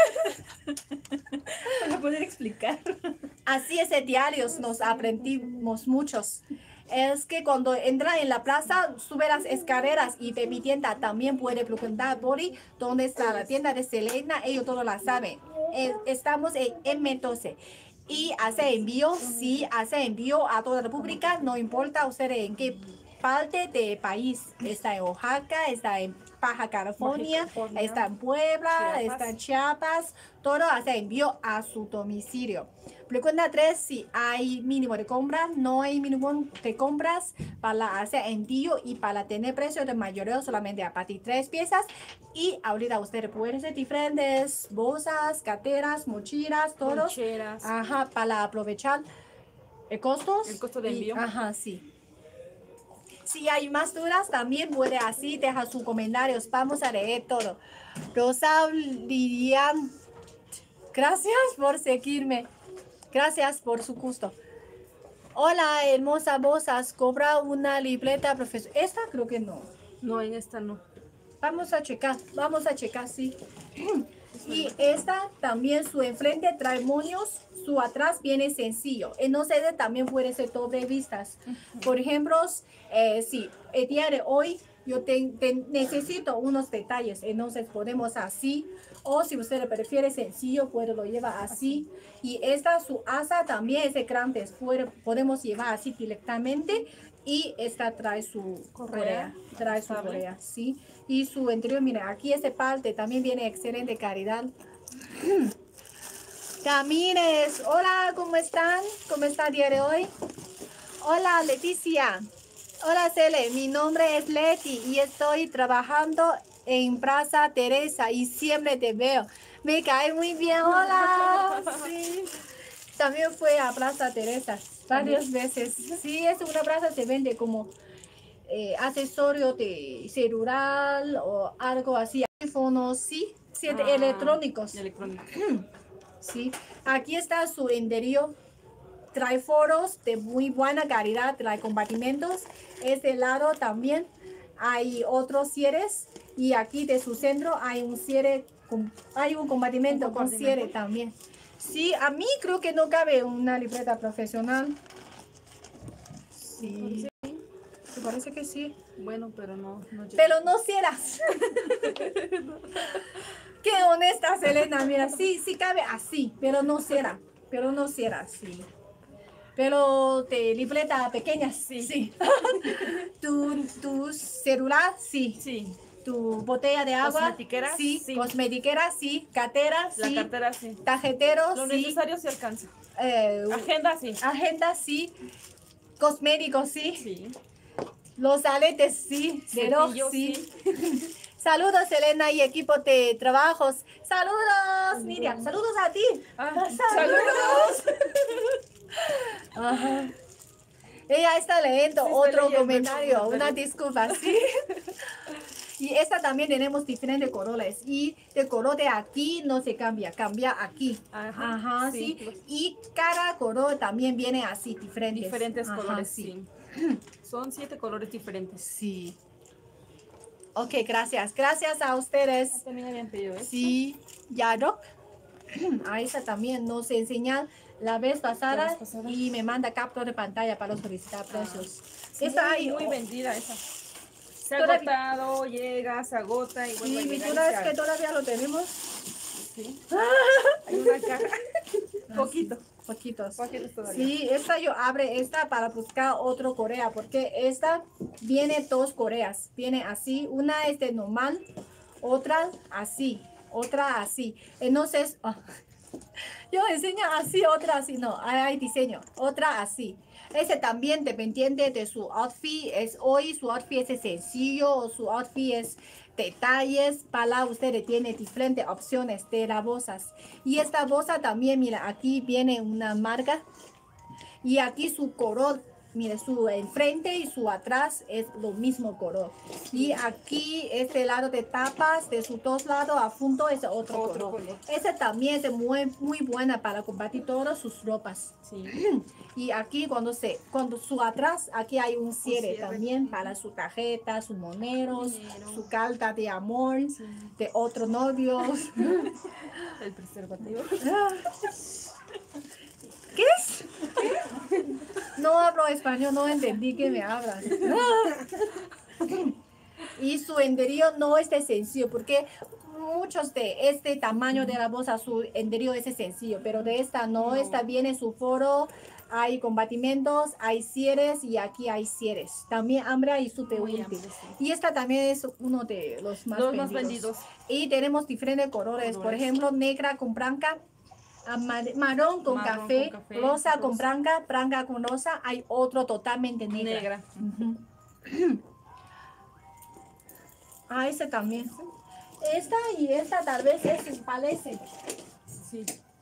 Speaker 3: Para poder explicar.
Speaker 1: Así es, de diarios nos aprendimos muchos. Es que cuando entra en la plaza, sube las escaleras y de mi tienda también puede preguntar por ahí dónde está la tienda de Selena. Ellos todos la saben. Eh, Estamos en M doce. Y hace envío, sí, hace envío a toda la República, no importa usted en qué parte del país. Está en Oaxaca, está en Baja California,
Speaker 2: Baja California,
Speaker 1: está en Puebla,
Speaker 2: Chiapas.
Speaker 1: está en Chiapas, todo hace envío a su domicilio. Pregunta tres, si hay mínimo de compra, no hay mínimo de compras para hacer envío y para tener precio de mayoreo solamente a partir de tres piezas. Y ahorita usted puede hacer diferentes bolsas, carteras, mochilas, todos.
Speaker 2: Loncheras.
Speaker 1: Ajá, para aprovechar el costos.
Speaker 2: El costo de
Speaker 1: y-
Speaker 2: envío.
Speaker 1: ajá, sí. Si hay más dudas, también puede así dejar sus comentarios. Vamos a leer todo. Rosa Lilian, gracias por seguirme. Gracias por su gusto. Hola, hermosa bolsas. Cobra una libreta profesor. Esta creo que no.
Speaker 2: No, en esta no.
Speaker 1: Vamos a checar, vamos a checar, sí. Y esta también su enfrente trae moños, su atrás viene sencillo. Entonces también puede ser doble vistas. Por ejemplo, eh, sí, el día de hoy yo te- te- necesito unos detalles, entonces podemos así. O si usted prefiere sencillo, pues lo lleva así. Y esta su asa también es de grandes, puede- podemos llevar así directamente. Y esta trae su correa,
Speaker 2: Correa,
Speaker 1: trae su
Speaker 2: sable.
Speaker 1: correa, sí. Y su interior, mira, aquí ese parte también viene excelente calidad. Camines, hola, ¿cómo están? ¿Cómo está el día de hoy? Hola, Leticia. Hola, Cele, mi nombre es Leti y estoy trabajando en Plaza Teresa y siempre te veo. Me cae muy bien, hola. Sí. También fue a Plaza Teresa varias veces. Sí, es una plaza, se vende como eh, accesorio de celular o algo así, teléfonos, sí, sí, de
Speaker 2: Ah,
Speaker 1: electrónicos.
Speaker 2: Electrónicos.
Speaker 1: Sí, aquí está su interior. Trae foros de muy buena calidad, trae compartimentos. Este lado también hay otros cierres y aquí de su centro hay un cierre, con- hay un compartimento
Speaker 2: Un
Speaker 1: con
Speaker 2: compartimento.
Speaker 1: cierre también. Sí, a mí creo que no cabe una libreta profesional. Sí, me parece que sí.
Speaker 2: Bueno, pero no. no llega.
Speaker 1: Pero no cierras. Qué honesta, Selena. Mira, sí, sí cabe así, pero no cierra. Pero no cierra, sí. Pero de libreta pequeña, sí. sí. tu, tu celular, sí.
Speaker 2: Sí.
Speaker 1: tu botella de agua.
Speaker 2: ¿Cosmetiquera?
Speaker 1: Sí,
Speaker 2: Sí.
Speaker 1: cosmetiquera, sí. Cartera,
Speaker 2: La
Speaker 1: sí.
Speaker 2: cartera sí.
Speaker 1: Tarjetero,
Speaker 2: Lo
Speaker 1: sí.
Speaker 2: necesario se alcanza.
Speaker 1: Eh,
Speaker 2: Agenda sí.
Speaker 1: agenda, sí. Cosméticos, sí.
Speaker 2: Sí.
Speaker 1: Los aletes, sí. Reloj,
Speaker 2: Cepillo,
Speaker 1: sí. Saludos, Elena y equipo de trabajos. Saludos, Miriam. Saludos a ti.
Speaker 2: Ah,
Speaker 1: Saludos. Ajá. Ella está leyendo
Speaker 2: Sí, está
Speaker 1: otro
Speaker 2: leyendo el
Speaker 1: comentario,
Speaker 2: comentario.
Speaker 1: una disculpa, sí. Y esta también tenemos diferentes colores. Y el color de aquí no se cambia, cambia aquí.
Speaker 2: Ajá,
Speaker 1: Ajá,
Speaker 2: sí.
Speaker 1: sí. Y cada color también viene así, diferentes.
Speaker 2: Diferentes
Speaker 1: Ajá,
Speaker 2: colores, sí. Son siete colores diferentes.
Speaker 1: Sí. Ok, gracias. Gracias a ustedes.
Speaker 2: También habían pedido eso.
Speaker 1: Sí, Yarok. A esa también nos enseña la vez pasada,
Speaker 2: La vez pasada.
Speaker 1: y me manda captura de pantalla para solicitar precios.
Speaker 2: Sí,
Speaker 1: Esta
Speaker 2: muy,
Speaker 1: hay
Speaker 2: muy
Speaker 1: oh,
Speaker 2: vendida esa. Se ha
Speaker 1: Todavía-
Speaker 2: agotado, llega, se agota y vuelve a
Speaker 1: Sí, mi
Speaker 2: llegar. y
Speaker 1: duda
Speaker 2: se
Speaker 1: es que todavía lo tenemos.
Speaker 2: Sí. Hay una caja. Poquito.
Speaker 1: Poquitos.
Speaker 2: Poquitos todavía.
Speaker 1: Sí, esta yo abre esta para buscar otro Corea, porque esta viene dos Coreas. Viene así, una es de normal, otra así, otra así. Entonces, ah, yo enseño así, otra así, no, hay, hay diseño, otra así. Ese también dependiente de su outfit, es hoy su outfit es sencillo o su outfit es detalles. Para ustedes tiene diferentes opciones de las bolsas. Y esta bolsa también, mira, aquí viene una marca y aquí su color, mire, su enfrente y su atrás es lo mismo color. Y aquí este lado de tapas, de sus dos lados a fondo es otro,
Speaker 2: Otro
Speaker 1: color.
Speaker 2: color.
Speaker 1: Ese también es muy, muy buena para combatir todas sus ropas.
Speaker 2: Sí.
Speaker 1: Y aquí cuando se, cuando su atrás, aquí hay un cierre,
Speaker 2: cierre.
Speaker 1: también para su tarjeta, sus moneros,
Speaker 2: Dinero.
Speaker 1: su carta de amor,
Speaker 2: Sí.
Speaker 1: de otro novio.
Speaker 2: El preservativo.
Speaker 1: ¿Qué es? No hablo español, no entendí que me hablas. Y su enderío no es de sencillo, porque muchos de este tamaño de la bolsa, su enderío es sencillo, pero de esta no,
Speaker 2: No.
Speaker 1: esta viene su foro, hay compartimentos, hay cierres y aquí hay cierres. También amplia y súper
Speaker 2: Muy
Speaker 1: útil.
Speaker 2: amplio, sí.
Speaker 1: Y esta también es uno de los más
Speaker 2: Los
Speaker 1: vendidos.
Speaker 2: más vendidos.
Speaker 1: Y tenemos diferentes colores, por
Speaker 2: Colores.
Speaker 1: ejemplo, negra con blanca, amar- marrón con
Speaker 2: Marrón
Speaker 1: café,
Speaker 2: con café,
Speaker 1: rosa con
Speaker 2: rosa.
Speaker 1: blanca, blanca con rosa, hay otro totalmente negra.
Speaker 2: Negra.
Speaker 1: Ujú. Ah, ese también. Esta y esta tal vez es parece.
Speaker 2: Sí.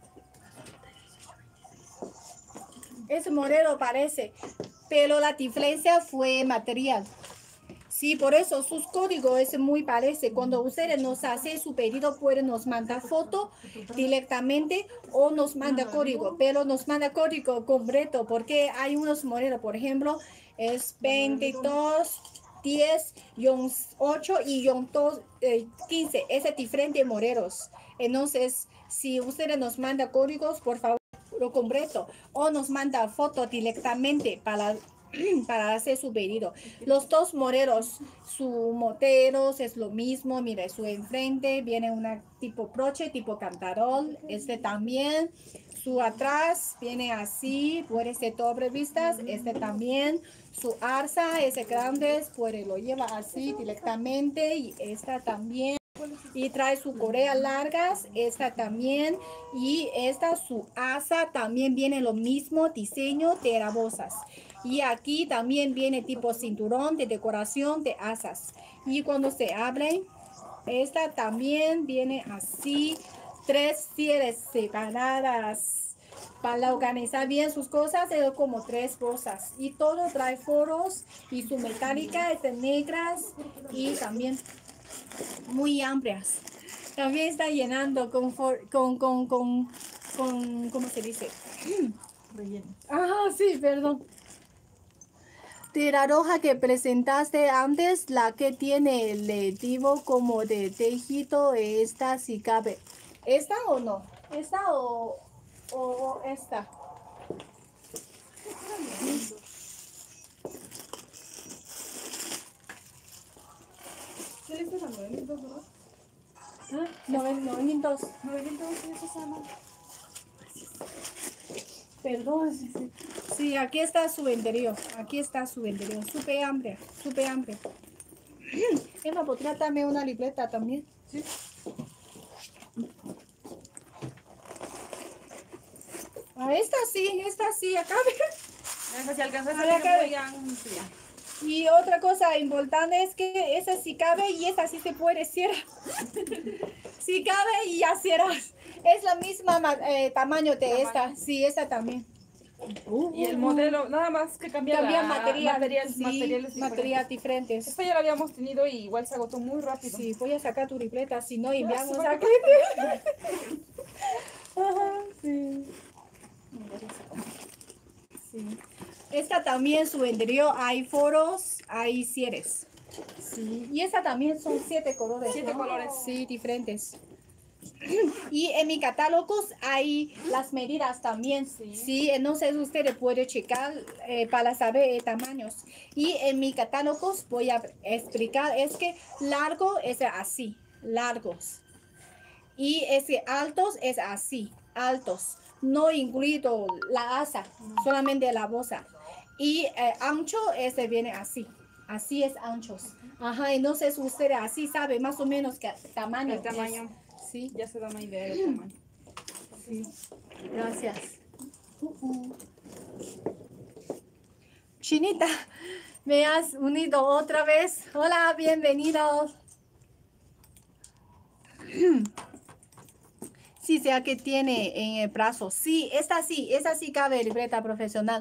Speaker 1: Ese modelo parece, pero la diferencia fue material. Sí, por eso sus códigos es muy parece. Cuando ustedes nos hacen su pedido, pueden nos mandar foto directamente o nos manda código, pero nos manda código completo porque hay unos modelos, por ejemplo, es veintidós, diez, ocho y dos, eh, quince. Es diferentes modelos. Entonces, si ustedes nos manda códigos, por favor, lo completo o nos manda foto directamente para para hacer su pedido. Los dos modelos, su moteros es lo mismo, mire, su enfrente viene una tipo broche, tipo cantarol, este también, su atrás viene así, puede ser doble vistas, este también, su arza es grande, puede lo lleva así directamente y esta también. Y trae su correa largas, esta también, y esta su asa también viene lo mismo diseño de las bolsas. Y aquí también viene tipo cinturón de decoración de asas. Y cuando se abre, esta también viene así, tres cierres separadas. Para organizar bien sus cosas, es como tres bolsas. Y todo trae foros y su metálica es de negras y también muy amplias. También está llenando con, for- con, con, con, con, ¿cómo se dice?
Speaker 2: Relleno.
Speaker 1: Ah, sí, perdón. De la roja que presentaste antes, la que tiene el lectivo como de tejido, esta si cabe. ¿Esta o no? ¿Esta o, o esta?
Speaker 2: ¿Qué le estás dando? ¿Mil dos, verdad?
Speaker 1: ¿Ah? Noven- novecientos.
Speaker 2: novecientos, eso se llama.
Speaker 1: Perdón. Sí, aquí está su interior. Aquí está su interior. Súper amplio, súper amplio. Emma, ¿podría darme una libreta también?
Speaker 2: Sí.
Speaker 1: Ah, esta sí, esta sí, acá.
Speaker 2: Esa si alcanza a
Speaker 1: Ahí
Speaker 2: salir
Speaker 1: acá.
Speaker 2: muy amplia.
Speaker 1: Y otra cosa importante es que esa sí cabe y esa sí se puede cierrar. Sí cabe y ya cierras. Es la misma ma- eh, tamaño de esta. Sí, esa también.
Speaker 2: Y el modelo, nada más que cambia
Speaker 1: Cambia
Speaker 2: la
Speaker 1: material,
Speaker 2: material,
Speaker 1: sí,
Speaker 2: materiales
Speaker 1: material
Speaker 2: diferentes.
Speaker 1: diferentes.
Speaker 2: Esta ya la habíamos tenido y igual se agotó muy rápido.
Speaker 1: Sí, voy a sacar tu libreta, si no enviamos
Speaker 2: se
Speaker 1: a
Speaker 2: va.
Speaker 1: Ajá, sí. Sí. Esta también su interior hay foros, hay cierres. Sí. Y esta también son siete colores.
Speaker 2: Siete
Speaker 1: ¿no?
Speaker 2: colores.
Speaker 1: Sí, diferentes. Y en mi catálogo hay las medidas también.
Speaker 2: Sí.
Speaker 1: Sí, entonces usted puede checar eh, para saber eh, tamaños. Y en mi catálogo voy a explicar, es que largo es así, largos. Y ese altos es así, altos. No incluido la asa, solamente la bolsa. Y eh, ancho ese viene así. Así es anchos. Ajá, entonces usted así sabe más o menos qué tamaño.
Speaker 2: El tamaño.
Speaker 1: es. Sí,
Speaker 2: Ya se da una idea del tamaño.
Speaker 1: sí. Gracias. Uh, uh. Chinita, me has unido otra vez. Hola, bienvenidos. Sí, sea que tiene en el brazo. Sí, esta sí, esta sí cabe libreta profesional.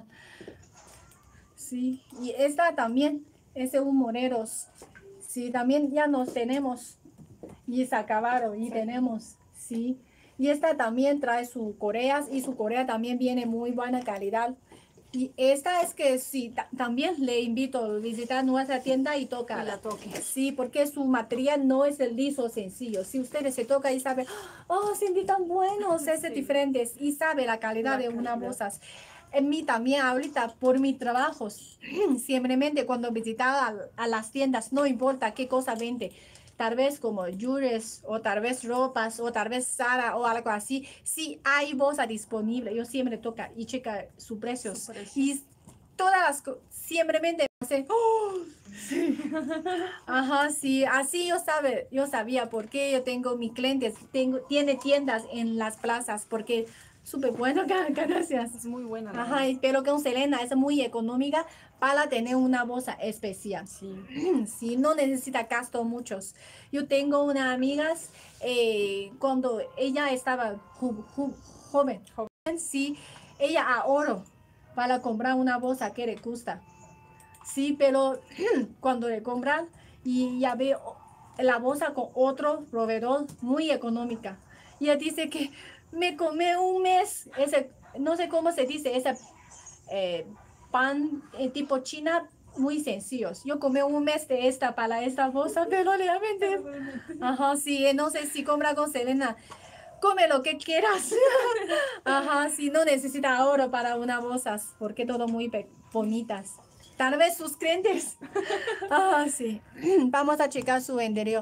Speaker 1: Sí, y esta también es de un moreros. Sí, también ya nos tenemos. Y se acabaron y tenemos, sí. Y esta también trae su coreas y su corea también viene muy buena calidad. Y esta es que sí, ta- también le invito a visitar nuestra tienda y toca.
Speaker 2: Y la toque.
Speaker 1: Sí, porque su material no es el liso sencillo. Si ustedes se toca y saben, oh, sentí tan buenos, es
Speaker 2: Sí.
Speaker 1: diferentes y sabe la calidad
Speaker 2: La
Speaker 1: de una
Speaker 2: calidad.
Speaker 1: bolsa. En mí también ahorita por mis trabajos, simplemente cuando visitaba a, a las tiendas, no importa qué cosa vende, tal vez como Jures o tal vez ropas o tal vez Zara o algo así, si hay bolsa disponible, yo siempre toca y checa su precios.
Speaker 2: Su precio.
Speaker 1: Y todas las cosas, simplemente hace, ¡oh! Sí. Ajá, sí, así yo sabe, yo sabía por qué yo tengo mis clientes, tengo, tiene tiendas en las plazas, porque súper bueno, gracias.
Speaker 2: Es muy buena. la
Speaker 1: Ajá, y- pero con Selena es muy económica para tener una bolsa especial.
Speaker 2: Sí.
Speaker 1: Sí, no necesita gasto muchos. Yo tengo una amiga, eh, cuando ella estaba ju- ju- joven, joven, sí, ella ahorró para comprar una bolsa que le gusta. Sí, pero cuando le compran y ya ve o- la bolsa con otro proveedor muy económica. Y ella dice que me comé un mes, ese, no sé cómo se dice, ese eh, pan eh, tipo china muy sencillos. Yo comí un mes de esta para esta bolsa, pero realmente, ajá, sí, no sé si compra con Selena. Come lo que quieras. Ajá, si no necesita oro para una bolsa, porque todo muy pe- bonitas. Tal vez sus clientes. Ajá, sí. Vamos a checar su interior.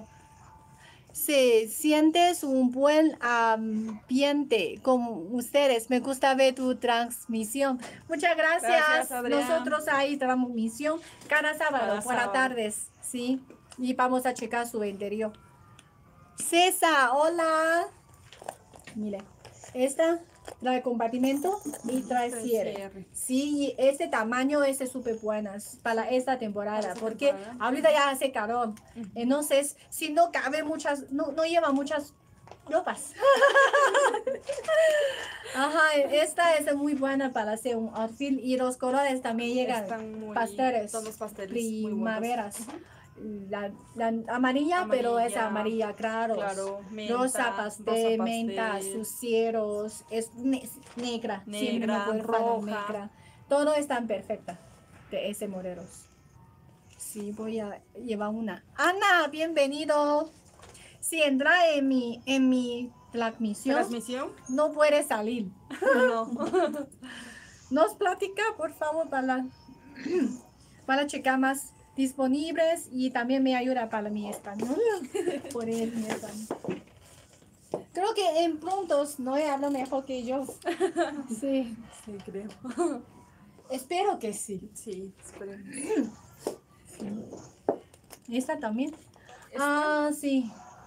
Speaker 1: Se sientes un buen ambiente con ustedes. Me gusta ver tu transmisión. Muchas gracias.
Speaker 2: Gracias, Adrián.
Speaker 1: Nosotros hay transmisión cada sábado
Speaker 2: Cada
Speaker 1: por las
Speaker 2: sábado.
Speaker 1: tardes, sí. Y vamos a checar su interior. César, hola. Mire, esta trae compartimento y trae
Speaker 2: Trae
Speaker 1: cierre.
Speaker 2: cierre.
Speaker 1: Sí, y este tamaño es súper buenas para esta temporada,
Speaker 2: Para esta
Speaker 1: porque
Speaker 2: temporada.
Speaker 1: ahorita ya hace calor. Entonces, si no cabe muchas, no, no lleva muchas ropas. Ajá, esta es muy buena para hacer un outfit y los colores también llegan
Speaker 2: Están muy
Speaker 1: pasteles,
Speaker 2: tonos pasteles muy buenos.
Speaker 1: primaveras. La, la amarilla, pero es
Speaker 2: Amarilla,
Speaker 1: amarilla, claro.
Speaker 2: claro, menta,
Speaker 1: rosa pastel,
Speaker 2: rosa
Speaker 1: menta,
Speaker 2: pastel.
Speaker 1: sus cieros, es ne- negra, siempre me
Speaker 2: Negra,
Speaker 1: acuerdo para
Speaker 2: roja.
Speaker 1: negra. Todo está en perfecta de ese modelos. Sí, voy a llevar una. Ana, bienvenido. Si entra en mi, en mi transmisión,
Speaker 2: ¿Transmisión?
Speaker 1: no puede salir.
Speaker 2: No.
Speaker 1: Nos platica, por favor, para, para checar más disponibles y también me ayuda para mi español. Por él, mi español. Creo que en prontos no habla mejor que yo. Sí,
Speaker 2: Sí, creo.
Speaker 1: espero que sí.
Speaker 2: Sí, esperemos.
Speaker 1: Esta también. Ah, sí.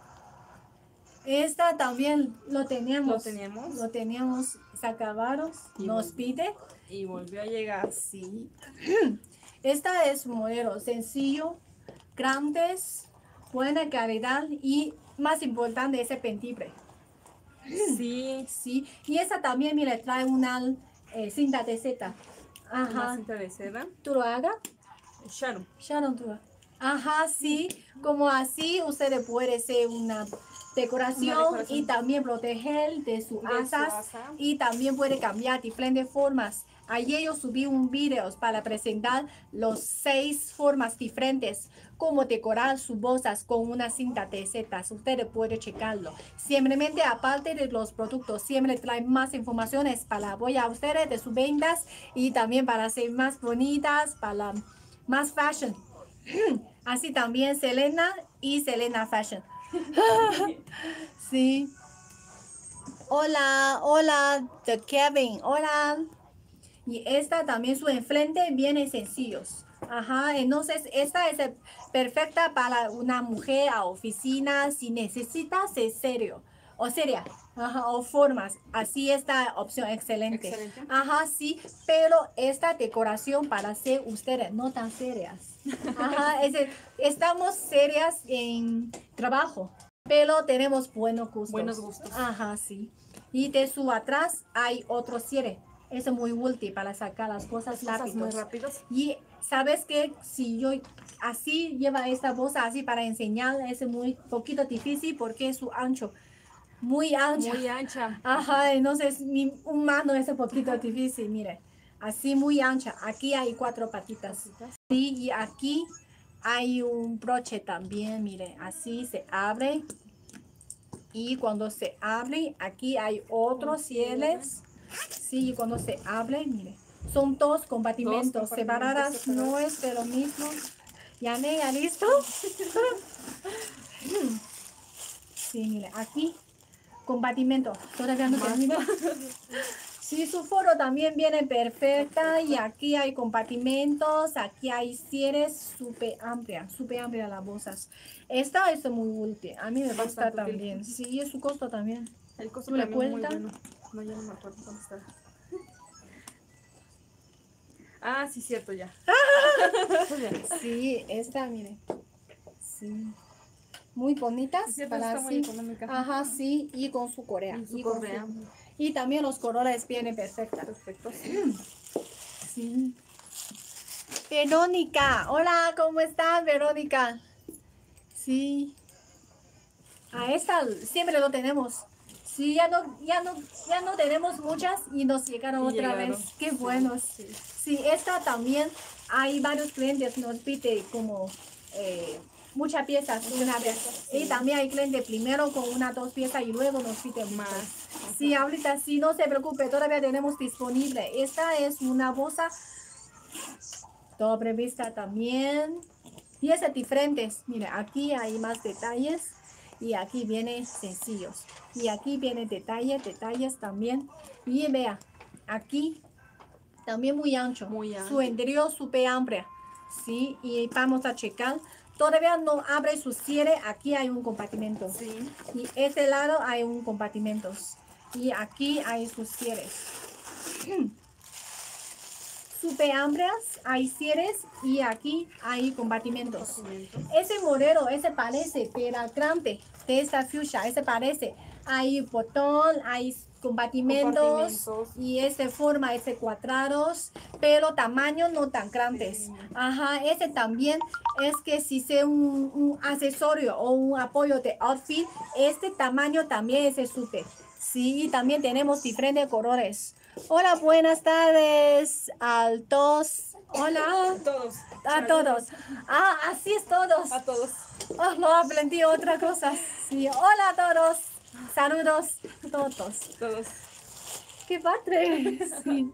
Speaker 1: Esta también lo teníamos.
Speaker 2: Lo teníamos.
Speaker 1: Lo teníamos. Se acabaron.
Speaker 2: Y
Speaker 1: Nos
Speaker 2: volvió.
Speaker 1: pide.
Speaker 2: Y volvió a llegar.
Speaker 1: Sí. Esta es un modelo sencillo, grandes, buena calidad y más importante es el pendiente.
Speaker 2: Sí.
Speaker 1: Sí. Y esta también, mira, trae una eh, cinta de seda.
Speaker 2: Una
Speaker 1: Ajá.
Speaker 2: cinta de seda.
Speaker 1: ¿Tú lo hagas?
Speaker 2: Sharon.
Speaker 1: Sharon, tú. Ajá, sí. Como así ustedes pueden hacer una decoración,
Speaker 2: Una decoración.
Speaker 1: y también proteger de sus
Speaker 2: De su
Speaker 1: asas
Speaker 2: asa.
Speaker 1: y también puede cambiar diferentes formas. Ayer yo subí un video para presentar los seis formas diferentes cómo decorar sus bolsas con una cinta de setas. Ustedes pueden checarlo. Simplemente aparte de los productos, siempre traen más informaciones para apoyar a ustedes de sus ventas y también para ser más bonitas, para más fashion. Así también Selena y Selena Fashion. Sí. Hola, hola, de Kevin, hola. Y esta también su enfrente viene sencillos. Ajá, entonces esta es eh, perfecta para una mujer a oficina si necesita ser serio o seria. Ajá, o formas. Así esta opción excelente.
Speaker 2: Excelente.
Speaker 1: Ajá, sí, pero esta decoración para ser ustedes no tan serias. Ajá, es el- estamos serias en trabajo, pero tenemos buenos gustos.
Speaker 2: Buenos gustos.
Speaker 1: Ajá, sí. Y de su atrás hay otro cierre. Es muy útil para sacar las cosas
Speaker 2: Cosas muy
Speaker 1: rápidos.
Speaker 2: rápidos.
Speaker 1: Y sabes que si yo así lleva esta bolsa así para enseñar es muy poquito difícil porque es su ancho. Muy ancho.
Speaker 2: Muy ancha.
Speaker 1: Ajá, entonces mi un mano es un poquito difícil, mire. Así muy ancha. Aquí hay cuatro patitas. Sí, y aquí hay un broche también, mire. Así se abre. Y cuando se abre, aquí hay otros cieles. Sí, y cuando se abre, mire. Son dos compartimentos.
Speaker 2: Dos compartimentos
Speaker 1: separadas,
Speaker 2: separados.
Speaker 1: no es de lo mismo. ¿Ya me ya listo? Sí, mire, aquí compartimento. Todavía no
Speaker 2: Más.
Speaker 1: termino. Sí, su foro también viene perfecta y aquí hay compartimentos, aquí hay cierres súper amplia, súper amplia las bolsas. Esta es muy útil, a mí me gusta
Speaker 2: Bastante útil.
Speaker 1: también. Sí, y su costo también.
Speaker 2: El costo
Speaker 1: ¿Tú le
Speaker 2: también muy
Speaker 1: cuentas?
Speaker 2: bueno. No, ya no me acuerdo dónde está. Ah, sí, cierto, ya.
Speaker 1: Sí, esta, mire. Sí. Muy bonitas
Speaker 2: Sí, cierto,
Speaker 1: para
Speaker 2: está muy
Speaker 1: así.
Speaker 2: económica.
Speaker 1: Ajá, sí, y con su corea.
Speaker 2: Y su
Speaker 1: con
Speaker 2: correa.
Speaker 1: y también los colores vienen perfectas.
Speaker 2: Perfecto, sí.
Speaker 1: Sí. Verónica, hola, ¿cómo estás, Verónica? Sí. A esta siempre lo tenemos. Sí, ya no, ya no, ya no tenemos muchas y nos llegaron
Speaker 2: Y
Speaker 1: otra
Speaker 2: llegaron.
Speaker 1: vez. Qué
Speaker 2: Sí,
Speaker 1: buenos.
Speaker 2: sí.
Speaker 1: Sí, esta también hay varios clientes nos pide como eh, muchas piezas, una vez.
Speaker 2: sí.
Speaker 1: Y también hay clientes primero con una dos piezas y luego nos piden
Speaker 2: Más.
Speaker 1: más. Sí, ahorita sí, no se preocupe, todavía tenemos disponible. Esta es una bolsa doble vista también. Piezas diferentes. Mira, aquí hay más detalles y aquí viene sencillos. Y aquí viene detalles, detalles también. Y vea, aquí también muy ancho.
Speaker 2: Muy ancho.
Speaker 1: Su interior súper amplia. Sí, y vamos a checar. Todavía no abre su cierre. Aquí hay un compartimento.
Speaker 2: Sí.
Speaker 1: Y este lado hay un compartimento. Y aquí hay sus cierres. Súper amplias, hay cierres y aquí hay compartimentos.
Speaker 2: Compartimentos.
Speaker 1: Ese modelo, ese parece, pero grande, de esta fuchsia, ese parece. Hay botón, hay compartimentos,
Speaker 2: Compartimentos.
Speaker 1: y ese forma, ese cuadrados, pero tamaño no tan grandes. Ajá, ese también es que si sea un, un accesorio o un apoyo de outfit, este tamaño también es súper. Sí, y también tenemos diferentes colores. Hola, buenas tardes a todos. Hola
Speaker 2: Todos.
Speaker 1: a todos. Ah, así es todos.
Speaker 2: A todos.
Speaker 1: Oh, no aprendí otra cosa. Sí, hola a todos. Saludos todos.
Speaker 2: Todos.
Speaker 1: ¡Qué padre! Sí.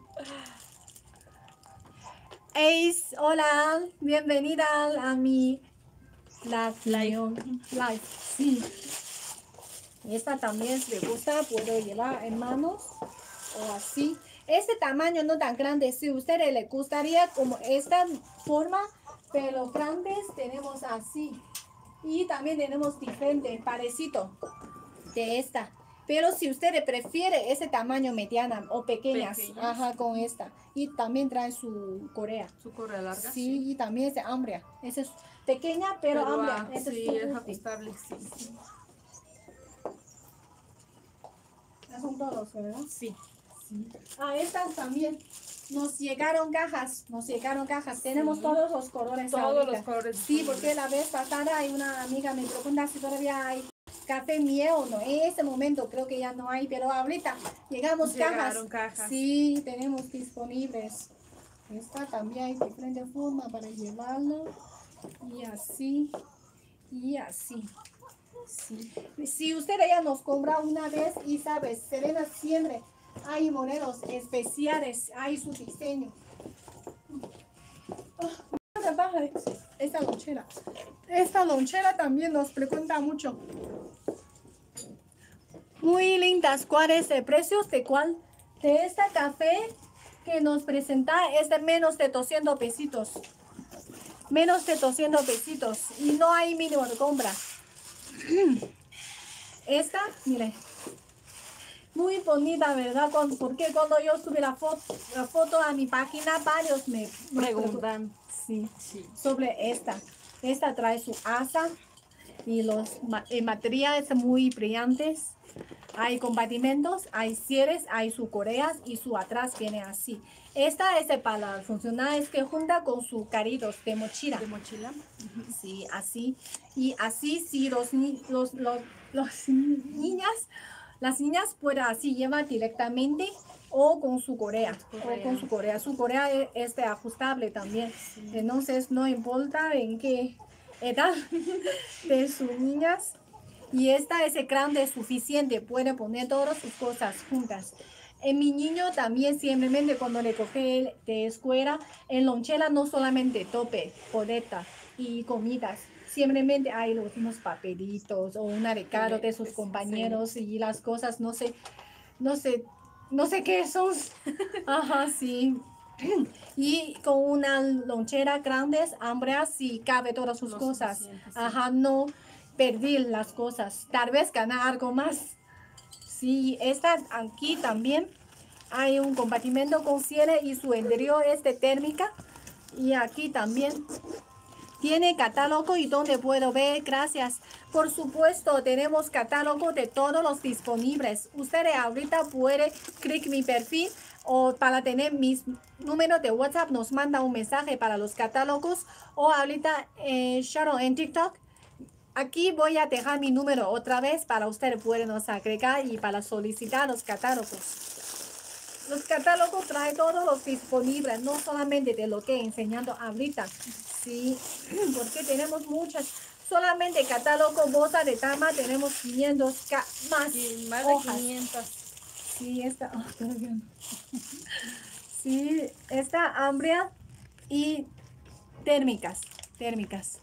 Speaker 1: Ace, hola. Bienvenida a mi live.
Speaker 2: Live.
Speaker 1: Live, sí. Esta también, si le gusta, puedo llevar en manos o así. Este tamaño no tan grande. Si a ustedes les gustaría como esta forma, pero grandes tenemos así. Y también tenemos diferente, parecido de esta. Pero si usted prefiere ese tamaño mediana o pequeñas,
Speaker 2: Pequeñas.
Speaker 1: ajá, con esta. Y también trae su correa.
Speaker 2: Su correa larga.
Speaker 1: Sí, y también es de amplia. Esa es pequeña, pero,
Speaker 2: Pero,
Speaker 1: amplia.
Speaker 2: ah,
Speaker 1: Esa
Speaker 2: sí,
Speaker 1: es
Speaker 2: es
Speaker 1: su
Speaker 2: ajustable, sí.
Speaker 1: Ya son todos, ¿verdad?
Speaker 2: Sí.
Speaker 1: Ah, estas también. Nos llegaron cajas, nos llegaron cajas. Tenemos todos los colores.
Speaker 2: Todos
Speaker 1: ahorita.
Speaker 2: los colores
Speaker 1: Sí,
Speaker 2: disponibles.
Speaker 1: porque la vez pasada hay una amiga me pregunta si todavía hay café miel o no. En este momento creo que ya no hay, pero ahorita llegamos
Speaker 2: Llegaron
Speaker 1: cajas.
Speaker 2: cajas.
Speaker 1: Sí, tenemos disponibles. Esta también hay diferente forma para llevarlo. Y así, y así. Sí. Si usted ya nos compra una vez y sabes, Selena siempre hay modelos especiales, hay su diseño. Ah, baja esta lonchera. Esta lonchera también nos pregunta mucho. Muy lindas. ¿Cuál es el precio de cuál? De esta café que nos presenta es de menos de doscientos pesitos. Menos de doscientos pesitos. Y no hay mínimo de compra. Esta, mire. Muy bonita, ¿verdad? Con- Porque cuando yo subí la foto, la foto a mi página, varios me, me
Speaker 2: Preguntan.
Speaker 1: Sí,
Speaker 2: Sí.
Speaker 1: sobre esta. Esta trae su asa y los ma- eh, materiales muy brillantes. Hay compartimentos, hay cierres, hay su correas y su atrás viene así. Esta es para funcionar, es que junta con su caritos de mochila.
Speaker 2: De mochila.
Speaker 1: Sí, así. Y así sí los, ni- los, los, los niñas, las niñas pueden así llevar directamente o con su correa.
Speaker 2: Correa.
Speaker 1: O con su correa. Su correa es, es de ajustable también. Entonces no importa en qué edad de sus niñas. Y esta es grande suficiente, puede poner todas sus cosas juntas. En mi niño también simplemente cuando le cogí de escuela, en lonchera no solamente tope, boleta y comidas. Simplemente hay los, unos papelitos o un recado de sus
Speaker 2: Sí.
Speaker 1: compañeros y las cosas, no sé, no sé, no sé qué son. Ajá, sí. Y con una lonchera grande, amplia, sí cabe todas sus
Speaker 2: Lo
Speaker 1: cosas.
Speaker 2: suficiente, sí.
Speaker 1: Ajá, no perder las cosas. Tal vez ganar algo más. Sí, esta aquí también hay un compartimento con cierre y su interior es de térmica. Y aquí también tiene catálogo y donde puedo ver, gracias. Por supuesto, tenemos catálogo de todos los disponibles. Ustedes ahorita pueden clic mi perfil o para tener mis números de WhatsApp nos manda un mensaje para los catálogos o ahorita eh, Sharon en TikTok. Aquí voy a dejar mi número otra vez para ustedes pueden nos agregar y para solicitar los catálogos. Los catálogos traen todos los disponibles, no solamente de lo que he enseñado ahorita. Sí, porque tenemos muchas. Solamente catálogo bolsa de dama tenemos quinientos ca- más
Speaker 2: Y más de
Speaker 1: hojas.
Speaker 2: quinientas.
Speaker 1: Sí, esta, oh, todavía no. Sí, esta amplia y térmicas, térmicas.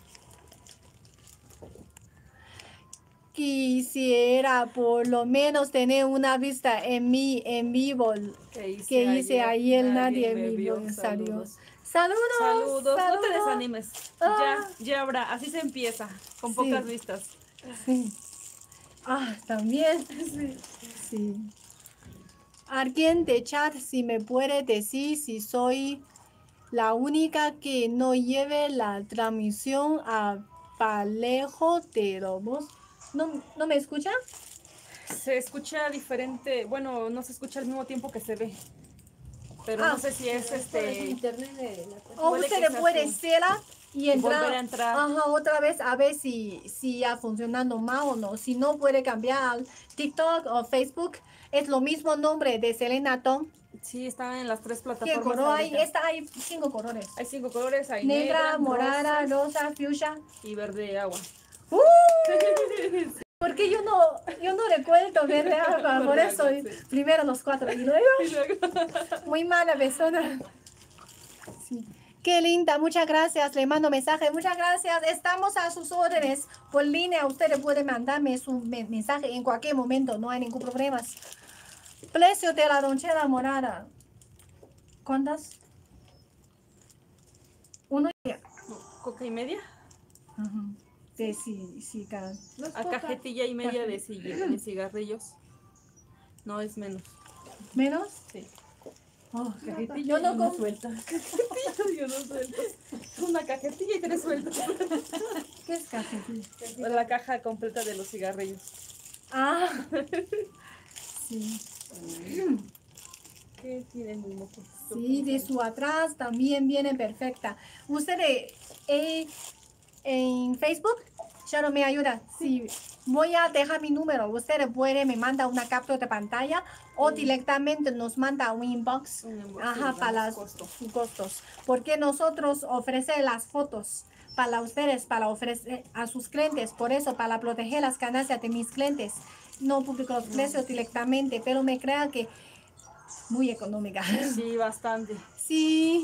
Speaker 1: Quisiera por lo menos tener una vista en mi en vivo
Speaker 2: Que hice,
Speaker 1: que hice ayer, nadie
Speaker 2: me
Speaker 1: me
Speaker 2: vio.
Speaker 1: vio, salió.
Speaker 2: Saludos.
Speaker 1: Saludos,
Speaker 2: Saludos, no te
Speaker 1: saludos.
Speaker 2: desanimes.
Speaker 1: Ah.
Speaker 2: Ya, ya habrá. Así se empieza, con
Speaker 1: Sí.
Speaker 2: pocas vistas.
Speaker 1: Sí. Ah, también.
Speaker 2: Sí.
Speaker 1: Sí. Alguien de chat, si me puede decir si soy la única que no lleve la transmisión a Palejo de Lobos. ¿No, ¿No me escuchan?
Speaker 2: Se escucha diferente, bueno, no se escucha al mismo tiempo que se ve. Pero
Speaker 1: Ah.
Speaker 2: no sé si es este.
Speaker 3: Internet de la cosa.
Speaker 1: O
Speaker 2: Puede que
Speaker 1: usted
Speaker 2: sea
Speaker 1: puede
Speaker 2: así.
Speaker 1: hacerla y entrar,
Speaker 2: volver a entrar.
Speaker 1: Ajá, otra vez a ver si, si ya funcionando mal o no. Si no, puede cambiar al TikTok o Facebook. Es lo mismo nombre de Selena Tom.
Speaker 2: Sí, están en las tres
Speaker 1: ¿Qué
Speaker 2: plataformas.
Speaker 1: color hay?
Speaker 2: ahorita.
Speaker 1: Esta hay cinco colores.
Speaker 2: Hay cinco colores, hay
Speaker 1: Negra,
Speaker 2: negra,
Speaker 1: morada,
Speaker 2: rosa
Speaker 1: rosa, fuchsia.
Speaker 2: y verde agua.
Speaker 1: ¡Uh! Porque yo no, yo no recuerdo verde agua, por
Speaker 2: Verde
Speaker 1: eso
Speaker 2: agua, sí.
Speaker 1: primero los cuatro y luego muy mala persona. Sí. Qué linda, muchas gracias, le mando mensaje, muchas gracias, estamos a sus órdenes por línea, ustedes pueden mandarme su me- mensaje en cualquier momento, no hay ningún problema. Precio de la lonchera morada, ¿cuántas? Uno y
Speaker 2: Coca y media.
Speaker 1: Ajá. de ci- cigarro.
Speaker 3: Nos
Speaker 2: A
Speaker 3: toca.
Speaker 2: cajetilla y media de, cig- de cigarrillos. No es menos.
Speaker 1: ¿Menos?
Speaker 2: Sí.
Speaker 1: Oh,
Speaker 3: Cajetilla
Speaker 1: yo no
Speaker 3: y una
Speaker 1: com-
Speaker 3: suelta.
Speaker 2: Yo no suelto. Una cajetilla y tres sueltos.
Speaker 1: ¿Qué es cajetilla?
Speaker 2: La caja completa de los cigarrillos.
Speaker 1: Ah, sí.
Speaker 2: ¿Qué tienen el moco?
Speaker 1: Sí, de su atrás también viene perfecta. Ustedes eh, en Facebook, Sharon me ayuda. Sí, voy a dejar mi número. Ustedes pueden me manda una captura de pantalla o directamente nos manda un inbox.
Speaker 2: Un-
Speaker 1: Ajá,
Speaker 2: sí,
Speaker 1: para
Speaker 2: damos
Speaker 1: las
Speaker 2: costo.
Speaker 1: sus costos. Porque nosotros ofrecemos las fotos para ustedes, para ofrecer a sus clientes. Por eso, para proteger las ganancias de mis clientes. No publico los precios directamente, pero me crea que muy económica.
Speaker 2: Sí, bastante.
Speaker 1: Sí,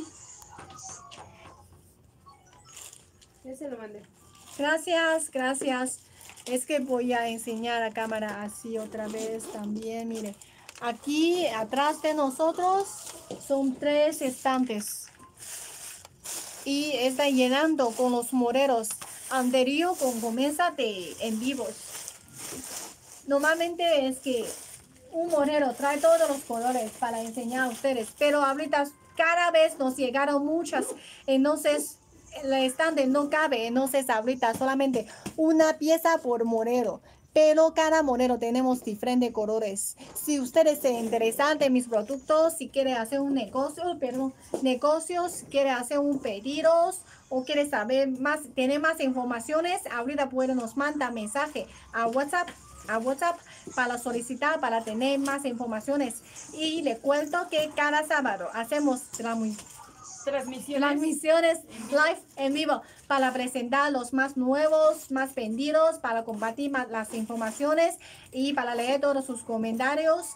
Speaker 4: Ya se lo mandé.
Speaker 1: gracias, gracias. Es que voy a enseñar a cámara así otra vez también. Mire, aquí atrás de nosotros son tres estantes. Y está llenando con los moreros anterior con comienza de en vivos. Normalmente es que un morero trae todos los colores para enseñar a ustedes, pero ahorita cada vez nos llegaron muchas, entonces el estante no cabe, entonces ahorita solamente una pieza por morero, pero cada morero tenemos diferentes colores. Si ustedes se interesan de mis productos, si quiere hacer un negocio, perdón, negocios, quiere hacer un pedido o quiere saber más, tener más informaciones, ahorita pueden nos manda mensaje a WhatsApp a WhatsApp para solicitar, para tener más informaciones. Y le cuento que cada sábado hacemos tramu-
Speaker 2: Transmisiones.
Speaker 1: transmisiones live en vivo para presentar los más nuevos, más vendidos, para compartir más las informaciones y para leer todos sus comentarios.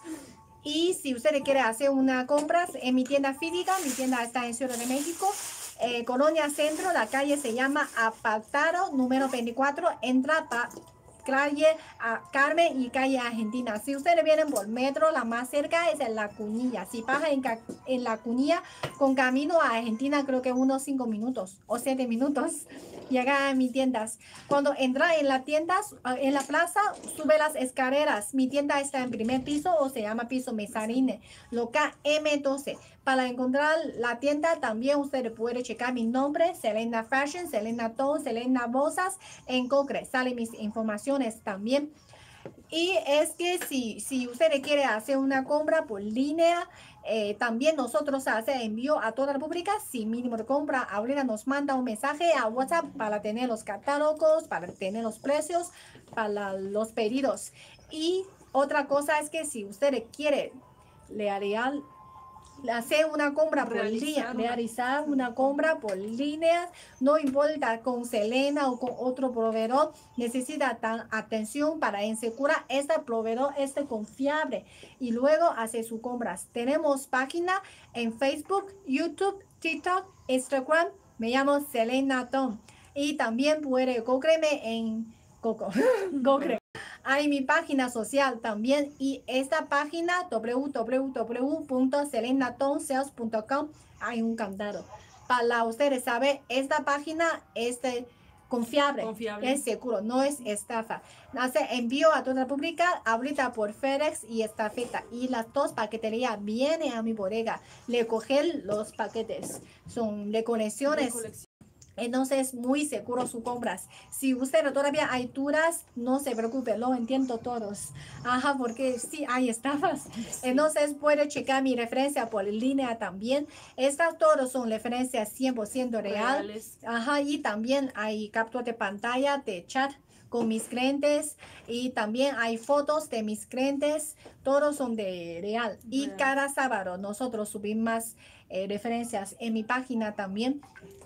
Speaker 1: Y si usted quiere hacer una compra en mi tienda física, mi tienda está en Ciudad de México, eh, Colonia Centro, la calle se llama Apartado número veinticuatro, entra para calle a Carmen y calle Argentina. Si ustedes vienen por metro, la más cerca es en La Cunilla. Si pasa en, Ca- en La Cunilla con camino a Argentina, creo que unos cinco minutos o siete minutos llega a mis tiendas. Cuando entra en la tienda, en la plaza, sube las escaleras. Mi tienda está en primer piso o se llama piso Mezanine, local M doce. Para encontrar la tienda también usted puede checar mi nombre, Selena Fashion, Selena Tone, Selena Bolsas, en Cocre. Salen mis informaciones también. Y es que si, si usted quiere hacer una compra por línea, eh, también nosotros hacemos envío a toda la República. Si mínimo de compra, ahorita nos manda un mensaje a WhatsApp para tener los catálogos, para tener los precios, para los pedidos. Y otra cosa es que si usted quiere real hacer una compra por
Speaker 2: Realizar
Speaker 1: línea,
Speaker 2: una-
Speaker 1: realizar una compra por línea, no importa con Selena o con otro proveedor, necesita tan atención para asegurar este proveedor este confiable y luego hacer sus compras. Tenemos página en Facebook, YouTube, TikTok, Instagram, me llamo Selena Tom y también puede cócreme en Coco, Cocre. Hay mi página social también y esta página w w w punto selenatonsales punto com hay un candado. Para ustedes saber, esta página es de confiable,
Speaker 2: Confiable.
Speaker 1: es seguro, no es estafa. Hace envío a toda la República, ahorita por FedEx y estafeta. Y las dos paqueterías vienen a mi bodega. Le coger los paquetes. Son de conexiones.
Speaker 2: De colección.
Speaker 1: Entonces, muy seguro sus compras. Si usted todavía hay dudas, no se preocupe, lo entiendo todos. Ajá, porque sí hay estafas. Entonces, puede checar mi referencia por línea también. Estas todos son referencias cien por ciento real.
Speaker 2: Reales.
Speaker 1: Ajá, y también hay captura de pantalla de chat con mis clientes y también hay fotos de mis clientes. Todos son de real. Y
Speaker 2: Real.
Speaker 1: cada sábado nosotros subimos más eh, referencias en mi página también.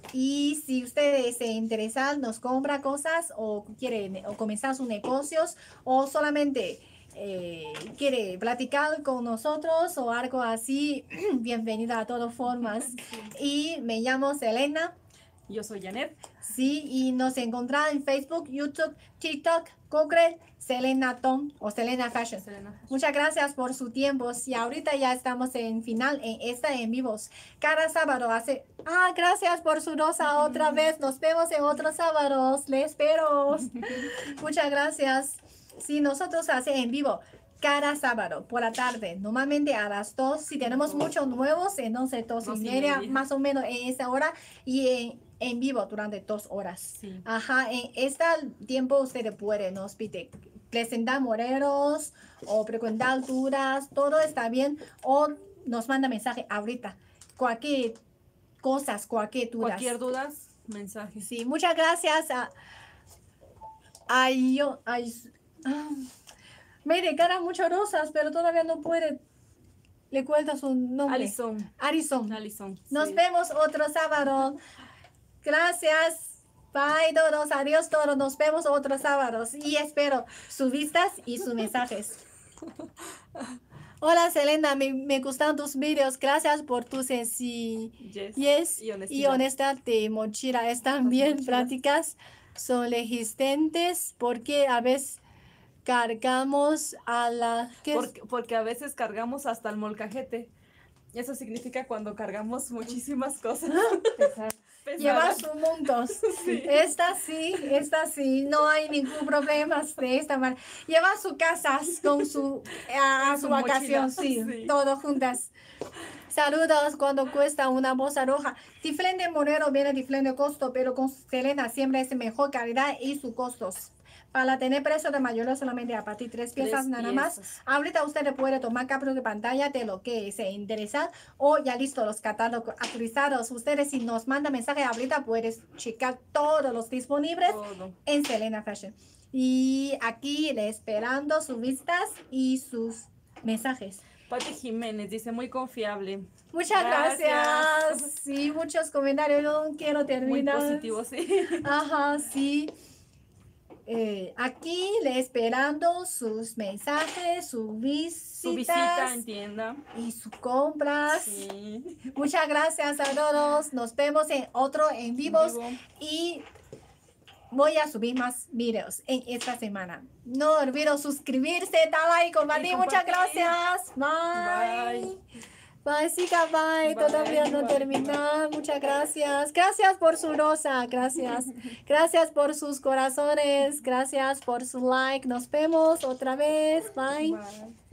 Speaker 1: Y si ustedes se interesan, nos compra cosas o quieren o comenzar sus negocios o solamente eh, quiere platicar con nosotros o algo así, bienvenida a todas formas. Y me llamo Selena.
Speaker 2: Yo soy Janet.
Speaker 1: Sí, y nos encontrarán en Facebook, YouTube, TikTok, Google, Selena Tom o Selena Fashion.
Speaker 2: Selena.
Speaker 1: Muchas gracias por su tiempo. Y ahorita ya estamos en final en esta en vivos. Cada sábado hace. Ah, gracias por su rosa otra vez. Nos vemos en otros sábados. Les espero. Muchas gracias. Sí, nosotros hacemos en vivo cada sábado por la tarde. Normalmente a las dos. Si tenemos muchos nuevos, entonces dos,
Speaker 2: Dos
Speaker 1: y
Speaker 2: y
Speaker 1: media,
Speaker 2: media.
Speaker 1: más o menos en esa hora. Y en, en vivo durante dos horas.
Speaker 2: Sí.
Speaker 1: Ajá, en este tiempo usted puede nos pide presentar modelos o preguntar dudas, todo está bien, o nos manda mensaje ahorita, cualquier cosas, cualquier dudas.
Speaker 2: Cualquier duda, mensaje.
Speaker 1: Sí, muchas gracias a, a yo, ay, ah, me regalan muchas rosas, pero todavía no puede, le cuenta su nombre.
Speaker 2: Alison.
Speaker 1: Alison.
Speaker 2: Alison.
Speaker 1: Nos
Speaker 2: sí.
Speaker 1: vemos otro sábado. Gracias. Bye todos. Adiós todos. Nos vemos otros sábados. Y espero sus vistas y sus mensajes. Hola Selena, me, me gustan tus videos. Gracias por tu sencillez
Speaker 2: Yes.
Speaker 1: y
Speaker 2: Y
Speaker 1: honestidad,
Speaker 2: honestidad.
Speaker 1: de mochila. Están bien
Speaker 2: mochilas.
Speaker 1: prácticas, son resistentes porque a veces cargamos a la... ¿qué es?
Speaker 2: Porque, porque a veces cargamos hasta el molcajete. Eso significa cuando cargamos muchísimas cosas.
Speaker 3: Pesar.
Speaker 1: Lleva
Speaker 2: pesadas.
Speaker 1: sus montos.
Speaker 2: Sí.
Speaker 1: Esta sí, esta sí, no hay ningún problema de esta manera. Lleva su casa con su, a, a
Speaker 2: Con
Speaker 1: su
Speaker 2: su
Speaker 1: vacación,
Speaker 2: mochila,
Speaker 1: sí,
Speaker 2: sí.
Speaker 1: todos juntas. Saludos cuando cuesta una bolsa roja. Diferente monero viene diferente costo, pero con Selena siempre es mejor calidad y sus costos. Para tener precio de mayor solamente a partir de tres piezas
Speaker 2: Tres
Speaker 1: nada más.
Speaker 2: piezas.
Speaker 1: Ahorita usted puede tomar captura de pantalla de lo que se interesa o ya listo los catálogos actualizados. Ustedes si nos manda mensaje ahorita puedes checar todos los disponibles
Speaker 2: Todo.
Speaker 1: en Selena Fashion. Y aquí le esperando sus vistas y sus mensajes.
Speaker 2: Pati Jiménez dice muy confiable.
Speaker 1: Muchas gracias.
Speaker 2: Gracias.
Speaker 1: Sí, muchos comentarios. No quiero
Speaker 2: Muy
Speaker 1: terminar.
Speaker 2: positivo, sí.
Speaker 1: Ajá, sí. Eh, aquí le esperando sus mensajes, sus visitas
Speaker 2: Su visita en tienda.
Speaker 1: y sus compras.
Speaker 2: Sí.
Speaker 1: Muchas gracias a todos. Nos vemos en otro en vivos
Speaker 2: Vivo.
Speaker 1: y voy a subir más videos en esta semana. No olviden suscribirse, dar like, compartir.
Speaker 2: Y
Speaker 1: Muchas
Speaker 2: compartir.
Speaker 1: gracias. Bye.
Speaker 2: Bye.
Speaker 1: Bye, chica, bye.
Speaker 2: Bye,
Speaker 1: Todavía no
Speaker 2: bye,
Speaker 1: termina. Muchas gracias. Gracias por su rosa. Gracias. Gracias por sus corazones. Gracias por su like. Nos vemos otra vez. Bye.
Speaker 2: Bye.